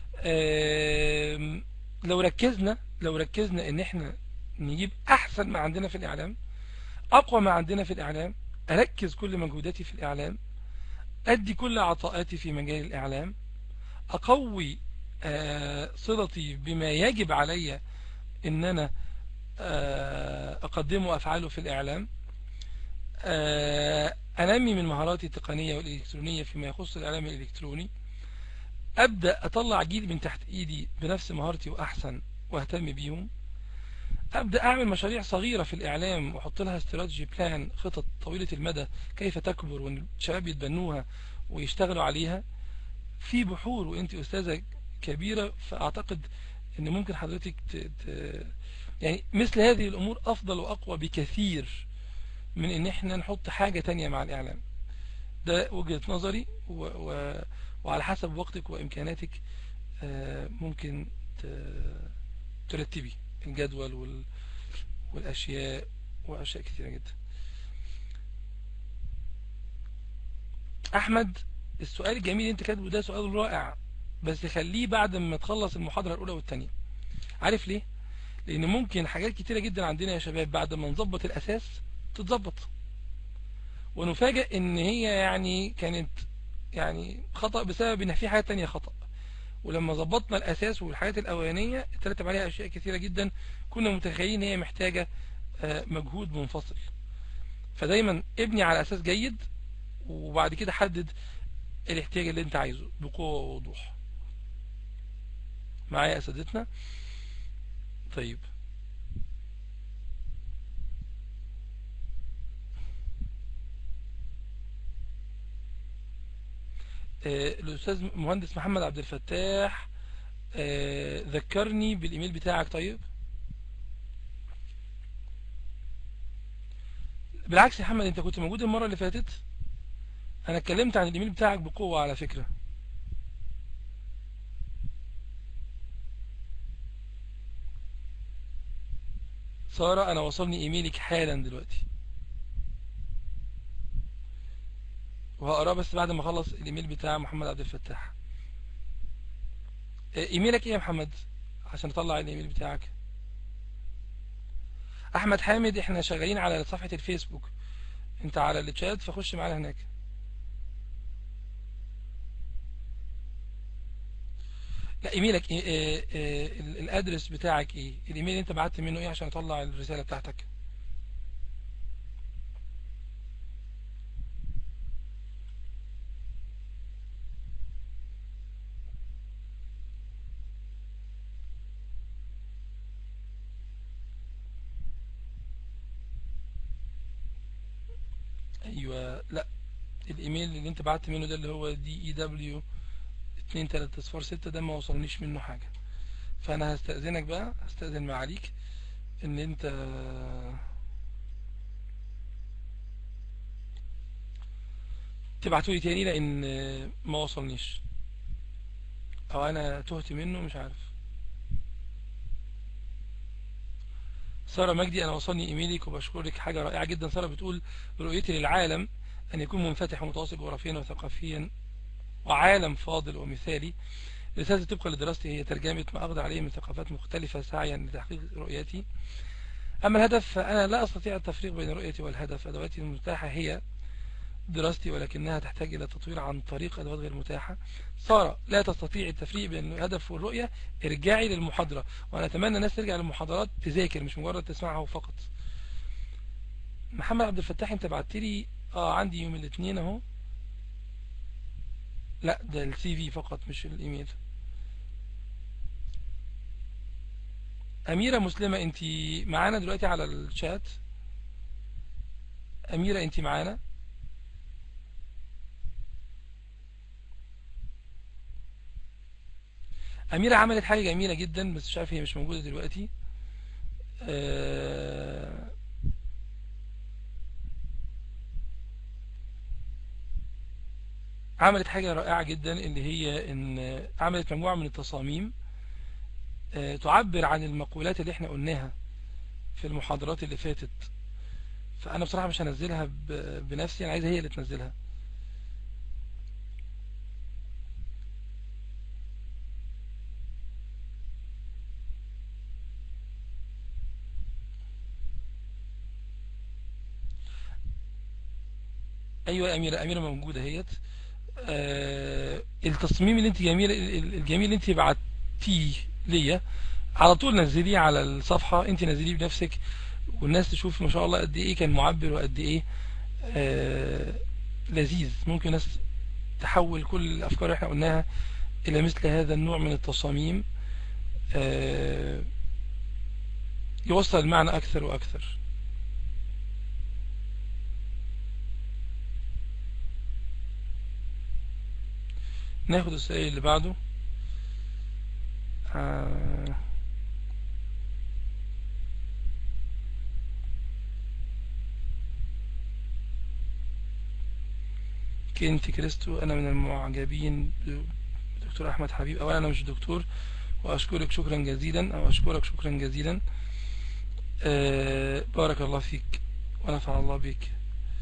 لو ركزنا إن إحنا نجيب أحسن ما عندنا في الإعلام، أقوى ما عندنا في الإعلام، أركز كل مجهوداتي في الإعلام، أدي كل عطاءاتي في مجال الإعلام، أقوي صلتي بما يجب علي إن أنا أقدمه وأفعله في الإعلام، أنمي من مهاراتي التقنية والإلكترونية فيما يخص الإعلام الإلكتروني، أبدأ أطلع جيل من تحت إيدي بنفس مهارتي وأحسن وأهتم بيهم، أبدأ أعمل مشاريع صغيرة في الإعلام وأحط لها استراتيجي بلان، خطط طويلة المدى كيف تكبر والشباب يتبنوها ويشتغلوا عليها في بحور. وأنت أستاذة كبيرة، فأعتقد أن ممكن حضرتك يعني مثل هذه الأمور أفضل وأقوى بكثير من أن احنا نحط حاجة تانية مع الإعلام. ده وجهة نظري وعلى حسب وقتك وإمكاناتك ممكن ترتبي الجدول والأشياء وأشياء كثيرة جدا. أحمد، السؤال الجميل اللي أنت كاتبه ده سؤال رائع، بس خليه بعد ما تخلص المحاضرة الأولى والثانية. عارف ليه؟ لأن ممكن حاجات كتيرة جدا عندنا يا شباب بعد ما نظبط الأساس تتظبط، ونفاجئ إن هي يعني كانت يعني خطأ بسبب إن في حاجات تانية خطأ، ولما ظبطنا الأساس والحاجات الأولانية ترتب عليها أشياء كثيرة جدا كنا متخيلين هي محتاجة مجهود منفصل. فدايما ابني على أساس جيد، وبعد كده حدد الاحتياج اللي انت عايزه بقوة ووضوح. معايا أساتذتنا؟ طيب، الأستاذ مهندس محمد عبد الفتاح، ذكرني بالإيميل بتاعك. طيب، بالعكس يا محمد، انت كنت موجود المرة اللي فاتت، انا اتكلمت عن الإيميل بتاعك بقوة على فكرة. سارة، انا وصلني إيميلك حالا دلوقتي، وهقراه بس بعد ما اخلص الإيميل بتاع محمد عبد الفتاح. إيميلك ايه يا محمد عشان اطلع الإيميل بتاعك؟ احمد حامد، احنا شغالين على صفحة الفيسبوك، انت على الشات فخش معانا هناك. لا، ايميلك إيه؟ الادرس بتاعك ايه؟ الايميل اللي انت بعت منه ايه عشان اطلع الرسالة بتاعتك؟ ايوه، لا، الايميل اللي انت بعت منه ده اللي هو DEW 2306 ده ما وصلنيش منه حاجة. فانا هستأذنك بقى، هستأذن معاليك ان انت تبعتولي تاني، لان ما وصلنيش او انا تهت منه مش عارف. سارة مجدي، انا وصلني ايميلك وبشكرك، حاجة رائعة جدا. سارة بتقول رؤيتي للعالم ان يكون منفتح ومتواصل جغرافيا وثقافيا وعالم فاضل ومثالي. رسالتي طبقا لدراستي هي ترجمة ما أقدر عليه من ثقافات مختلفة سعيا لتحقيق رؤيتي. أما الهدف فأنا لا أستطيع التفريق بين رؤيتي والهدف. أدواتي المتاحة هي دراستي، ولكنها تحتاج إلى تطوير عن طريق أدوات غير متاحة. سارة، لا تستطيع التفريق بين الهدف والرؤية، ارجعي للمحاضرة. وأنا أتمنى الناس ترجع للمحاضرات تذاكر مش مجرد تسمعها فقط. محمد عبد الفتاح، أنت بعت لي عندي يوم الاثنين أهو. لا، ده السي في فقط مش الإيميل. أميرة مسلمة، انت معانا دلوقتي على الشات؟ أميرة انت معانا؟ أميرة عملت حاجة جميلة جدا بس مش عارف هي مش موجودة دلوقتي. آه، عملت حاجة رائعة جدا، اللي هي ان عملت مجموعة من التصاميم تعبر عن المقولات اللي احنا قلناها في المحاضرات اللي فاتت. فأنا بصراحة مش هنزلها بنفسي، أنا عايزها هي اللي تنزلها. أيوة يا أميرة، أميرة موجودة هيت. التصميم اللي انت جميل، الجميل اللي انت بعتيه ليا على طول نزليه على الصفحة، انت نزليه بنفسك والناس تشوف ما شاء الله قد ايه كان معبر وقد ايه آه لذيذ. ممكن ناس تحول كل الافكار اللي احنا قلناها الى مثل هذا النوع من التصاميم، آه يوصل المعنى اكثر واكثر. ناخد السؤال اللي بعده. آه كنت كريستو، انا من المعجبين بدكتور احمد حبيب. اولا انا مش دكتور، واشكرك شكرا جزيلا، او اشكرك شكرا جزيلا. بارك الله فيك ونفع الله بك.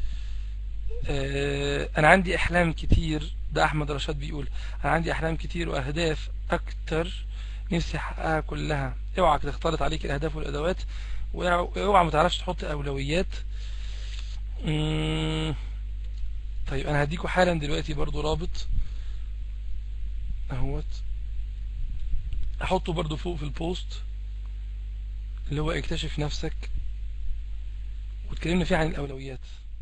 انا عندي احلام كتير، ده احمد رشاد بيقول انا عندي احلام كتير واهداف اكتر نفسي احققها كلها. اوعى تختلط عليك الاهداف والادوات، واوعى ما تعرفش تحط اولويات. مم، طيب انا هديكوا حالا دلوقتي برضو رابط اهوت، احطه برضو فوق في البوست، اللي هو اكتشف نفسك، واتكلمنا فيه عن الاولويات.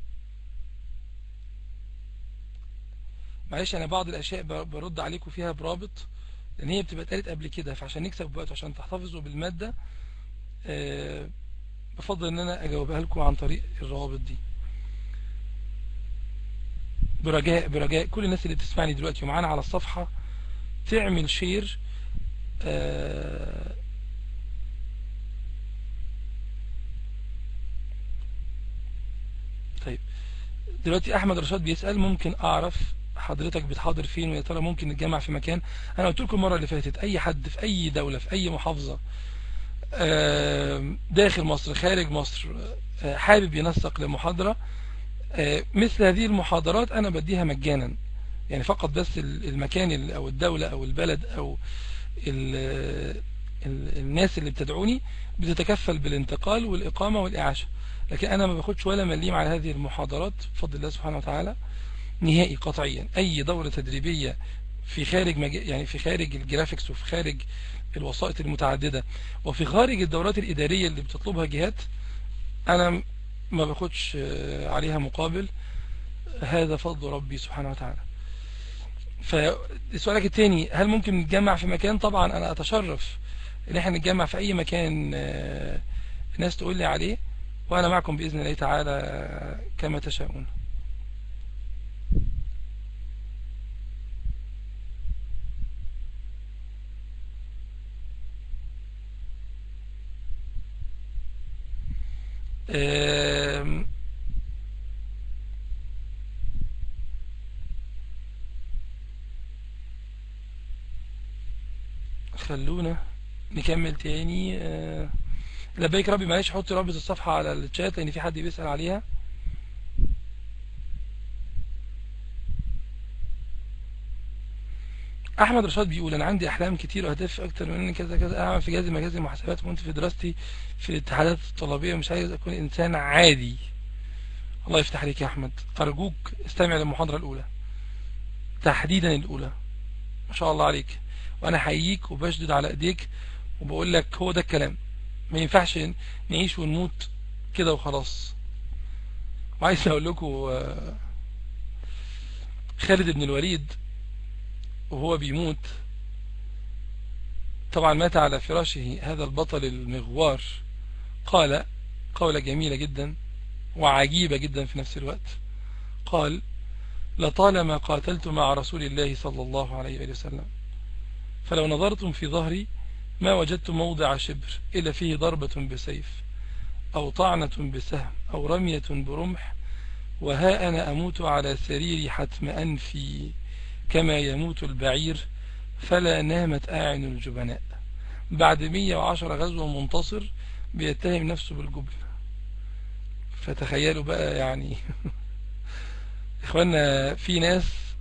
معلش انا بعض الاشياء برد عليكم فيها برابط، لان هي بتبقى اتقالت قبل كده، فعشان نكسب وقت عشان تحتفظوا بالمادة آه، بفضل ان انا اجاوبها لكم عن طريق الروابط دي. برجاء كل الناس اللي بتسمعني دلوقتي ومعانا على الصفحة تعمل شير. آه، طيب دلوقتي احمد رشاد بيسأل ممكن اعرف حضرتك بتحاضر فين، ويا ترى ممكن نتجمع في مكان؟ انا قلت لكم المره اللي فاتت اي حد في اي دولة في اي محافظة داخل مصر خارج مصر حابب ينسق لمحاضرة، مثل هذه المحاضرات أنا بديها مجانا، يعني فقط بس المكان أو الدولة أو البلد أو الناس اللي بتدعوني بتتكفل بالانتقال والإقامة والإعاشة، لكن أنا ما باخدش ولا مليم على هذه المحاضرات بفضل الله سبحانه وتعالى نهائي قطعيا. أي دورة تدريبية في خارج يعني في خارج الجرافيكس، وفي خارج الوسائط المتعددة، وفي خارج الدورات الإدارية اللي بتطلبها جهات، أنا ما باخدش عليها مقابل، هذا فضل ربي سبحانه وتعالى. فسؤالك التاني هل ممكن نتجمع في مكان؟ طبعا أنا أتشرف إن احنا نتجمع في أي مكان الناس تقول لي عليه، وأنا معكم بإذن الله تعالى كما تشاءون. آم، خلونا نكمل تاني. لبيك ربي، معلش حطي رابط الصفحة على الشات لأن في حد بيسأل عليها. احمد رشاد بيقول انا عندي احلام كتير واهداف اكتر من كذا كذا، اعمل في جهاز مجازي المحاسبات، وكنت في دراستي في الاتحادات الطلابيه، مش عايز اكون انسان عادي. الله يفتح عليك يا احمد، ارجوك استمع للمحاضره الاولى تحديدا الاولى، ما شاء الله عليك، وانا حييك وبشدد على ايديك وبقول لك هو ده الكلام. ما ينفعش نعيش ونموت كده وخلاص. وعايز اقول لكم خالد بن الوليد وهو بيموت طبعا مات على فراشه هذا البطل المغوار، قال قولة جميلة جدا وعجيبة جدا في نفس الوقت. قال: لطالما قاتلت مع رسول الله صلى الله عليه وسلم، فلو نظرتم في ظهري ما وجدت موضع شبر إلا فيه ضربة بسيف أو طعنة بسهم أو رمية برمح، وها أنا أموت على سريري حتم أنفي كما يموت البعير، فلا نامت أعين الجبناء. بعد 110 غزوة منتصر بيتهم نفسه بالجبن. فتخيلوا بقى يعني إخوانا، في ناس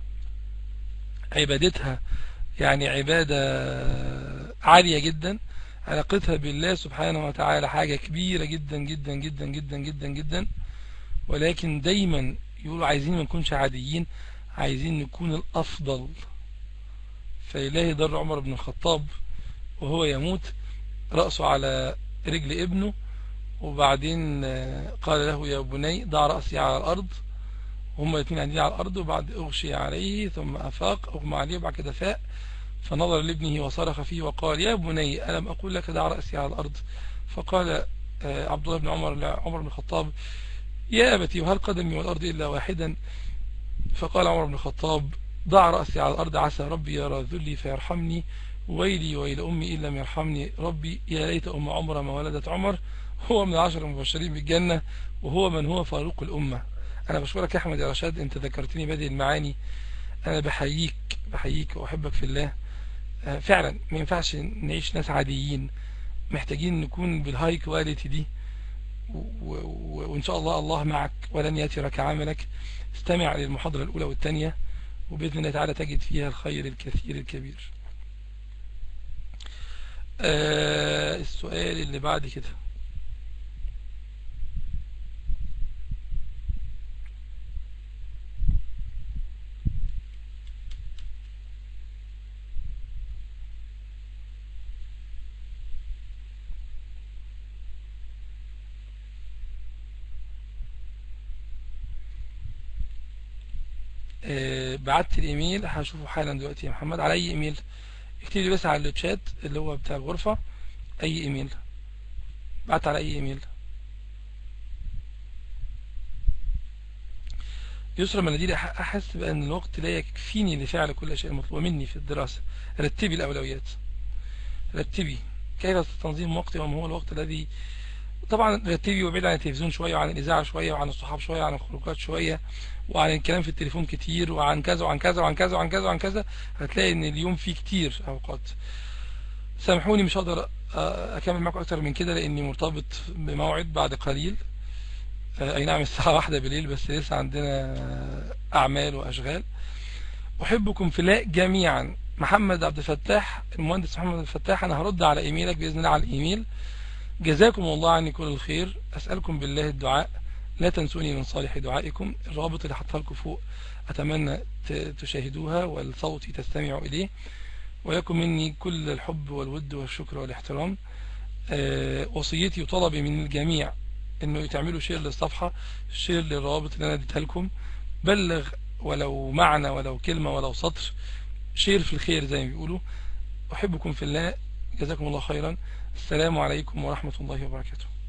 عبادتها يعني عبادة عالية جدا، علاقتها بالله سبحانه وتعالى حاجة كبيرة جدا جدا جدا جدا جدا جدا، ولكن دايما يقولوا عايزين ما نكونش عاديين، عايزين نكون الأفضل. فإلهي ضر عمر بن الخطاب وهو يموت رأسه على رجل ابنه، وبعدين قال له: يا بني ضع رأسي على الأرض. وهم الاثنين قاعدين على الأرض، وبعد أغشي عليه ثم أفاق، أغمى عليه، وبعد كده فاق، فنظر لابنه وصرخ فيه وقال: يا بني ألم أقول لك دع رأسي على الأرض؟ فقال عبد الله بن عمر لعمر بن الخطاب: يا أبتي وهل قدمي والأرض إلا واحدا؟ فقال عمر بن الخطاب: ضع رأسي على الأرض عسى ربي يرى ذلي فيرحمني، ويلي ويل أمي إن لم يرحمني ربي، يا ليت أم عمر ما ولدت عمر. هو من 10 المبشرين بالجنة، وهو من هو فاروق الأمة. أنا بشكرك يا أحمد يا رشاد، أنت ذكرتني بهذه المعاني. أنا بحييك وأحبك في الله. فعلا ما ينفعش نعيش ناس عاديين، محتاجين نكون بالهاي كواليتي دي، وإن شاء الله الله معك ولن يترك عملك. استمع للمحاضرة الأولى والثانية، وبإذن الله تعالى تجد فيها الخير الكثير الكبير. السؤال اللي بعد كده: بعت الايميل، هشوفه حالا دلوقتي يا محمد. على اي ايميل؟ اكتب لي بس على الشات اللي هو بتاع الغرفة اي ايميل. بعت على اي ايميل؟ يسرى مناديل. احس بان الوقت لا يكفيني لفعل كل الاشياء المطلوبة مني في الدراسة. رتبي الاولويات، رتبي كيف تنظيم وقتي وما هو الوقت الذي. طبعا رتبي وابعد عن التلفزيون شوية، وعن الإذاعة شوية، وعن الصحاب شوية، وعن الخروجات شوية، وعن الكلام في التليفون كتير، وعن كذا وعن كذا وعن كذا وعن كذا وعن كذا. هتلاقي ان اليوم فيه كتير اوقات. سامحوني مش هقدر اكمل معكم اكتر من كده، لاني مرتبط بموعد بعد قليل. اي نعم الساعة 1 بالليل، بس لسه عندنا اعمال واشغال. احبكم في الله جميعا. محمد عبد الفتاح، المهندس محمد عبد الفتاح، انا هرد على ايميلك باذن الله على الايميل. جزاكم الله عني كل الخير. أسألكم بالله الدعاء، لا تنسوني من صالح دعائكم. الرابط اللي حطها لكم فوق أتمنى تشاهدوها والصوت تستمعوا إليه. ولكم مني كل الحب والود والشكر والاحترام. وصيتي وطلبي من الجميع إنه تعملوا شير للصفحة، شير للروابط اللي أنا اديتها لكم. بلغ ولو معنى ولو كلمة ولو سطر، شير في الخير زي ما بيقولوا. أحبكم في الله، جزاكم الله خيرا. السلام عليكم ورحمة الله وبركاته.